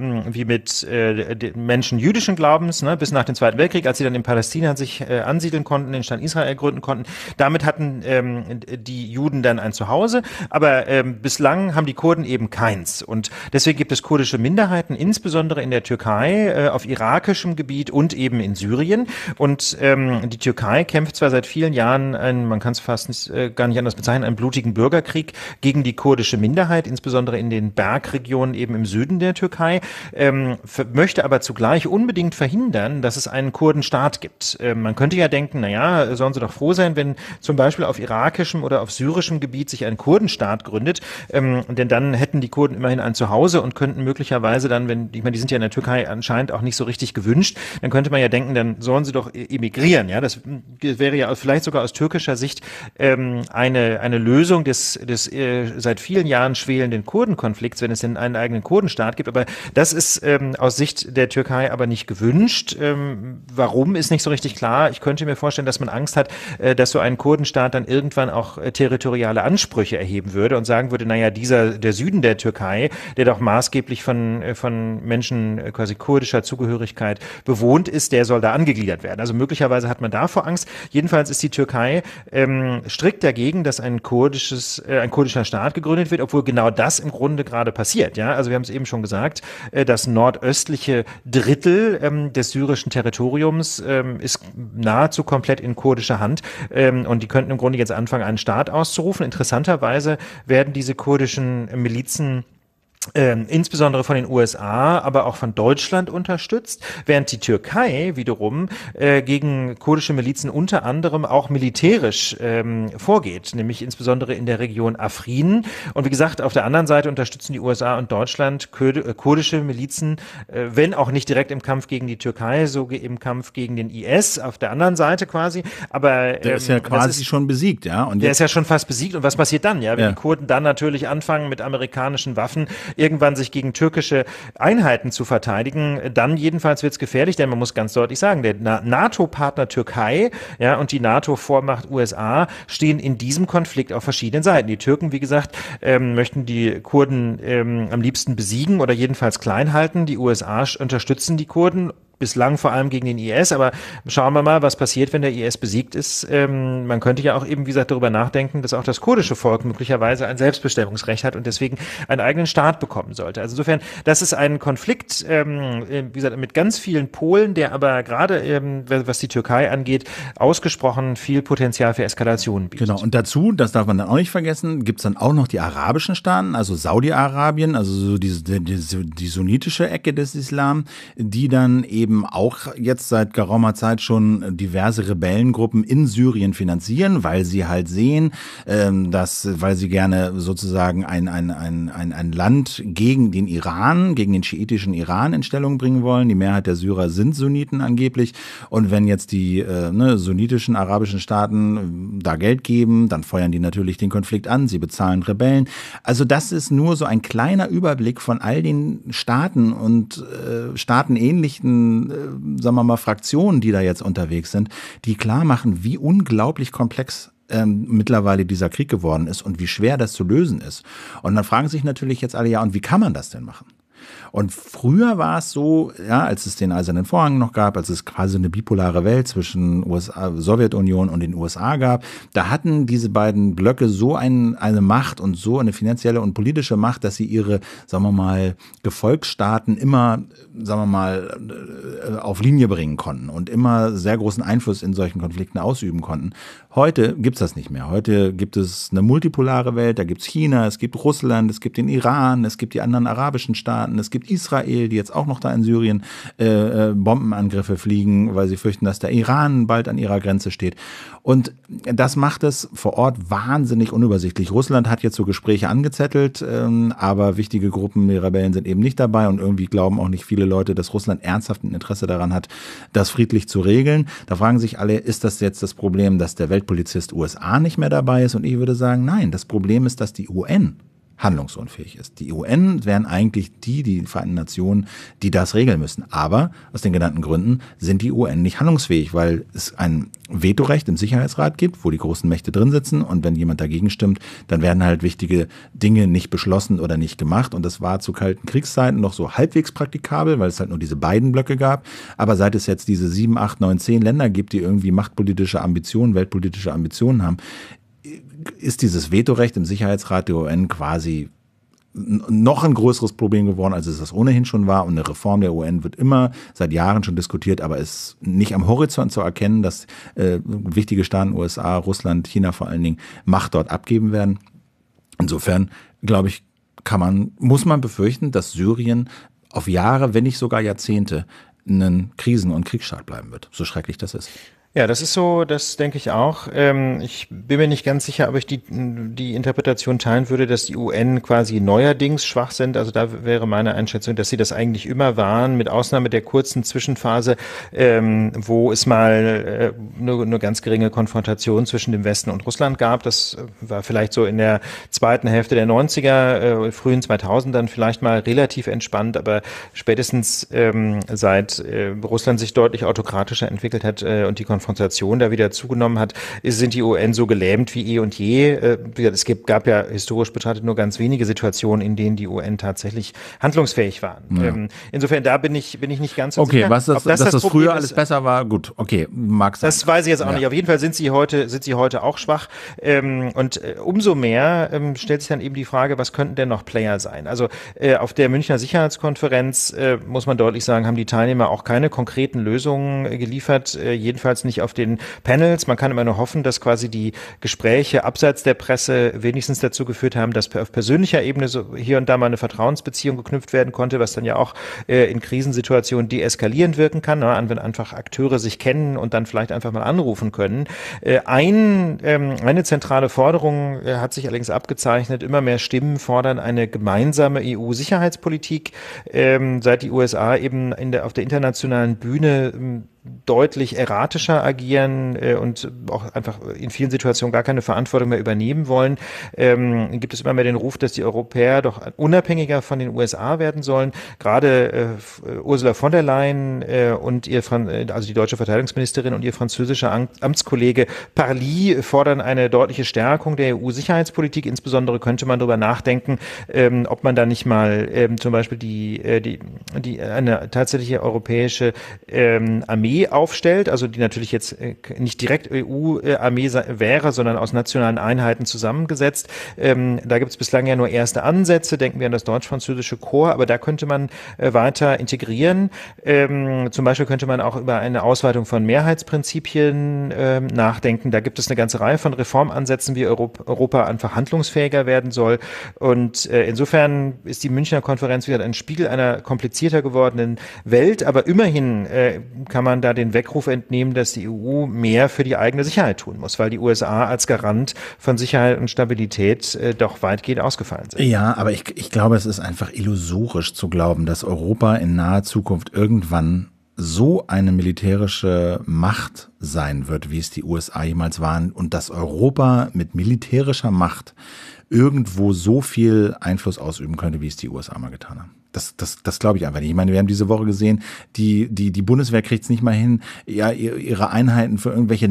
Menschen jüdischen Glaubens, ne, bis nach dem Zweiten Weltkrieg, als sie dann in Palästina sich ansiedeln konnten, den Staat Israel gründen konnten. Damit hatten die Juden dann ein Zuhause, aber bislang haben die Kurden eben keins. Und deswegen gibt es kurdische Minderheiten, insbesondere in der Türkei, auf irakischem Gebiet und eben in Syrien. Und die Türkei kämpft zwar seit vielen Jahren man kann es fast gar nicht anders bezeichnen, einen blutigen Bürgerkrieg gegen die kurdische Minderheit, insbesondere in den Bergregionen eben im Süden der Türkei, möchte aber zugleich unbedingt verhindern, dass es einen Kurdenstaat gibt. Man könnte ja denken, naja, sollen sie doch froh sein, wenn zum Beispiel auf irakischem oder auf syrischem Gebiet sich ein Kurdenstaat gründet, denn dann hätten die Kurden immerhin ein Zuhause und könnten möglicherweise dann, die sind ja in der Türkei anscheinend auch nicht so richtig gewünscht, dann könnte man ja denken, dann sollen sie doch emigrieren, ja, das wäre ja vielleicht sogar aus türkischer Sicht eine Lösung des seit vielen Jahren schwelenden Kurdenkonflikts, wenn es denn einen eigenen Kurdenstaat gibt, aber das ist aus Sicht der Türkei aber nicht gewünscht. Warum ist nicht so richtig klar. Ich könnte mir vorstellen, dass man Angst hat, dass so ein Kurdenstaat dann irgendwann auch territoriale Ansprüche erheben würde und sagen würde, naja, der Süden der Türkei, der doch maßgeblich von Menschen quasi kurdischer Zugehörigkeit bewohnt ist, der soll da angegliedert werden. Also möglicherweise hat man davor Angst. Jedenfalls ist die Türkei strikt dagegen, dass ein kurdischer Staat gegründet wird, obwohl genau das im Grunde gerade passiert. Ja, also wir haben es eben schon gesagt, das nordöstliche Drittel des syrischen Territoriums ist nahezu komplett in kurdischer Hand und die könnten im Grunde jetzt anfangen, einen Staat auszurufen. Interessanterweise werden diese kurdischen Milizen insbesondere von den USA, aber auch von Deutschland unterstützt, während die Türkei wiederum gegen kurdische Milizen unter anderem auch militärisch vorgeht, nämlich insbesondere in der Region Afrin. Und wie gesagt, auf der anderen Seite unterstützen die USA und Deutschland kurdische Milizen, wenn auch nicht direkt im Kampf gegen die Türkei, so im Kampf gegen den IS, auf der anderen Seite quasi. Aber der ist ja quasi schon besiegt, ja. Und der ist ja schon fast besiegt. Und was passiert dann, ja? Wenn die Kurden dann natürlich anfangen, mit amerikanischen Waffen irgendwann sich gegen türkische Einheiten zu verteidigen, dann jedenfalls wird es gefährlich, denn man muss ganz deutlich sagen, der NATO-Partner Türkei, ja, und die NATO-Vormacht USA stehen in diesem Konflikt auf verschiedenen Seiten. Die Türken, wie gesagt, möchten die Kurden am liebsten besiegen oder jedenfalls klein halten. Die USA unterstützen die Kurden, bislang vor allem gegen den IS, aber schauen wir mal, was passiert, wenn der IS besiegt ist. Man könnte ja auch eben, wie gesagt, darüber nachdenken, dass auch das kurdische Volk möglicherweise ein Selbstbestimmungsrecht hat und deswegen einen eigenen Staat bekommen sollte. Also insofern, das ist ein Konflikt, wie gesagt, mit ganz vielen Polen, der aber gerade, was die Türkei angeht, ausgesprochen viel Potenzial für Eskalationen bietet. Genau, und dazu, das darf man dann auch nicht vergessen, gibt es dann auch noch die arabischen Staaten, also Saudi-Arabien, also so die sunnitische Ecke des Islam, die dann eben auch jetzt seit geraumer Zeit schon diverse Rebellengruppen in Syrien finanzieren, weil sie halt sehen, weil sie gerne sozusagen ein Land gegen den Iran, gegen den schiitischen Iran in Stellung bringen wollen. Die Mehrheit der Syrer sind Sunniten angeblich. Und wenn jetzt die sunnitischen arabischen Staaten da Geld geben, dann feuern die natürlich den Konflikt an, sie bezahlen Rebellen. Also das ist nur so ein kleiner Überblick von all den Staaten und staatenähnlichen sagen wir mal, Fraktionen, die da jetzt unterwegs sind, die klar machen, wie unglaublich komplex mittlerweile dieser Krieg geworden ist und wie schwer das zu lösen ist. Und dann fragen sich natürlich jetzt alle, ja, und wie kann man das denn machen? Und früher war es so, ja, als es den Eisernen Vorhang noch gab, als es quasi eine bipolare Welt zwischen USA, Sowjetunion und den USA gab, da hatten diese beiden Blöcke so eine Macht und so eine finanzielle und politische Macht, dass sie ihre, sagen wir mal, Gefolgsstaaten immer, sagen wir mal, auf Linie bringen konnten und immer sehr großen Einfluss in solchen Konflikten ausüben konnten. Heute gibt's das nicht mehr. Heute gibt es eine multipolare Welt, da gibt's China, es gibt Russland, es gibt den Iran, es gibt die anderen arabischen Staaten, es gibt Israel, die jetzt auch noch da in Syrien Bombenangriffe fliegen, weil sie fürchten, dass der Iran bald an ihrer Grenze steht. Und das macht es vor Ort wahnsinnig unübersichtlich. Russland hat jetzt so Gespräche angezettelt, aber wichtige Gruppen, die Rebellen sind eben nicht dabei und irgendwie glauben auch nicht viele Leute, dass Russland ernsthaft ein Interesse daran hat, das friedlich zu regeln. Da fragen sich alle, ist das jetzt das Problem, dass der Weltpolizist USA nicht mehr dabei ist? Und ich würde sagen, nein, das Problem ist, dass die UN handlungsunfähig ist. Die UN wären eigentlich die Vereinten Nationen, die das regeln müssen. Aber aus den genannten Gründen sind die UN nicht handlungsfähig, weil es ein Vetorecht im Sicherheitsrat gibt, wo die großen Mächte drin sitzen und wenn jemand dagegen stimmt, dann werden halt wichtige Dinge nicht beschlossen oder nicht gemacht und das war zu kalten Kriegszeiten noch so halbwegs praktikabel, weil es halt nur diese beiden Blöcke gab. Aber seit es jetzt diese 7, 8, 9, 10 Länder gibt, die irgendwie machtpolitische Ambitionen, weltpolitische Ambitionen haben, ist dieses Vetorecht im Sicherheitsrat der UN quasi noch ein größeres Problem geworden, als es das ohnehin schon war. Und eine Reform der UN wird immer seit Jahren schon diskutiert, aber ist nicht am Horizont zu erkennen, dass wichtige Staaten, USA, Russland, China vor allen Dingen, Macht dort abgeben werden. Insofern, glaube ich, muss man befürchten, dass Syrien auf Jahre, wenn nicht sogar Jahrzehnte, ein Krisen- und Kriegsstaat bleiben wird, so schrecklich das ist. Ja, das ist so, das denke ich auch. Ich bin mir nicht ganz sicher, ob ich die Interpretation teilen würde, dass die UN quasi neuerdings schwach sind. Also da wäre meine Einschätzung, dass sie das eigentlich immer waren, mit Ausnahme der kurzen Zwischenphase, wo es mal eine ganz geringe Konfrontation zwischen dem Westen und Russland gab. Das war vielleicht so in der zweiten Hälfte der 90er, frühen 2000ern vielleicht mal relativ entspannt, aber spätestens seit Russland sich deutlich autokratischer entwickelt hat und die Konfrontation da wieder zugenommen hat, sind die UN so gelähmt wie eh und je. Es gab ja historisch betrachtet nur ganz wenige Situationen, in denen die UN tatsächlich handlungsfähig waren. Ja. Insofern, da bin ich nicht ganz so sicher. Dass das früher alles besser war, gut, okay, mag sein. Das weiß ich jetzt auch nicht. Auf jeden Fall sind sie heute auch schwach. Und umso mehr stellt sich dann eben die Frage, was könnten denn noch Player sein? Also auf der Münchner Sicherheitskonferenz, muss man deutlich sagen, haben die Teilnehmer auch keine konkreten Lösungen geliefert, jedenfalls nicht nicht auf den Panels. Man kann immer nur hoffen, dass quasi die Gespräche abseits der Presse wenigstens dazu geführt haben, dass auf persönlicher Ebene so hier und da mal eine Vertrauensbeziehung geknüpft werden konnte, was dann ja auch in Krisensituationen deeskalierend wirken kann, wenn einfach Akteure sich kennen und dann vielleicht einfach mal anrufen können. Eine zentrale Forderung hat sich allerdings abgezeichnet. Immer mehr Stimmen fordern eine gemeinsame EU-Sicherheitspolitik, seit die USA eben auf der internationalen Bühne deutlich erratischer agieren und auch einfach in vielen Situationen gar keine Verantwortung mehr übernehmen wollen, gibt es immer mehr den Ruf, dass die Europäer doch unabhängiger von den USA werden sollen. Gerade Ursula von der Leyen und also die deutsche Verteidigungsministerin und ihr französischer Amtskollege Parly fordern eine deutliche Stärkung der EU-Sicherheitspolitik. Insbesondere könnte man darüber nachdenken, ob man da nicht mal zum Beispiel eine tatsächliche europäische Armee aufstellt, also die natürlich jetzt nicht direkt EU-Armee wäre, sondern aus nationalen Einheiten zusammengesetzt. Da gibt es bislang ja nur erste Ansätze, denken wir an das deutsch-französische Korps, aber da könnte man weiter integrieren. Zum Beispiel könnte man auch über eine Ausweitung von Mehrheitsprinzipien nachdenken. Da gibt es eine ganze Reihe von Reformansätzen, wie Europa einfach handlungsfähiger werden soll. Und insofern ist die Münchner Konferenz wieder ein Spiegel einer komplizierter gewordenen Welt, aber immerhin kann man da den Weckruf entnehmen, dass die EU mehr für die eigene Sicherheit tun muss, weil die USA als Garant von Sicherheit und Stabilität doch weitgehend ausgefallen sind. Ja, aber ich glaube, es ist einfach illusorisch zu glauben, dass Europa in naher Zukunft irgendwann so eine militärische Macht sein wird, wie es die USA jemals waren, und dass Europa mit militärischer Macht irgendwo so viel Einfluss ausüben könnte, wie es die USA mal getan haben. Das glaube ich einfach nicht. Ich meine, wir haben diese Woche gesehen, die Bundeswehr kriegt es nicht mal hin, ja, ihre Einheiten für irgendwelche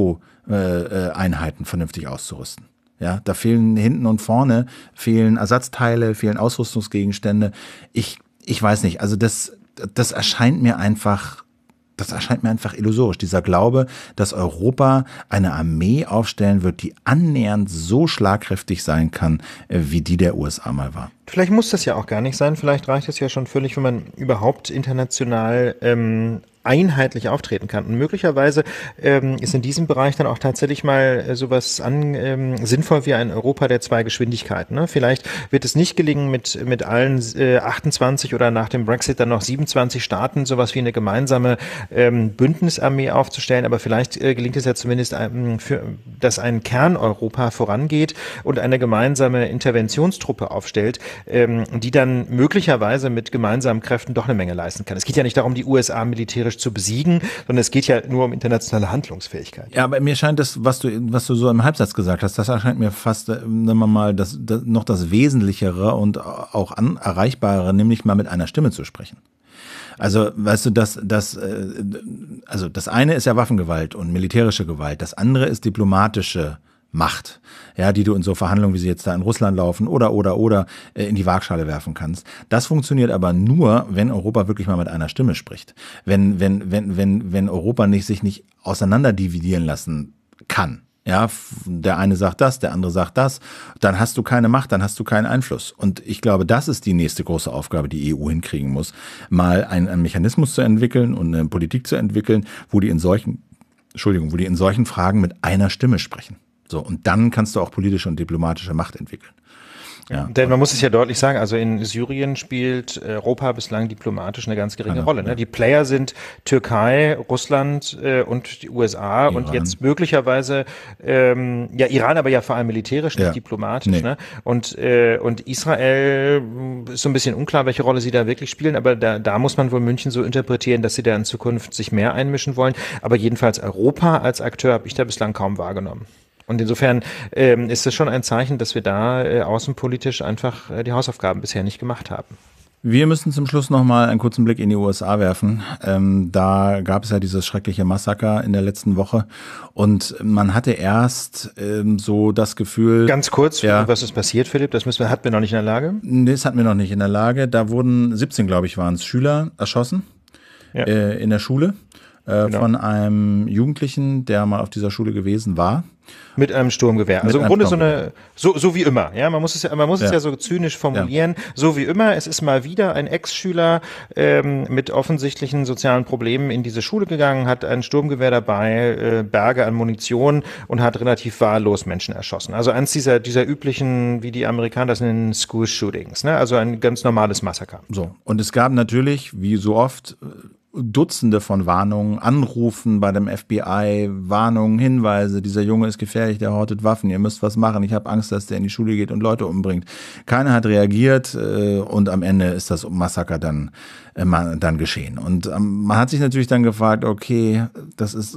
NATO-Einheiten vernünftig auszurüsten. Ja, da fehlen hinten und vorne, fehlen Ersatzteile, fehlen Ausrüstungsgegenstände. Ich weiß nicht, also das erscheint mir einfach illusorisch. Dieser Glaube, dass Europa eine Armee aufstellen wird, die annähernd so schlagkräftig sein kann, wie die der USA mal war. Vielleicht muss das ja auch gar nicht sein. Vielleicht reicht es ja schon völlig, wenn man überhaupt international einheitlich auftreten kann. Und möglicherweise ist in diesem Bereich dann auch tatsächlich mal sowas sinnvoll wie ein Europa der zwei Geschwindigkeiten. Ne? Vielleicht wird es nicht gelingen, mit allen 28 oder nach dem Brexit dann noch 27 Staaten sowas wie eine gemeinsame Bündnisarmee aufzustellen, aber vielleicht gelingt es ja zumindest, dass ein Kern-Europa vorangeht und eine gemeinsame Interventionstruppe aufstellt, die dann möglicherweise mit gemeinsamen Kräften doch eine Menge leisten kann. Es geht ja nicht darum, die USA militärisch zu besiegen, sondern es geht ja nur um internationale Handlungsfähigkeit. Ja, aber mir scheint das, was du so im Halbsatz gesagt hast, das erscheint mir fast, nehmen wir mal, noch das Wesentlichere und auch erreichbarere, nämlich mal mit einer Stimme zu sprechen. Also, weißt du, das eine ist ja Waffengewalt und militärische Gewalt, das andere ist diplomatische Macht, ja, die du in so Verhandlungen, wie sie jetzt da in Russland laufen oder in die Waagschale werfen kannst. Das funktioniert aber nur, wenn Europa wirklich mal mit einer Stimme spricht. Wenn Europa sich nicht auseinanderdividieren lassen kann. Ja, der eine sagt das, der andere sagt das, dann hast du keine Macht, dann hast du keinen Einfluss. Und ich glaube, das ist die nächste große Aufgabe, die EU hinkriegen muss, mal einen Mechanismus zu entwickeln und eine Politik zu entwickeln, wo die in solchen Fragen mit einer Stimme sprechen. So, und dann kannst du auch politische und diplomatische Macht entwickeln. Ja. Denn man muss es ja deutlich sagen, also in Syrien spielt Europa bislang diplomatisch eine ganz geringe Rolle. Ne? Ja. Die Player sind Türkei, Russland und die USA Iran. Und jetzt möglicherweise Iran, aber ja vor allem militärisch, nicht diplomatisch. Nee. Ne? Und Israel ist so ein bisschen unklar, welche Rolle sie da wirklich spielen, aber da muss man wohl München so interpretieren, dass sie da in Zukunft sich mehr einmischen wollen. Aber jedenfalls Europa als Akteur habe ich da bislang kaum wahrgenommen. Und insofern ist es schon ein Zeichen, dass wir da außenpolitisch einfach die Hausaufgaben bisher nicht gemacht haben. Wir müssen zum Schluss nochmal einen kurzen Blick in die USA werfen. Da gab es ja dieses schreckliche Massaker in der letzten Woche und man hatte erst so das Gefühl... Ganz kurz, was ist passiert, Philipp? Das hatten wir noch nicht in der Lage? Nee, das hatten wir noch nicht in der Lage. Da wurden 17, glaube ich, waren es Schüler erschossen in der Schule. von einem Jugendlichen, der mal auf dieser Schule gewesen war. Mit einem Sturmgewehr. Also im Grunde so wie immer. Ja, man muss es ja so zynisch formulieren. Ja. So wie immer. Es ist mal wieder ein Ex-Schüler mit offensichtlichen sozialen Problemen in diese Schule gegangen, hat ein Sturmgewehr dabei, Berge an Munition und hat relativ wahllos Menschen erschossen. Also eins dieser üblichen, wie die Amerikaner das nennen, School-Shootings. Ne? Also ein ganz normales Massaker. So. Und es gab natürlich, wie so oft, Dutzende von Warnungen, Anrufen bei dem FBI, Warnungen, Hinweise, dieser Junge ist gefährlich, der hortet Waffen, ihr müsst was machen, ich habe Angst, dass der in die Schule geht und Leute umbringt. Keiner hat reagiert und am Ende ist das Massaker dann geschehen. Und man hat sich natürlich dann gefragt, okay, das ist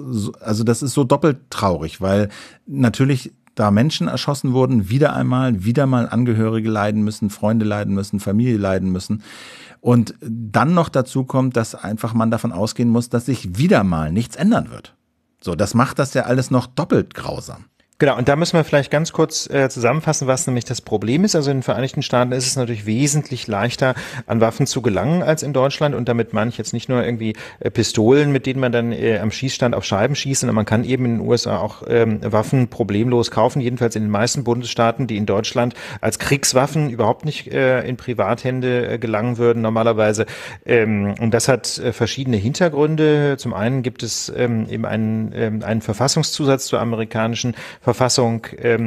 so doppelt traurig, weil natürlich da Menschen erschossen wurden, wieder mal Angehörige leiden müssen, Freunde leiden müssen, Familie leiden müssen. Und dann noch dazu kommt, dass einfach man davon ausgehen muss, dass sich wieder mal nichts ändern wird. So, das macht das ja alles noch doppelt grausam. Genau, und da müssen wir vielleicht ganz kurz zusammenfassen, was nämlich das Problem ist. Also in den Vereinigten Staaten ist es natürlich wesentlich leichter, an Waffen zu gelangen als in Deutschland. Und damit meine ich jetzt nicht nur irgendwie Pistolen, mit denen man dann am Schießstand auf Scheiben schießt, sondern man kann eben in den USA auch Waffen problemlos kaufen. Jedenfalls in den meisten Bundesstaaten, die in Deutschland als Kriegswaffen überhaupt nicht in Privathände gelangen würden normalerweise. Und das hat verschiedene Hintergründe. Zum einen gibt es eben einen Verfassungszusatz zur amerikanischen Verfassung,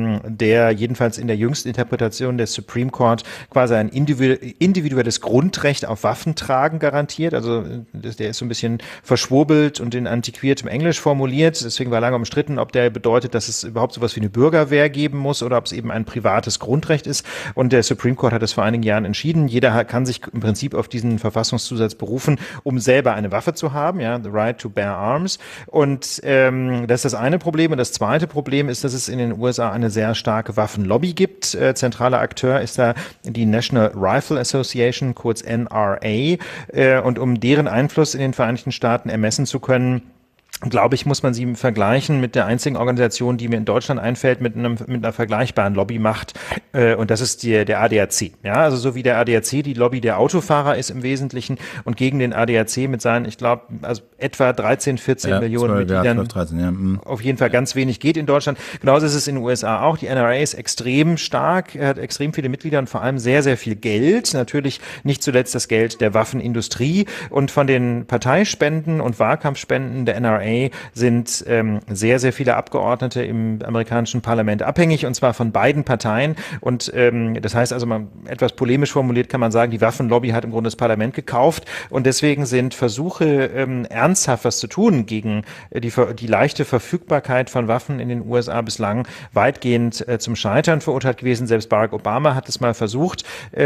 der jedenfalls in der jüngsten Interpretation des Supreme Court quasi ein individuelles Grundrecht auf Waffentragen garantiert. Also der ist so ein bisschen verschwurbelt und in antiquiertem Englisch formuliert. Deswegen war lange umstritten, ob der bedeutet, dass es überhaupt sowas wie eine Bürgerwehr geben muss oder ob es eben ein privates Grundrecht ist. Und der Supreme Court hat es vor einigen Jahren entschieden. Jeder kann sich im Prinzip auf diesen Verfassungszusatz berufen, um selber eine Waffe zu haben, ja, the right to bear arms. Und das ist das eine Problem. Und das zweite Problem ist, dass es in den USA eine sehr starke Waffenlobby gibt. Zentraler Akteur ist da die National Rifle Association, kurz NRA. Und um deren Einfluss in den Vereinigten Staaten ermessen zu können, glaube ich, muss man sie vergleichen mit der einzigen Organisation, die mir in Deutschland einfällt, mit einer vergleichbaren Lobbymacht, und das ist der ADAC. Ja, also so wie der ADAC die Lobby der Autofahrer ist im Wesentlichen und gegen den ADAC mit seinen, ich glaube, also etwa 13, 14 Millionen Mitgliedern 12, 13, auf jeden Fall ganz wenig geht in Deutschland. Genauso ist es in den USA auch. Die NRA ist extrem stark, hat extrem viele Mitglieder und vor allem sehr, sehr viel Geld. Natürlich nicht zuletzt das Geld der Waffenindustrie und von den Parteispenden und Wahlkampfspenden der NRA sind sehr, sehr viele Abgeordnete im amerikanischen Parlament abhängig, und zwar von beiden Parteien. Und das heißt also, etwas polemisch formuliert kann man sagen, die Waffenlobby hat im Grunde das Parlament gekauft, und deswegen sind Versuche, ernsthaft was zu tun gegen die leichte Verfügbarkeit von Waffen in den USA bislang weitgehend zum Scheitern verurteilt gewesen. Selbst Barack Obama hat es mal versucht.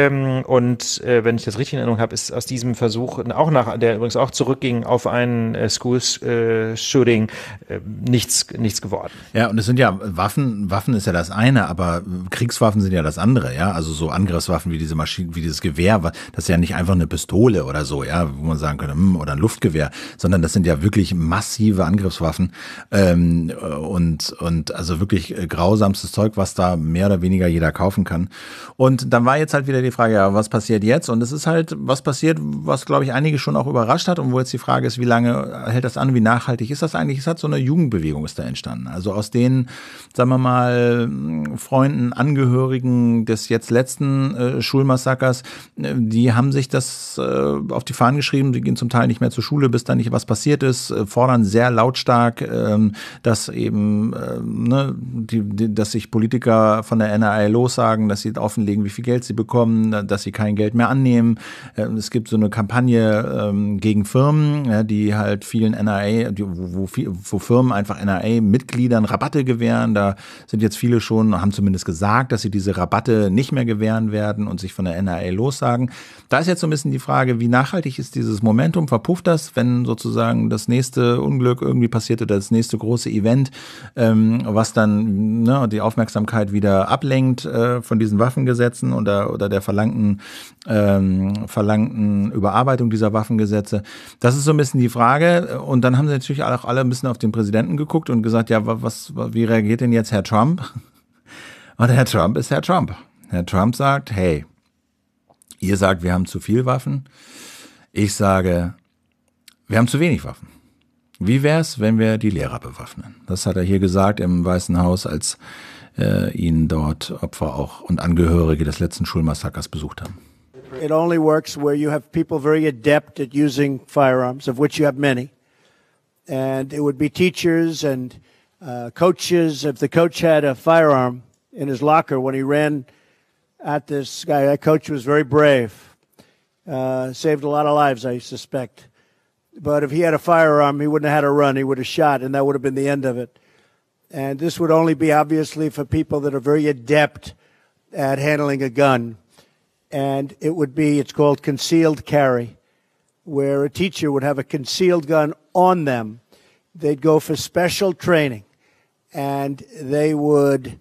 Und wenn ich das richtig in Erinnerung habe, ist aus diesem Versuch, der übrigens auch zurückging auf einen Shooting, nichts geworden. Ja, und es sind ja Waffen ist ja das eine, aber Kriegswaffen sind ja das andere, ja, also so Angriffswaffen wie diese Maschine, wie dieses Gewehr, das ist ja nicht einfach eine Pistole oder so, ja, wo man sagen könnte, oder ein Luftgewehr, sondern das sind ja wirklich massive Angriffswaffen, und also wirklich grausamstes Zeug, was da mehr oder weniger jeder kaufen kann. Und dann war jetzt halt wieder die Frage, ja, was passiert jetzt? Und es ist halt was passiert, was, glaube ich, einige schon auch überrascht hat, und wo jetzt die Frage ist, wie lange hält das an, wie nachhaltig ist das eigentlich? Es hat so eine Jugendbewegung ist da entstanden. Also aus den, sagen wir mal, Freunden, Angehörigen des jetzt letzten Schulmassakers, die haben sich das auf die Fahnen geschrieben, die gehen zum Teil nicht mehr zur Schule, bis da nicht was passiert ist, fordern sehr lautstark, dass eben, dass sich Politiker von der NRA lossagen, dass sie offenlegen, wie viel Geld sie bekommen, dass sie kein Geld mehr annehmen. Es gibt so eine Kampagne gegen Firmen, die halt vielen NRA, wo Firmen einfach NRA-Mitgliedern Rabatte gewähren. Da sind jetzt viele schon, haben zumindest gesagt, dass sie diese Rabatte nicht mehr gewähren werden und sich von der NRA lossagen. Da ist jetzt so ein bisschen die Frage, wie nachhaltig ist dieses Momentum? Verpufft das, wenn sozusagen das nächste Unglück irgendwie passiert oder das nächste große Event, was dann die Aufmerksamkeit wieder ablenkt von diesen Waffengesetzen oder der verlangten Überarbeitung dieser Waffengesetze? Das ist so ein bisschen die Frage. Und dann haben sie natürlich auch alle ein bisschen auf den Präsidenten geguckt und gesagt, ja, wie reagiert denn jetzt Herr Trump? Und Herr Trump ist Herr Trump. Herr Trump sagt, hey, ihr sagt, wir haben zu viel Waffen. Ich sage, wir haben zu wenig Waffen. Wie wär's, wenn wir die Lehrer bewaffnen? Das hat er hier gesagt im Weißen Haus, als ihn dort Opfer auch und Angehörige des letzten Schulmassakers besucht haben. It only works where you have people very adept at using firearms, of which you have many. And it would be teachers and coaches. If the coach had a firearm in his locker when he ran at this guy, that coach was very brave. Saved a lot of lives, I suspect. But if he had a firearm, he wouldn't have had to run. He would have shot, and that would have been the end of it. And this would only be, obviously, for people that are very adept at handling a gun. And it would be, it's called concealed carry, where a teacher would have a concealed gun on them. They'd go for special training, and they would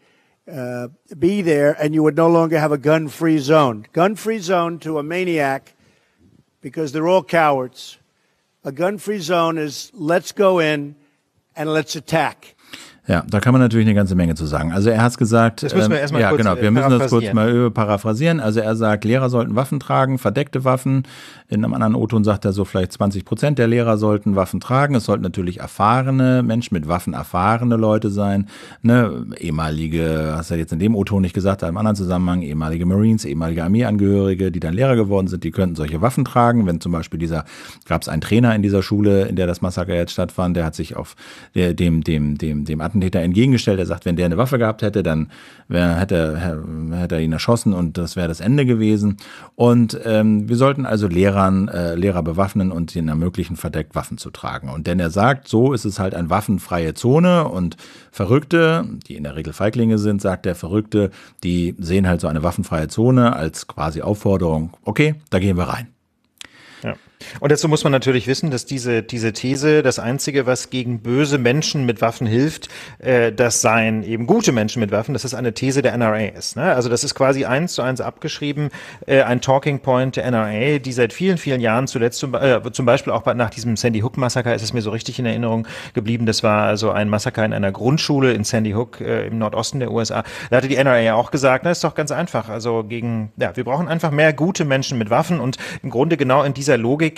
be there, and you would no longer have a gun-free zone. Gun-free zone to a maniac, because they're all cowards. A gun-free zone is let's go in and let's attack. Ja, da kann man natürlich eine ganze Menge zu sagen. Also er hat gesagt, das müssen wir erstmal ja, kurz genau, wir müssen das kurz mal paraphrasieren. Also er sagt, Lehrer sollten Waffen tragen, verdeckte Waffen. In einem anderen O-Ton sagt er so, vielleicht 20% der Lehrer sollten Waffen tragen. Es sollten natürlich erfahrene Menschen mit Waffen, erfahrene Leute sein. Ne, ehemalige, hast du jetzt in dem O-Ton nicht gesagt, aber im anderen Zusammenhang, ehemalige Marines, ehemalige Armeeangehörige, die dann Lehrer geworden sind, die könnten solche Waffen tragen. Wenn zum Beispiel gab es einen Trainer in dieser Schule, in der das Massaker jetzt stattfand, der hat sich auf dem Attentäter entgegengestellt. Er sagt, wenn der eine Waffe gehabt hätte, dann hätte er ihn erschossen und das wäre das Ende gewesen. Und wir sollten also Lehrer bewaffnen und ihnen ermöglichen, verdeckt Waffen zu tragen. Und denn er sagt, so ist es halt eine waffenfreie Zone und Verrückte, die in der Regel Feiglinge sind, sagt der Verrückte, die sehen halt so eine waffenfreie Zone als quasi Aufforderung, okay, da gehen wir rein. Ja. Und dazu muss man natürlich wissen, dass diese These, das Einzige, was gegen böse Menschen mit Waffen hilft, das seien eben gute Menschen mit Waffen, dass das eine These der NRA ist. Ne? Also das ist quasi 1:1 abgeschrieben, ein Talking Point der NRA, die seit vielen, vielen Jahren zuletzt zum Beispiel auch nach diesem Sandy Hook Massaker ist es mir so richtig in Erinnerung geblieben. Das war also ein Massaker in einer Grundschule in Sandy Hook im Nordosten der USA. Da hatte die NRA ja auch gesagt, na, ist doch ganz einfach. Also wir brauchen einfach mehr gute Menschen mit Waffen und im Grunde genau in dieser Logik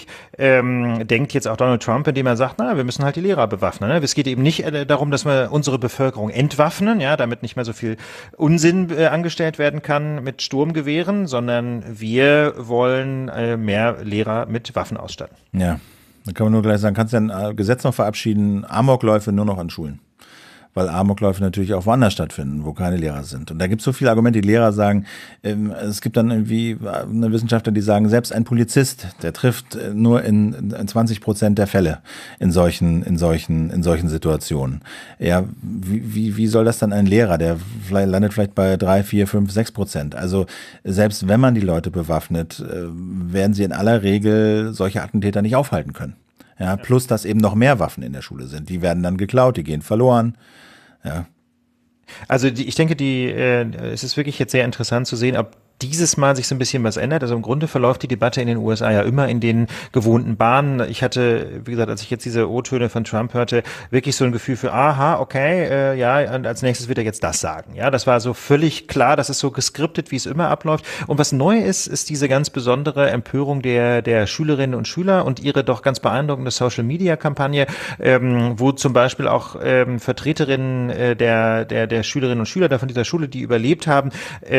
denkt jetzt auch Donald Trump, indem er sagt, wir müssen halt die Lehrer bewaffnen. Ne? Es geht eben nicht darum, dass wir unsere Bevölkerung entwaffnen, ja, damit nicht mehr so viel Unsinn angestellt werden kann mit Sturmgewehren, sondern wir wollen mehr Lehrer mit Waffen ausstatten. Ja, dann kann man nur gleich sagen, kannst du ein Gesetz noch verabschieden, Amokläufe nur noch an Schulen. Weil Amokläufe natürlich auch woanders stattfinden, wo keine Lehrer sind. Und da gibt es so viele Argumente, die Lehrer sagen, es gibt dann irgendwie eine Wissenschaftler, die sagen, selbst ein Polizist, der trifft nur in 20% der Fälle in solchen Situationen. Ja, wie soll das dann ein Lehrer, der landet vielleicht bei 3, 4, 5, 6%. Also selbst wenn man die Leute bewaffnet, werden sie in aller Regel solche Attentäter nicht aufhalten können. Ja, plus, dass eben noch mehr Waffen in der Schule sind. Die werden dann geklaut, die gehen verloren. Ja. Also ich denke, es ist wirklich jetzt sehr interessant zu sehen, ob dieses Mal sich so ein bisschen was ändert. Also im Grunde verläuft die Debatte in den USA ja immer in den gewohnten Bahnen. Ich hatte, wie gesagt, als ich jetzt diese O-Töne von Trump hörte, wirklich so ein Gefühl für, aha, okay, und als nächstes wird er jetzt das sagen. Ja, das war so völlig klar, das ist so geskriptet, wie es immer abläuft. Und was neu ist diese ganz besondere Empörung der Schülerinnen und Schüler und ihre doch ganz beeindruckende Social-Media-Kampagne, wo zum Beispiel auch Vertreterinnen der Schülerinnen und Schüler von dieser Schule, die überlebt haben,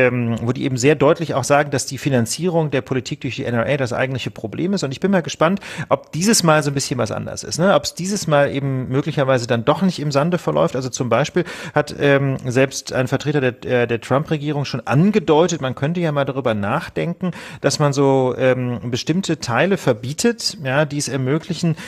wo die eben sehr deutlich auch sagen, dass die Finanzierung der Politik durch die NRA das eigentliche Problem ist. Und ich bin mal gespannt, ob dieses Mal so ein bisschen was anders ist. Ne? Ob es dieses Mal eben möglicherweise dann doch nicht im Sande verläuft. Also zum Beispiel hat selbst ein Vertreter der Trump-Regierung schon angedeutet, man könnte ja mal darüber nachdenken, dass man so bestimmte Teile verbietet, ja, die es ermöglichen,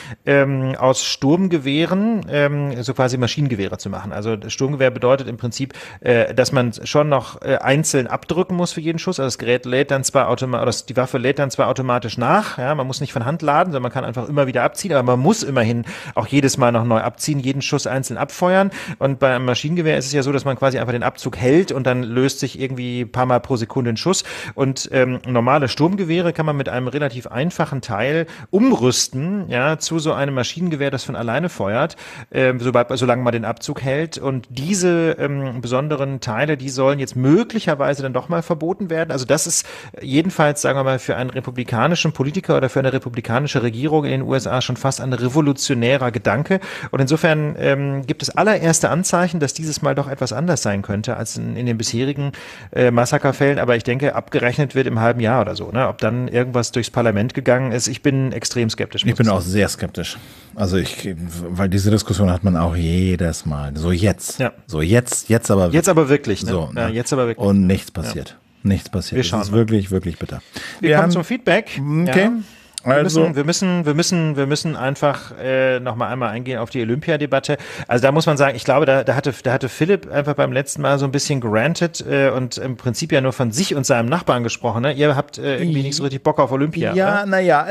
aus Sturmgewehren so quasi Maschinengewehre zu machen. Also das Sturmgewehr bedeutet im Prinzip, dass man schon noch einzeln abdrücken muss für jeden Schuss. Also das Gerät lädt dann zwar die Waffe lädt dann zwar automatisch nach, ja, man muss nicht von Hand laden, sondern man kann einfach immer wieder abziehen, aber man muss immerhin auch jedes Mal noch neu abziehen, jeden Schuss einzeln abfeuern. Und bei einem Maschinengewehr ist es ja so, dass man quasi einfach den Abzug hält und dann löst sich irgendwie ein paar Mal pro Sekunde ein Schuss. Und normale Sturmgewehre kann man mit einem relativ einfachen Teil umrüsten, ja, zu so einem Maschinengewehr, das von alleine feuert, solange man den Abzug hält. Und diese besonderen Teile, die sollen jetzt möglicherweise dann doch mal verboten werden. werden. Also das ist jedenfalls, sagen wir mal, für einen republikanischen Politiker oder für eine republikanische Regierung in den USA schon fast ein revolutionärer Gedanke. Und insofern gibt es allererste Anzeichen, dass dieses Mal doch etwas anders sein könnte als in den bisherigen Massakerfällen. Aber ich denke, abgerechnet wird im halben Jahr oder so. Ne? Ob dann irgendwas durchs Parlament gegangen ist, ich bin extrem skeptisch. Ich bin auch sehr skeptisch. Also weil diese Diskussion hat man auch jedes Mal. So jetzt. Ja. So jetzt aber wirklich. Jetzt aber wirklich. Ne? So, ja, jetzt aber wirklich. Und nichts passiert. Ja. Nichts passiert. Wir schauen. Das ist wirklich, wirklich bitter. Wir kommen zum Feedback. Okay. Ja. Also wir müssen einfach noch mal einmal eingehen auf die Olympiadebatte. Also da muss man sagen, ich glaube, da hatte Philipp einfach beim letzten Mal so ein bisschen gerantet und im Prinzip ja nur von sich und seinem Nachbarn gesprochen. Ne? Ihr habt irgendwie nicht so richtig Bock auf Olympia. Ja, naja,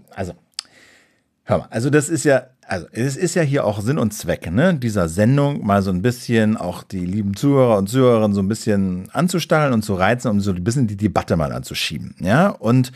hör mal, also es ist ja hier auch Sinn und Zweck, ne, dieser Sendung mal so ein bisschen auch die lieben Zuhörer und Zuhörerinnen so ein bisschen anzustacheln und zu reizen, um so ein bisschen die Debatte mal anzuschieben, ja, und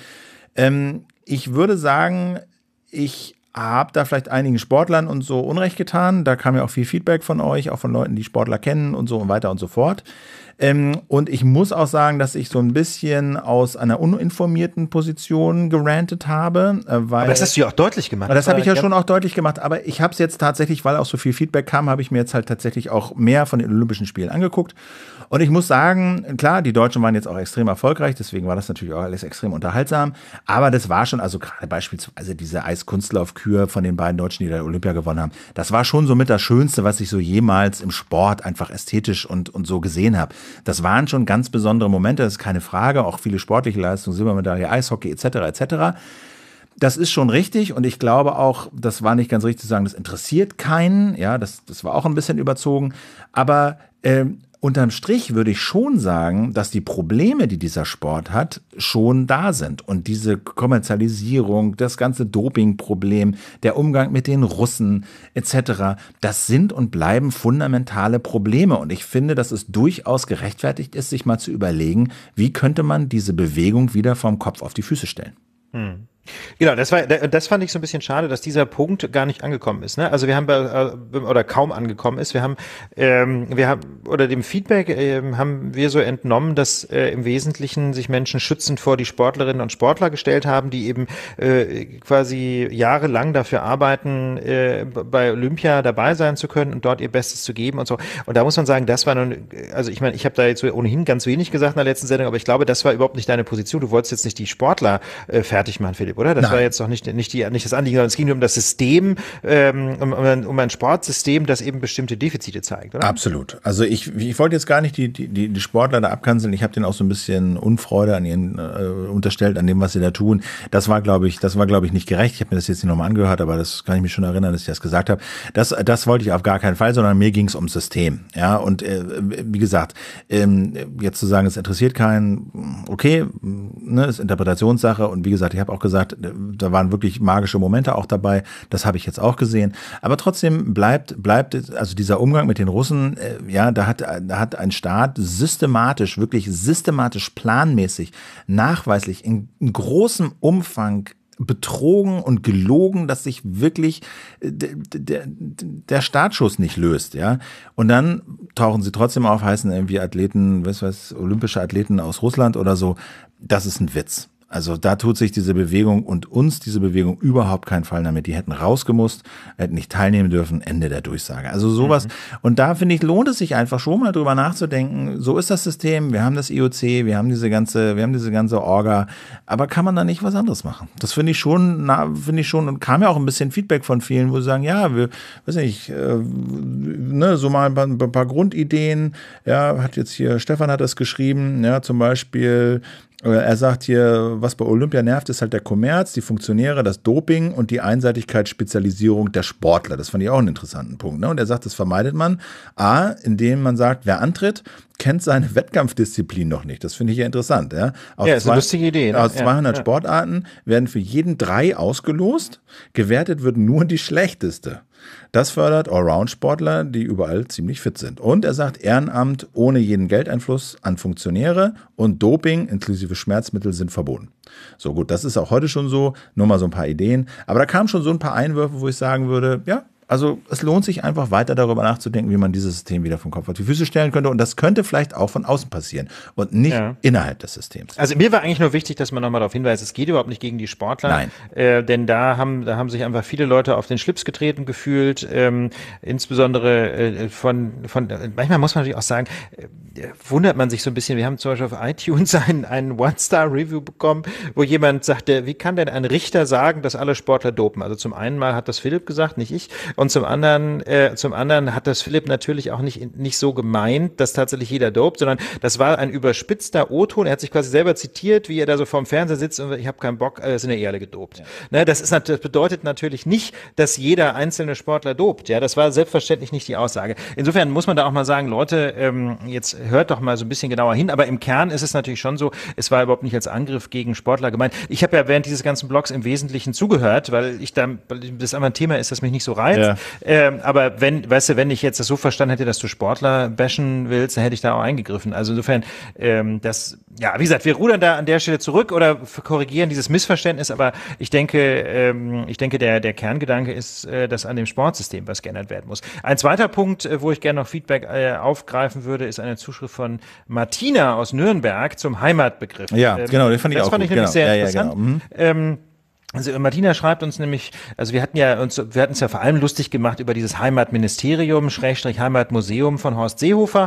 ich würde sagen, ich habe da vielleicht einigen Sportlern und so Unrecht getan. Da kam ja auch viel Feedback von euch, auch von Leuten, die Sportler kennen und so und weiter und so fort. Und ich muss auch sagen, dass ich so ein bisschen aus einer uninformierten Position gerantet habe. Aber das hast du ja auch deutlich gemacht. Das habe ich ja schon auch deutlich gemacht. Aber ich habe es jetzt tatsächlich, weil auch so viel Feedback kam, habe ich mir jetzt halt tatsächlich auch mehr von den Olympischen Spielen angeguckt. Und ich muss sagen, klar, die Deutschen waren jetzt auch extrem erfolgreich, deswegen war das natürlich auch alles extrem unterhaltsam. Aber das war schon, also gerade beispielsweise diese Eiskunstlaufkür von den beiden Deutschen, die da Olympia gewonnen haben, das war schon somit das Schönste, was ich so jemals im Sport einfach ästhetisch und so gesehen habe. Das waren schon ganz besondere Momente, das ist keine Frage, auch viele sportliche Leistungen, Silbermedaille, Eishockey etc. etc. Das ist schon richtig und ich glaube auch, das war nicht ganz richtig zu sagen, das interessiert keinen, ja, das war auch ein bisschen überzogen, aber unterm Strich würde ich schon sagen, dass die Probleme, die dieser Sport hat, schon da sind. Und diese Kommerzialisierung, das ganze Dopingproblem, der Umgang mit den Russen etc., das sind und bleiben fundamentale Probleme. Und ich finde, dass es durchaus gerechtfertigt ist, sich mal zu überlegen, wie könnte man diese Bewegung wieder vom Kopf auf die Füße stellen. Genau, das fand ich so ein bisschen schade, dass dieser Punkt gar nicht angekommen ist. Ne? Also wir haben oder kaum angekommen ist. Wir haben oder dem Feedback haben wir so entnommen, dass im Wesentlichen sich Menschen schützend vor die Sportlerinnen und Sportler gestellt haben, die eben quasi jahrelang dafür arbeiten, bei Olympia dabei sein zu können und dort ihr Bestes zu geben und so. Und da muss man sagen, das war nun, also ich meine, ich habe da jetzt ohnehin ganz wenig gesagt in der letzten Sendung, aber ich glaube, das war überhaupt nicht deine Position. Du wolltest jetzt nicht die Sportler fertig machen, Philipp, oder? Das war jetzt doch nicht das Anliegen, sondern es ging nur um das System, um ein Sportsystem, das eben bestimmte Defizite zeigt, oder? Absolut. Also ich wollte jetzt gar nicht die Sportler da abkanzeln. Ich habe denen auch so ein bisschen Unfreude an ihnen unterstellt, an dem, was sie da tun. Das war, glaube ich, nicht gerecht. Ich habe mir das jetzt nicht nochmal angehört, aber das kann ich mich schon erinnern, dass ich das gesagt habe. Das wollte ich auf gar keinen Fall, sondern mir ging es ums System. Ja, und wie gesagt, jetzt zu sagen, es interessiert keinen, okay, ne, ist Interpretationssache. Und wie gesagt, ich habe auch gesagt, da waren wirklich magische Momente auch dabei. Das habe ich jetzt auch gesehen. Aber trotzdem bleibt also dieser Umgang mit den Russen, da hat ein Staat wirklich systematisch, planmäßig, nachweislich in großem Umfang betrogen und gelogen, dass sich wirklich der Startschuss nicht löst, ja. Und dann tauchen sie trotzdem auf, heißen irgendwie Athleten, olympische Athleten aus Russland oder so. Das ist ein Witz. Also da tut sich diese Bewegung und uns diese Bewegung überhaupt keinen Fall damit. Die hätten rausgemusst, hätten nicht teilnehmen dürfen, Ende der Durchsage. Also sowas. Und da finde ich, lohnt es sich einfach schon mal drüber nachzudenken. So ist das System. Wir haben das IOC, wir haben diese ganze Orga. Aber kann man da nicht was anderes machen? Das finde ich schon, und kam ja auch ein bisschen Feedback von vielen, wo sie sagen, ja, so mal ein paar Grundideen. Ja, Stefan hat das geschrieben, ja, zum Beispiel, er sagt hier, was bei Olympia nervt, ist halt der Kommerz, die Funktionäre, das Doping und die Einseitigkeitsspezialisierung der Sportler. Das fand ich auch einen interessanten Punkt. Ne? Und er sagt, das vermeidet man, indem man sagt, wer antritt, kennt seine Wettkampfdisziplin noch nicht. Das finde ich ja interessant. Ja, ist eine lustige Idee. Ne? Aus 200 Sportarten werden für jeden 3 ausgelost. Gewertet wird nur die schlechteste. Das fördert Allround-Sportler, die überall ziemlich fit sind. Und er sagt, Ehrenamt ohne jeden Geldeinfluss an Funktionäre und Doping inklusive Schmerzmittel sind verboten. So gut, das ist auch heute schon so. Nur mal so ein paar Ideen. Aber da kamen schon so ein paar Einwürfe, wo ich sagen würde, ja, Also es lohnt sich einfach weiter darüber nachzudenken, wie man dieses System wieder vom Kopf auf die Füße stellen könnte. Und das könnte vielleicht auch von außen passieren und nicht innerhalb des Systems. Also mir war eigentlich nur wichtig, dass man nochmal darauf hinweist, es geht überhaupt nicht gegen die Sportler. Nein. Denn da haben sich einfach viele Leute auf den Schlips getreten gefühlt. Insbesondere manchmal muss man natürlich auch sagen, wundert man sich so ein bisschen. Wir haben zum Beispiel auf iTunes einen One-Star-Review bekommen, wo jemand sagte, wie kann denn ein Richter sagen, dass alle Sportler dopen? Also zum einen mal hat das Philipp gesagt, nicht ich. Und zum anderen hat das Philipp natürlich auch nicht so gemeint, dass tatsächlich jeder dopt, sondern das war ein überspitzter O-Ton. Er hat sich quasi selber zitiert, wie er da so vorm Fernseher sitzt und ich habe keinen Bock, sind ja eh alle gedopt. Ja. Ne, das bedeutet natürlich nicht, dass jeder einzelne Sportler dopt. Ja, das war selbstverständlich nicht die Aussage. Insofern muss man da auch mal sagen, Leute, jetzt hört doch mal so ein bisschen genauer hin. Aber im Kern ist es natürlich schon so, es war überhaupt nicht als Angriff gegen Sportler gemeint. Ich habe ja während dieses ganzen Blogs im Wesentlichen zugehört, weil das einfach ein Thema ist, das mich nicht so reizt. Ja. Aber wenn ich jetzt das so verstanden hätte, dass du Sportler bashen willst, dann hätte ich da auch eingegriffen. Also insofern, wie gesagt, wir rudern da an der Stelle zurück oder korrigieren dieses Missverständnis, aber ich denke, der Kerngedanke ist, dass an dem Sportsystem was geändert werden muss. Ein zweiter Punkt, wo ich gerne noch Feedback aufgreifen würde, ist eine Zuschrift von Martina aus Nürnberg zum Heimatbegriff. Ja, genau, den fand ich auch gut. Das fand ich nämlich sehr interessant. Genau. Also Martina schreibt uns nämlich, also wir hatten es ja vor allem lustig gemacht über dieses Heimatministerium, Heimatmuseum von Horst Seehofer.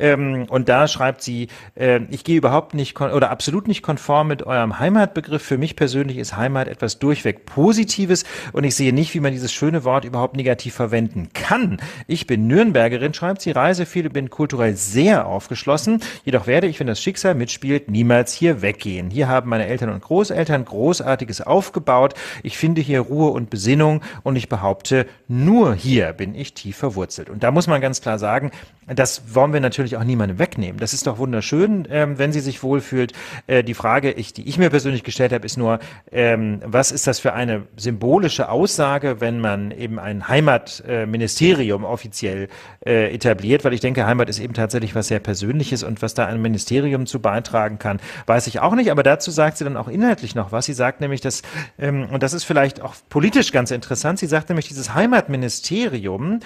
Und da schreibt sie, ich gehe überhaupt nicht oder absolut nicht konform mit eurem Heimatbegriff. Für mich persönlich ist Heimat etwas durchweg Positives und ich sehe nicht, wie man dieses schöne Wort überhaupt negativ verwenden kann. Ich bin Nürnbergerin, schreibt sie, reise viel, bin kulturell sehr aufgeschlossen. Jedoch werde ich, wenn das Schicksal mitspielt, niemals hier weggehen. Hier haben meine Eltern und Großeltern Großartiges aufgebaut. Ich finde hier Ruhe und Besinnung und ich behaupte, nur hier bin ich tief verwurzelt. Und da muss man ganz klar sagen, das wollen wir natürlich auch niemandem wegnehmen. Das ist doch wunderschön, wenn sie sich wohlfühlt. Die Frage, die ich mir persönlich gestellt habe, ist nur, was ist das für eine symbolische Aussage, wenn man eben ein Heimatministerium offiziell etabliert? Weil ich denke, Heimat ist eben tatsächlich was sehr Persönliches und was da ein Ministerium zu beitragen kann, weiß ich auch nicht. Aber dazu sagt sie dann auch inhaltlich noch was. Sie sagt nämlich, dass und das ist vielleicht auch politisch ganz interessant, sie sagt nämlich, dieses Heimatministerium,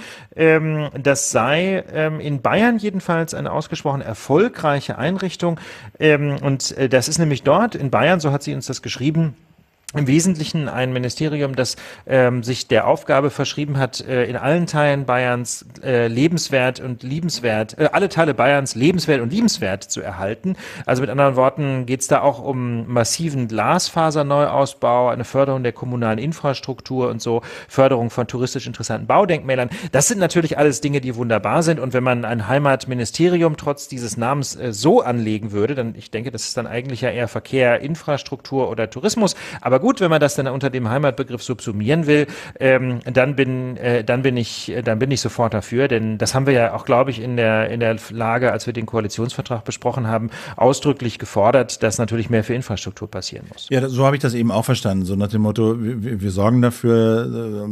das sei in Bayern jedenfalls eine ausgesprochen erfolgreiche Einrichtung und das ist nämlich dort in Bayern, so hat sie uns das geschrieben, im Wesentlichen ein Ministerium, das sich der Aufgabe verschrieben hat, in allen Teilen Bayerns lebenswert und liebenswert, alle Teile Bayerns lebenswert und liebenswert zu erhalten. Also mit anderen Worten geht es da auch um massiven Glasfaserneuausbau, eine Förderung der kommunalen Infrastruktur und so, Förderung von touristisch interessanten Baudenkmälern. Das sind natürlich alles Dinge, die wunderbar sind. Und wenn man ein Heimatministerium trotz dieses Namens so anlegen würde, dann, ich denke, das ist dann eigentlich ja eher Verkehr, Infrastruktur oder Tourismus. Aber gut, wenn man das dann unter dem Heimatbegriff subsumieren will, dann bin ich sofort dafür, denn das haben wir ja auch, glaube ich, in der Lage, als wir den Koalitionsvertrag besprochen haben, ausdrücklich gefordert, dass natürlich mehr für Infrastruktur passieren muss. Ja, so habe ich das eben auch verstanden, so nach dem Motto, wir sorgen dafür,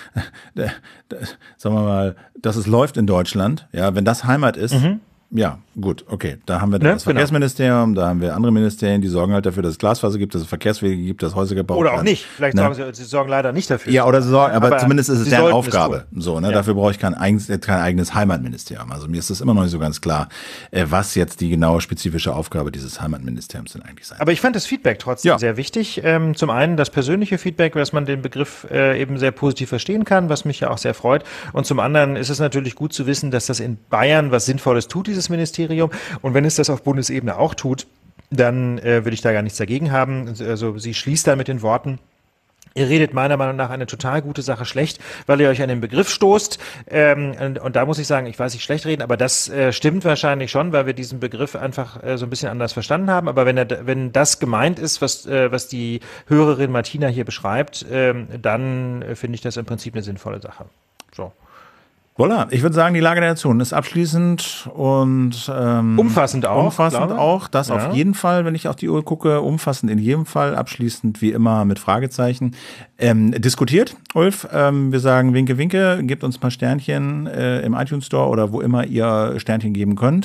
sagen wir mal, dass es läuft in Deutschland. Ja, wenn das Heimat ist. Ja, gut, okay. Da haben wir das Verkehrsministerium, da haben wir andere Ministerien, die sorgen halt dafür, dass es Glasfaser gibt, dass es Verkehrswege gibt, dass Häuser gebaut werden. Oder auch nicht. Vielleicht sorgen sie leider nicht dafür. Ja, oder sie sorgen, aber zumindest ist es deren Aufgabe. So, ne? Ja. Dafür brauche ich kein eigenes Heimatministerium. Also mir ist das immer noch nicht so ganz klar, was jetzt die genaue spezifische Aufgabe dieses Heimatministeriums denn eigentlich sein. Aber ich fand das Feedback trotzdem sehr wichtig. Zum einen das persönliche Feedback, dass man den Begriff eben sehr positiv verstehen kann, was mich ja auch sehr freut. Und zum anderen ist es natürlich gut zu wissen, dass das in Bayern was Sinnvolles tut, dieses Ministerium. Und wenn es das auf Bundesebene auch tut, dann würde ich da gar nichts dagegen haben. Also sie schließt da mit den Worten: Ihr redet meiner Meinung nach eine total gute Sache schlecht, weil ihr euch an den Begriff stoßt. Und da muss ich sagen, ich weiß nicht schlecht reden, aber das stimmt wahrscheinlich schon, weil wir diesen Begriff einfach so ein bisschen anders verstanden haben. Aber wenn das gemeint ist, was die Hörerin Martina hier beschreibt, dann finde ich das im Prinzip eine sinnvolle Sache. So. Voilà, ich würde sagen, die Lage der Nation ist abschließend und umfassend auch. Umfassend auch, das auf jeden Fall, wenn ich auf die Uhr gucke, umfassend in jedem Fall, abschließend wie immer mit Fragezeichen. Diskutiert, Ulf, wir sagen Winke, Winke, gebt uns ein paar Sternchen im iTunes Store oder wo immer ihr Sternchen geben könnt.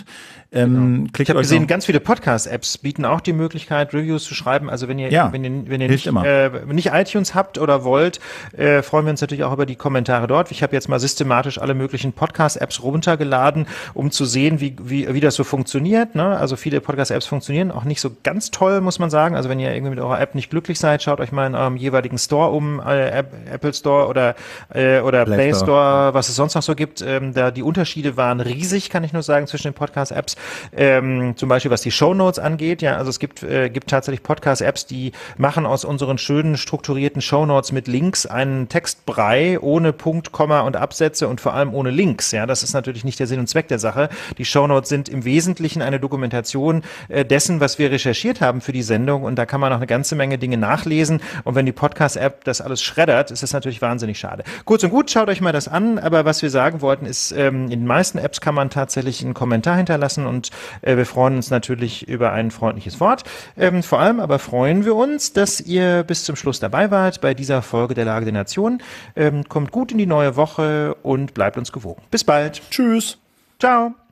Ich habe gesehen, ganz viele Podcast-Apps bieten auch die Möglichkeit, Reviews zu schreiben. Also wenn ihr nicht iTunes habt oder wollt, freuen wir uns natürlich auch über die Kommentare dort. Ich habe jetzt mal systematisch alle möglichen Podcast-Apps runtergeladen, um zu sehen, wie das so funktioniert. Ne? Also viele Podcast-Apps funktionieren auch nicht so ganz toll, muss man sagen. Also wenn ihr irgendwie mit eurer App nicht glücklich seid, schaut euch mal in eurem jeweiligen Store um, Apple Store oder Play Store, was es sonst noch so gibt. Da die Unterschiede waren riesig, kann ich nur sagen, zwischen den Podcast-Apps. Zum Beispiel was die Shownotes angeht. Ja, also es gibt tatsächlich Podcast-Apps, die machen aus unseren schönen strukturierten Shownotes mit Links einen Textbrei ohne Punkt, Komma und Absätze und vor allem ohne Links. Ja, das ist natürlich nicht der Sinn und Zweck der Sache. Die Shownotes sind im Wesentlichen eine Dokumentation dessen, was wir recherchiert haben für die Sendung, und da kann man noch eine ganze Menge Dinge nachlesen, und wenn die Podcast-App das alles schreddert, ist das natürlich wahnsinnig schade. Kurz und gut, schaut euch mal das an, aber was wir sagen wollten ist, in den meisten Apps kann man tatsächlich einen Kommentar hinterlassen, und wir freuen uns natürlich über ein freundliches Wort. Vor allem aber freuen wir uns, dass ihr bis zum Schluss dabei wart bei dieser Folge der Lage der Nation. Kommt gut in die neue Woche und bleibt uns gewogen. Bis bald. Tschüss. Ciao.